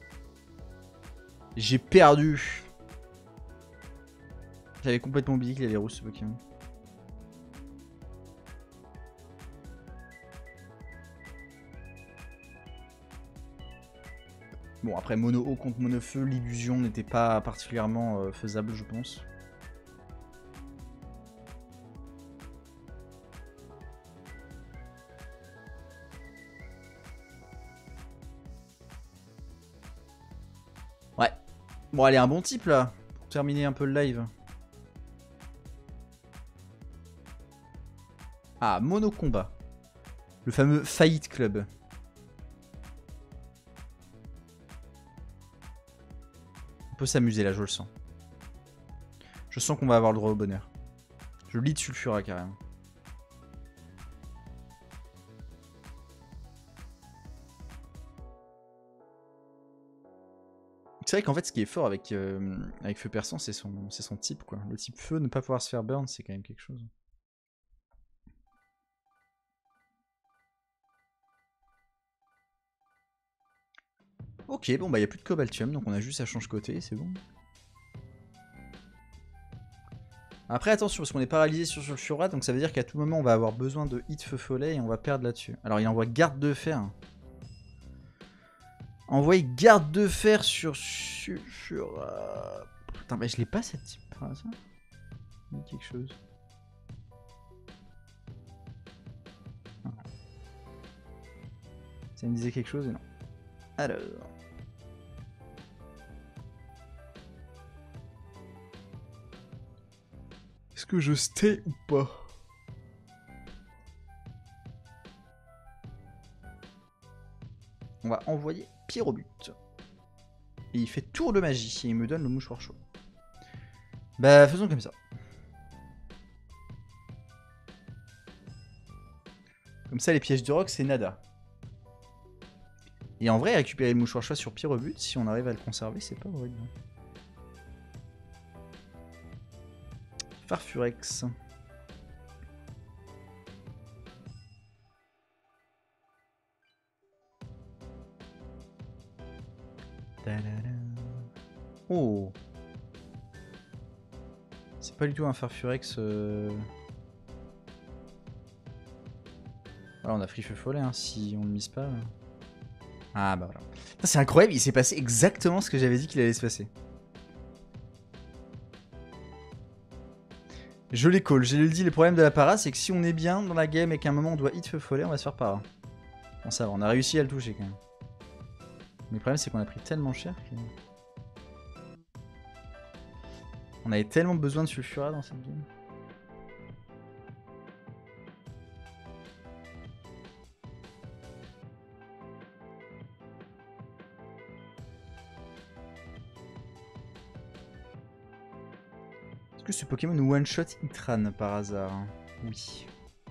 J'ai perdu. J'avais complètement oublié qu'il avait rouge ce Pokémon. Bon après mono eau contre mono feu, l'illusion n'était pas particulièrement euh, faisable je pense. Ouais. Bon allez, un bon type là, pour terminer un peu le live. Ah, mono combat. Le fameux Fight Club. On peut s'amuser là, je le sens. Je sens qu'on va avoir le droit au bonheur. Je lis de Sulfura carrément. C'est vrai qu'en fait, ce qui est fort avec, euh, avec Feu Perçant, c'est son, c'est son type, quoi. Le type feu, ne pas pouvoir se faire burn, c'est quand même quelque chose. Ok, bon, bah, il n'y a plus de Cobaltium, donc on a juste à changer côté, c'est bon. Après, attention, parce qu'on est paralysé sur Sulfura, donc ça veut dire qu'à tout moment, on va avoir besoin de hit Feu Follet et on va perdre là-dessus. Alors, il envoie Garde de Fer. Envoyer Garde de Fer sur Sulfura. Putain, mais je l'ai pas cette type. Ah, ça il y a quelque chose. Ah. Ça me disait quelque chose et non. Alors. Est-ce que je stay ou pas? On va envoyer Pyrobut. Et il fait tour de magie et il me donne le mouchoir chaud. Bah faisons comme ça. Comme ça les pièges de rock c'est nada. Et en vrai récupérer le mouchoir chaud sur Pyrobut, si on arrive à le conserver, c'est pas horrible. Farfurex. Oh. C'est pas du tout un Farfurex. Euh... Voilà, on a Free Feu Follet hein, si on ne mise pas. Ah bah voilà. C'est incroyable, il s'est passé exactement ce que j'avais dit qu'il allait se passer. Je les call, j'ai le dit, le problème de la para, c'est que si on est bien dans la game et qu'à un moment on doit hit Feu Follet, on va se faire para. Bon ça va, on a réussi à le toucher quand même. Mais le problème c'est qu'on a pris tellement cher que... On avait tellement besoin de Sulfura dans cette game. que ce Pokémon one-shot Hitran par hasard? Oui.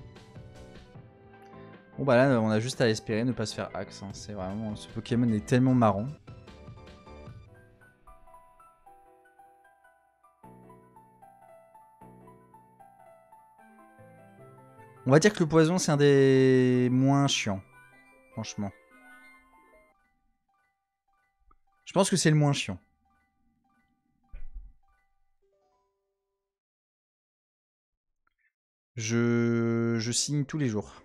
Bon bah là on a juste à espérer ne pas se faire axe. Hein. C'est vraiment... Ce Pokémon est tellement marrant. On va dire que le poison c'est un des moins chiants. Franchement. Je pense que c'est le moins chiant. Je... Je signe tous les jours.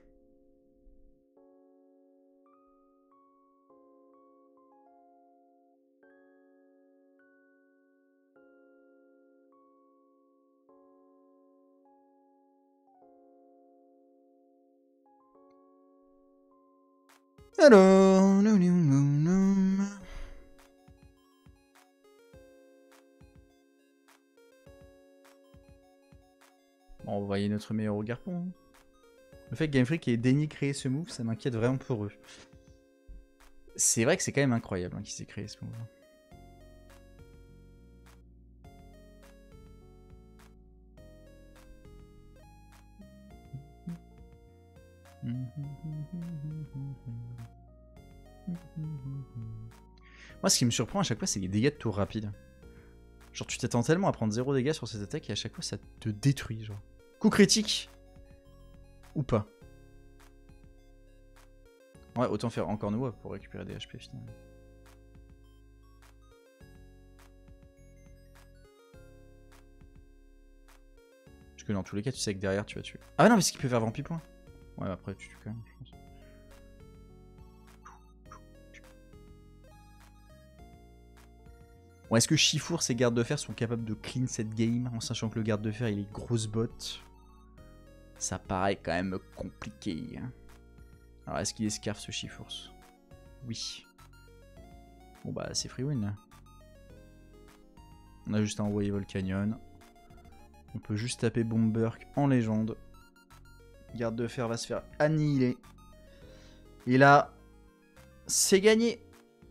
Alors... On va envoyer notre meilleur au Garpon. Le fait que Game Freak ait daigné créer ce move, ça m'inquiète vraiment pour eux. C'est vrai que c'est quand même incroyable hein, qu'ils aient créé ce move. Moi, ce qui me surprend à chaque fois, c'est les dégâts de tour rapide. Genre, tu t'attends tellement à prendre zéro dégâts sur cette attaque et à chaque fois, ça te détruit. Genre, coup critique ou pas. Ouais, autant faire encore Noah pour récupérer des H P finalement. Parce que dans tous les cas, tu sais que derrière, tu vas tuer. Ah non, mais c'est qu'il peut faire Vampipoint. Ouais, après, tu tues quand même, je pense. Bon, est-ce que Chifour et Garde de Fer sont capables de clean cette game en sachant que le Garde de Fer il est grosse botte? Ça paraît quand même compliqué. Alors, est-ce qu'il escarfe ce Chifour? Oui. Bon, bah, c'est free win. On a juste à envoyer Volcanion. On peut juste taper Bomberk en légende. Garde de Fer va se faire annihiler. Et là, c'est gagné.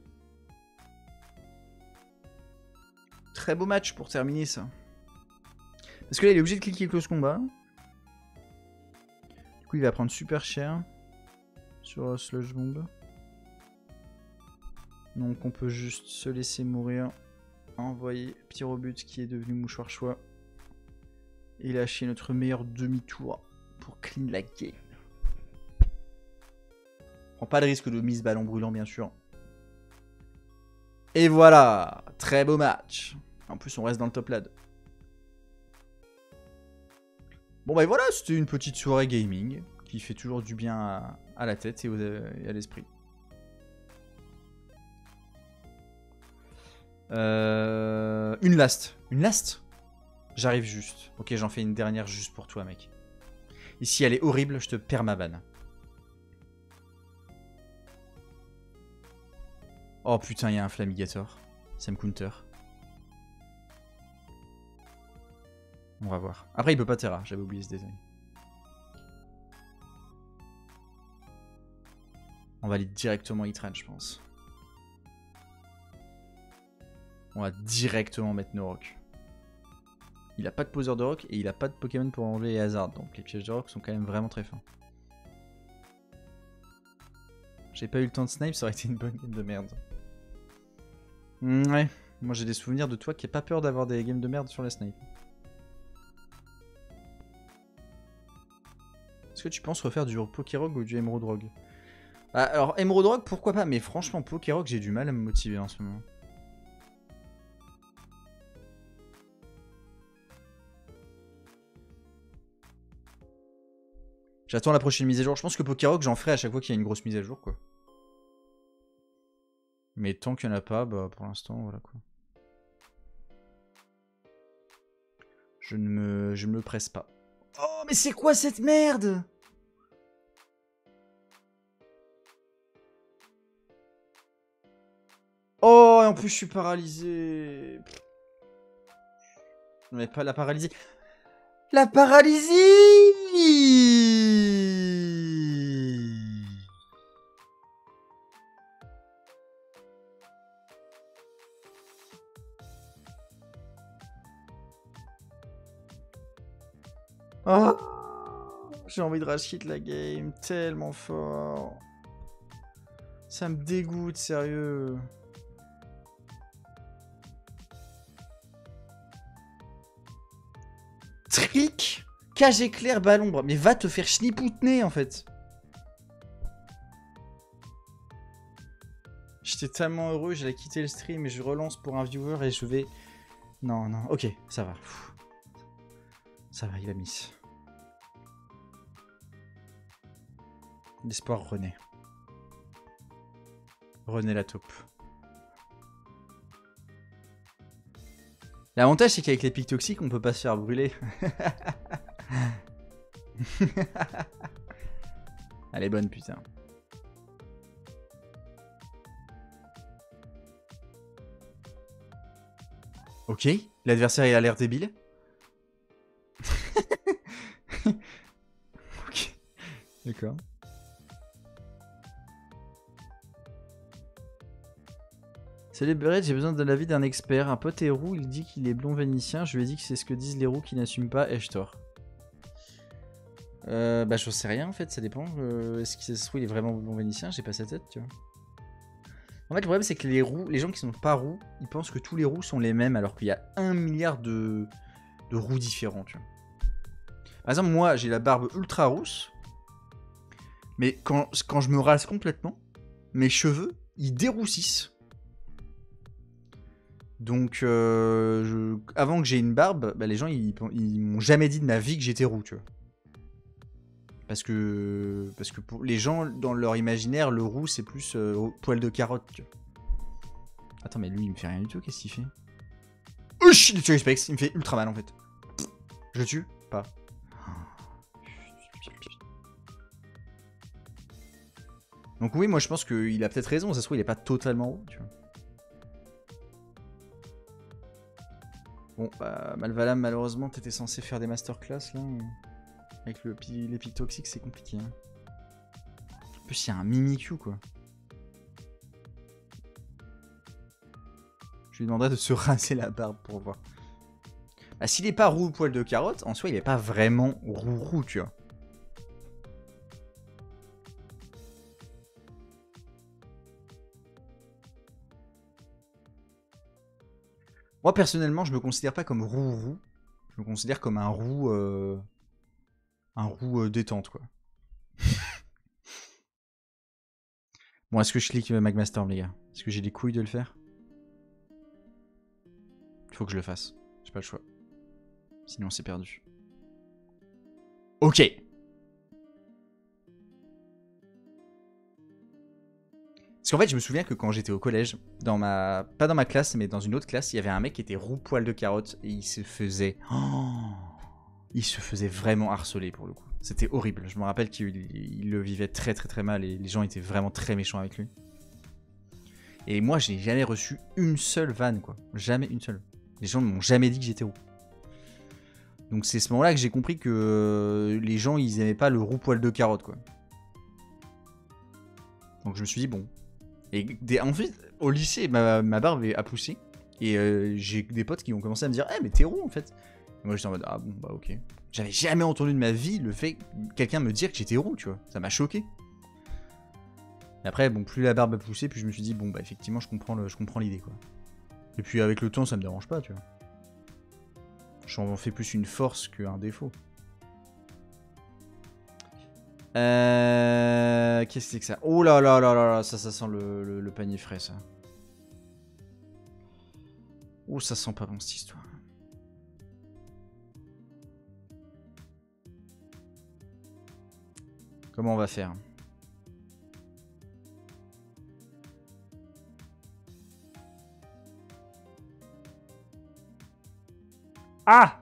Très beau match pour terminer ça. Parce que là, il est obligé de cliquer close combat. Du coup, il va prendre super cher sur Sludge Bomb. Donc, on peut juste se laisser mourir. Envoyer Pyrobut qui est devenu mouchoir choix. Et lâcher notre meilleur demi-tour pour clean la game. Prends pas de risque de mise ballon brûlant, bien sûr. Et voilà, très beau match. En plus, on reste dans le top lad. Bon, bah voilà, c'était une petite soirée gaming qui fait toujours du bien à, à la tête et, au, et à l'esprit. Euh, une last. Une last? J'arrive juste. Ok, j'en fais une dernière juste pour toi, mec. Et si elle est horrible, je te perds ma banne. Oh putain, il y a un Flamigator. Ça me counter. On va voir. Après, il peut pas Terra. J'avais oublié ce détail. On va aller directement Hitran, je pense. On va directement mettre nos rocs. Il a pas de poseur de rock et il a pas de Pokémon pour enlever les hazards. Donc les pièges de rock sont quand même vraiment très fins. J'ai pas eu le temps de snipe, ça aurait été une bonne game de merde. Mmh, ouais, moi j'ai des souvenirs de toi qui n'as pas peur d'avoir des games de merde sur la snipe. Est-ce que tu penses refaire du Pokérock ou du Emerald Rogue? Ah, alors Emerald Rogue pourquoi pas, mais franchement Pokérock j'ai du mal à me motiver en ce moment. J'attends la prochaine mise à jour. Je pense que Pokérock j'en ferai à chaque fois qu'il y a une grosse mise à jour quoi. Mais tant qu'il n'y en a pas, bah pour l'instant voilà quoi. Je ne me, je ne me presse pas. Oh mais c'est quoi cette merde? Oh et en plus je suis paralysé. Mais pas la paralysie. La paralysie. Oh, j'ai envie de rage quit la game tellement fort. Ça me dégoûte, sérieux. Trick, cage éclair, ballon. Mais va te faire schnipoutner en fait. J'étais tellement heureux, j'allais quitter le stream et je relance pour un viewer et je vais... Non, non, ok, ça va. Pfff. Ça va, il a mis. L'espoir renaît. Renaît la taupe. L'avantage, c'est qu'avec les pics toxiques, on peut pas se faire brûler. Elle est bonne, putain. Ok, l'adversaire il a l'air débile. Ok, d'accord. Salut Beret, j'ai besoin de l'avis d'un expert. Un pote est roux, il dit qu'il est blond vénitien. Je lui ai dit que c'est ce que disent les roux qui n'assument pas. Ai-je tort? Euh, bah, je sais rien en fait, ça dépend. Euh, Est-ce qu'il se trouve il est vraiment blond vénitien? J'ai pas sa tête, tu vois. En fait, le problème, c'est que les roux, les gens qui sont pas roux, ils pensent que tous les roux sont les mêmes alors qu'il y a un milliard de, de roux différents, tu vois. Par exemple, moi, j'ai la barbe ultra rousse, mais quand, quand je me rase complètement, mes cheveux, ils déroussissent. Donc, euh, je... avant que j'ai une barbe, bah, les gens, ils, ils m'ont jamais dit de ma vie que j'étais roux, tu vois. Parce que, parce que pour les gens, dans leur imaginaire, le roux, c'est plus euh, poil de carotte, tu vois. Attends, mais lui, il me fait rien du tout, qu'est-ce qu'il fait? Ouch, il me fait ultra mal, en fait. Je le tue? Pas. Donc oui, moi, je pense qu'il a peut-être raison, ça se trouve, il est pas totalement roux, tu vois. Bon, bah, Malvalam, malheureusement, t'étais censé faire des masterclass, là. Avec le, les pics toxiques, c'est compliqué. Hein. En plus, il y a un Mimikyu, quoi. Je lui demanderais de se raser la barbe pour voir. Bah, s'il est pas roux poil de carotte, en soi, il est pas vraiment roux-roux, tu vois. Moi, personnellement, je me considère pas comme roux-roux. Je me considère comme un roux... Euh... Un roux euh, détente, quoi. Bon, est-ce que je clique euh, Magmastorm, les gars? Est-ce que j'ai les couilles de le faire? Il faut que je le fasse. J'ai pas le choix. Sinon, c'est perdu. Ok. Parce qu'en fait, je me souviens que quand j'étais au collège, dans ma... pas dans ma classe, mais dans une autre classe, il y avait un mec qui était roux poil de carotte et il se faisait... Oh, il se faisait vraiment harceler pour le coup. C'était horrible. Je me rappelle qu'il le vivait très très très mal et les gens étaient vraiment très méchants avec lui. Et moi, je n'ai jamais reçu une seule vanne, quoi. Jamais une seule. Les gens ne m'ont jamais dit que j'étais roux. Donc c'est ce moment-là que j'ai compris que les gens, ils aimaient pas le roux poil de carotte, quoi. Donc je me suis dit, bon. Et des... en fait, au lycée, ma, ma barbe a poussé. Et euh, j'ai des potes qui ont commencé à me dire, eh, mais t'es roux, en fait. Et moi, j'étais en mode, ah bon, bah ok. J'avais jamais entendu de ma vie le fait quelqu'un me dire que j'étais roux, tu vois. Ça m'a choqué. Et après, bon, plus la barbe a poussé, plus je me suis dit, bon, bah effectivement, je comprends le, je comprends l'idée, quoi. Et puis avec le temps, ça me dérange pas, tu vois. J'en fais plus une force qu'un défaut. Euh... Qu'est-ce que c'est que ça? Oh là là là là là, ça, ça sent le, le, le panier frais, ça. Oh, ça sent pas bon, cette histoire. Comment on va faire? Ah!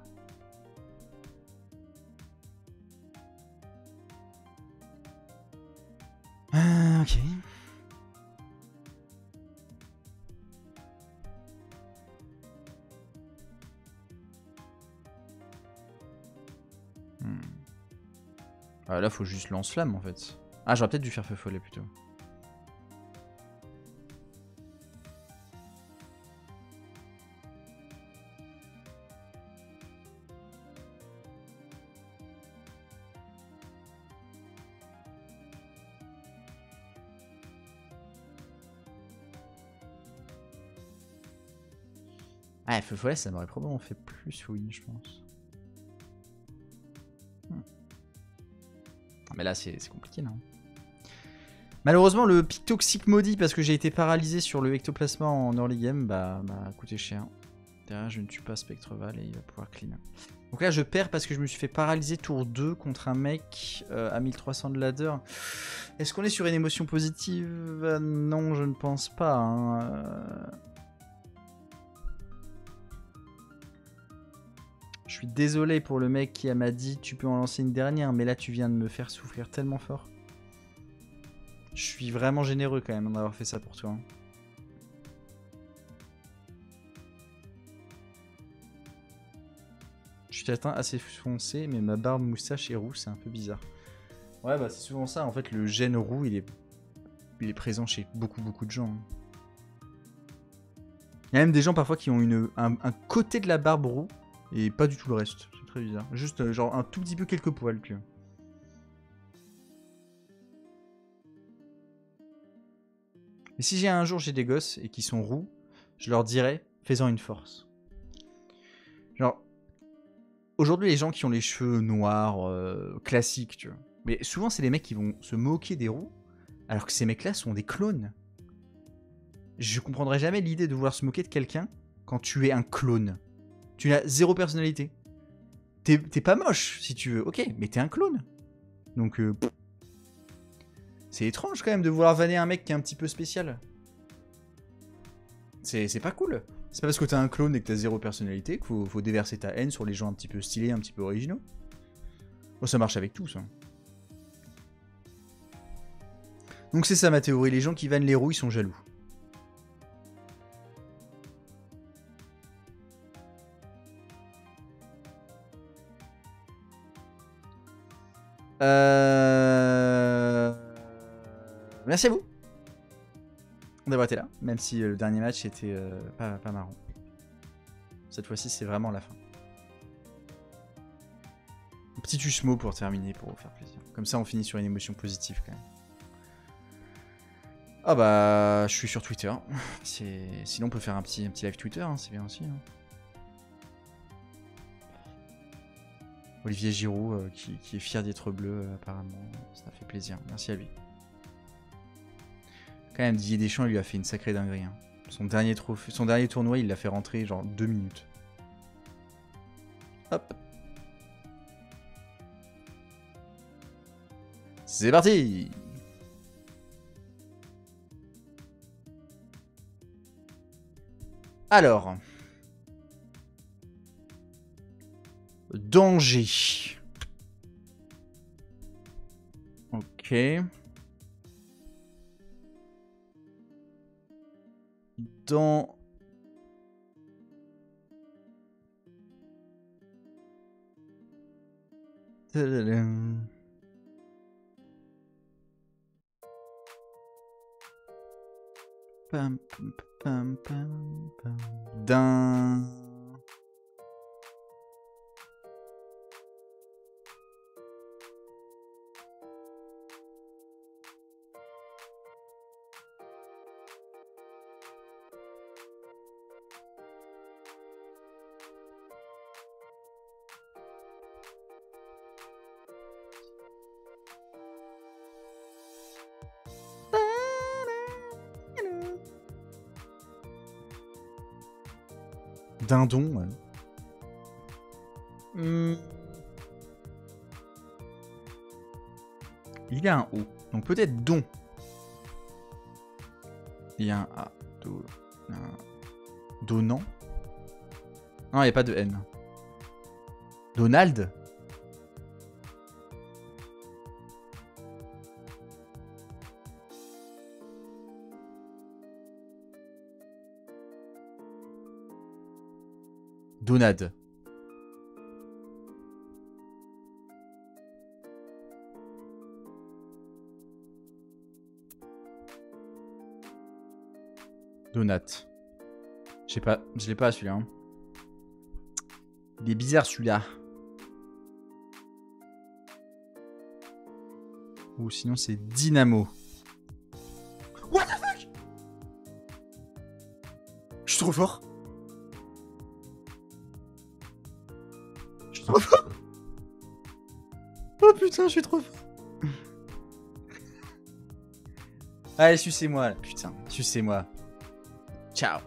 Ah, ok. Hmm. Ah, là, faut juste lance-flamme, en fait. Ah, j'aurais peut-être dû faire feu follet, plutôt. Ah, feu follet, ça m'aurait probablement fait plus, oui, je pense. Hmm. Mais là, c'est compliqué, non? Malheureusement, le pic toxique maudit, parce que j'ai été paralysé sur le ectoplasma en early game, bah, m'a coûté cher. Derrière, je ne tue pas Spectreval et il va pouvoir clean. Donc là, je perds parce que je me suis fait paralyser tour deux contre un mec euh, à mille trois cents de ladder. Est-ce qu'on est sur une émotion positive? Non, je ne pense pas. Hein. Je suis désolé pour le mec qui m'a dit tu peux en lancer une dernière, mais là, tu viens de me faire souffrir tellement fort. Je suis vraiment généreux quand même d'avoir fait ça pour toi. Hein. Je suis atteint assez foncé, mais ma barbe, moustache et roux, c'est un peu bizarre. Ouais, bah c'est souvent ça. En fait, le gène roux, il est, il est présent chez beaucoup, beaucoup de gens. Hein. Il y a même des gens parfois qui ont une, un, un côté de la barbe roux et pas du tout le reste. C'est très bizarre. Juste genre un tout petit peu quelques poils, tu vois. Et si j'ai un jour j'ai des gosses et qui sont roux, je leur dirais, fais-en une force. Genre, aujourd'hui les gens qui ont les cheveux noirs, euh, classiques, tu vois. Mais souvent c'est les mecs qui vont se moquer des roux, alors que ces mecs-là sont des clones. Je comprendrai jamais l'idée de vouloir se moquer de quelqu'un quand tu es un clone. Tu n'as zéro personnalité. T'es pas moche, si tu veux, ok, mais t'es un clone. Donc, euh, c'est étrange quand même de vouloir vanner un mec qui est un petit peu spécial. C'est pas cool. C'est pas parce que t'as un clone et que t'as zéro personnalité qu'il faut, faut déverser ta haine sur les gens un petit peu stylés, un petit peu originaux. Bon, ça marche avec tout, ça. Donc c'est ça ma théorie, les gens qui vannent les roux, ils sont jaloux. Euh... Merci à vous d'avoir été là, même si le dernier match était euh, pas, pas marrant. Cette fois-ci, c'est vraiment la fin. Un petit Usmo pour terminer, pour vous faire plaisir. Comme ça, on finit sur une émotion positive quand même. Ah bah, je suis sur Twitter. Sinon, on peut faire un petit, un petit live Twitter, hein, c'est bien aussi. Hein. Olivier Giroud, euh, qui, qui est fier d'être bleu, euh, apparemment. Ça fait plaisir. Merci à lui. Quand même, Didier Deschamps, il lui a fait une sacrée dinguerie. Hein. Son, dernier trophée, son dernier tournoi, il l'a fait rentrer genre deux minutes. Hop. C'est parti. Alors. Danger. Ok. Dans... Pam, pam, pam, pam, pam. D'un... Dindon, ouais. Mmh. Il y a un O, donc peut-être don. Il y a un A. Do... Un... Donnant. Non, il n'y a pas de N. Donald. Donade. Donat. Je sais pas, je l'ai pas celui-là. Hein. Il est bizarre celui-là. Ou sinon c'est Dynamo. What the fuck? Je suis trop fort. trop fort. Oh putain, je suis trop fort. Allez, sucez-moi, là. Putain, sucez-moi. Ciao.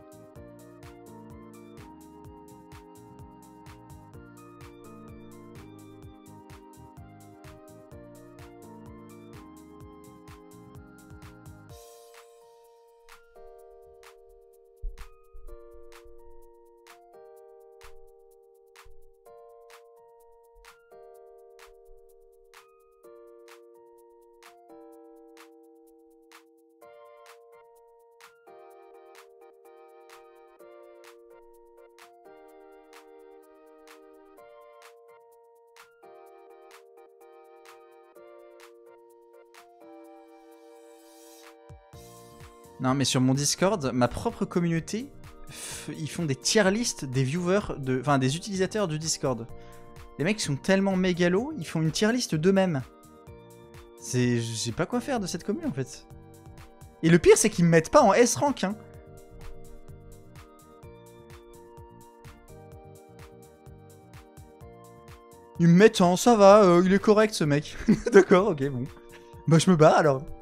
Non, mais sur mon Discord, ma propre communauté, ils font des tier lists des viewers, de, enfin des utilisateurs du Discord. Les mecs sont tellement mégalos, ils font une tier list d'eux-mêmes. C'est, je sais pas quoi faire de cette commune en fait. Et le pire, c'est qu'ils me mettent pas en S rank, hein. Ils me mettent en ça va, euh, il est correct ce mec. D'accord, ok, bon. Bah je me bats alors.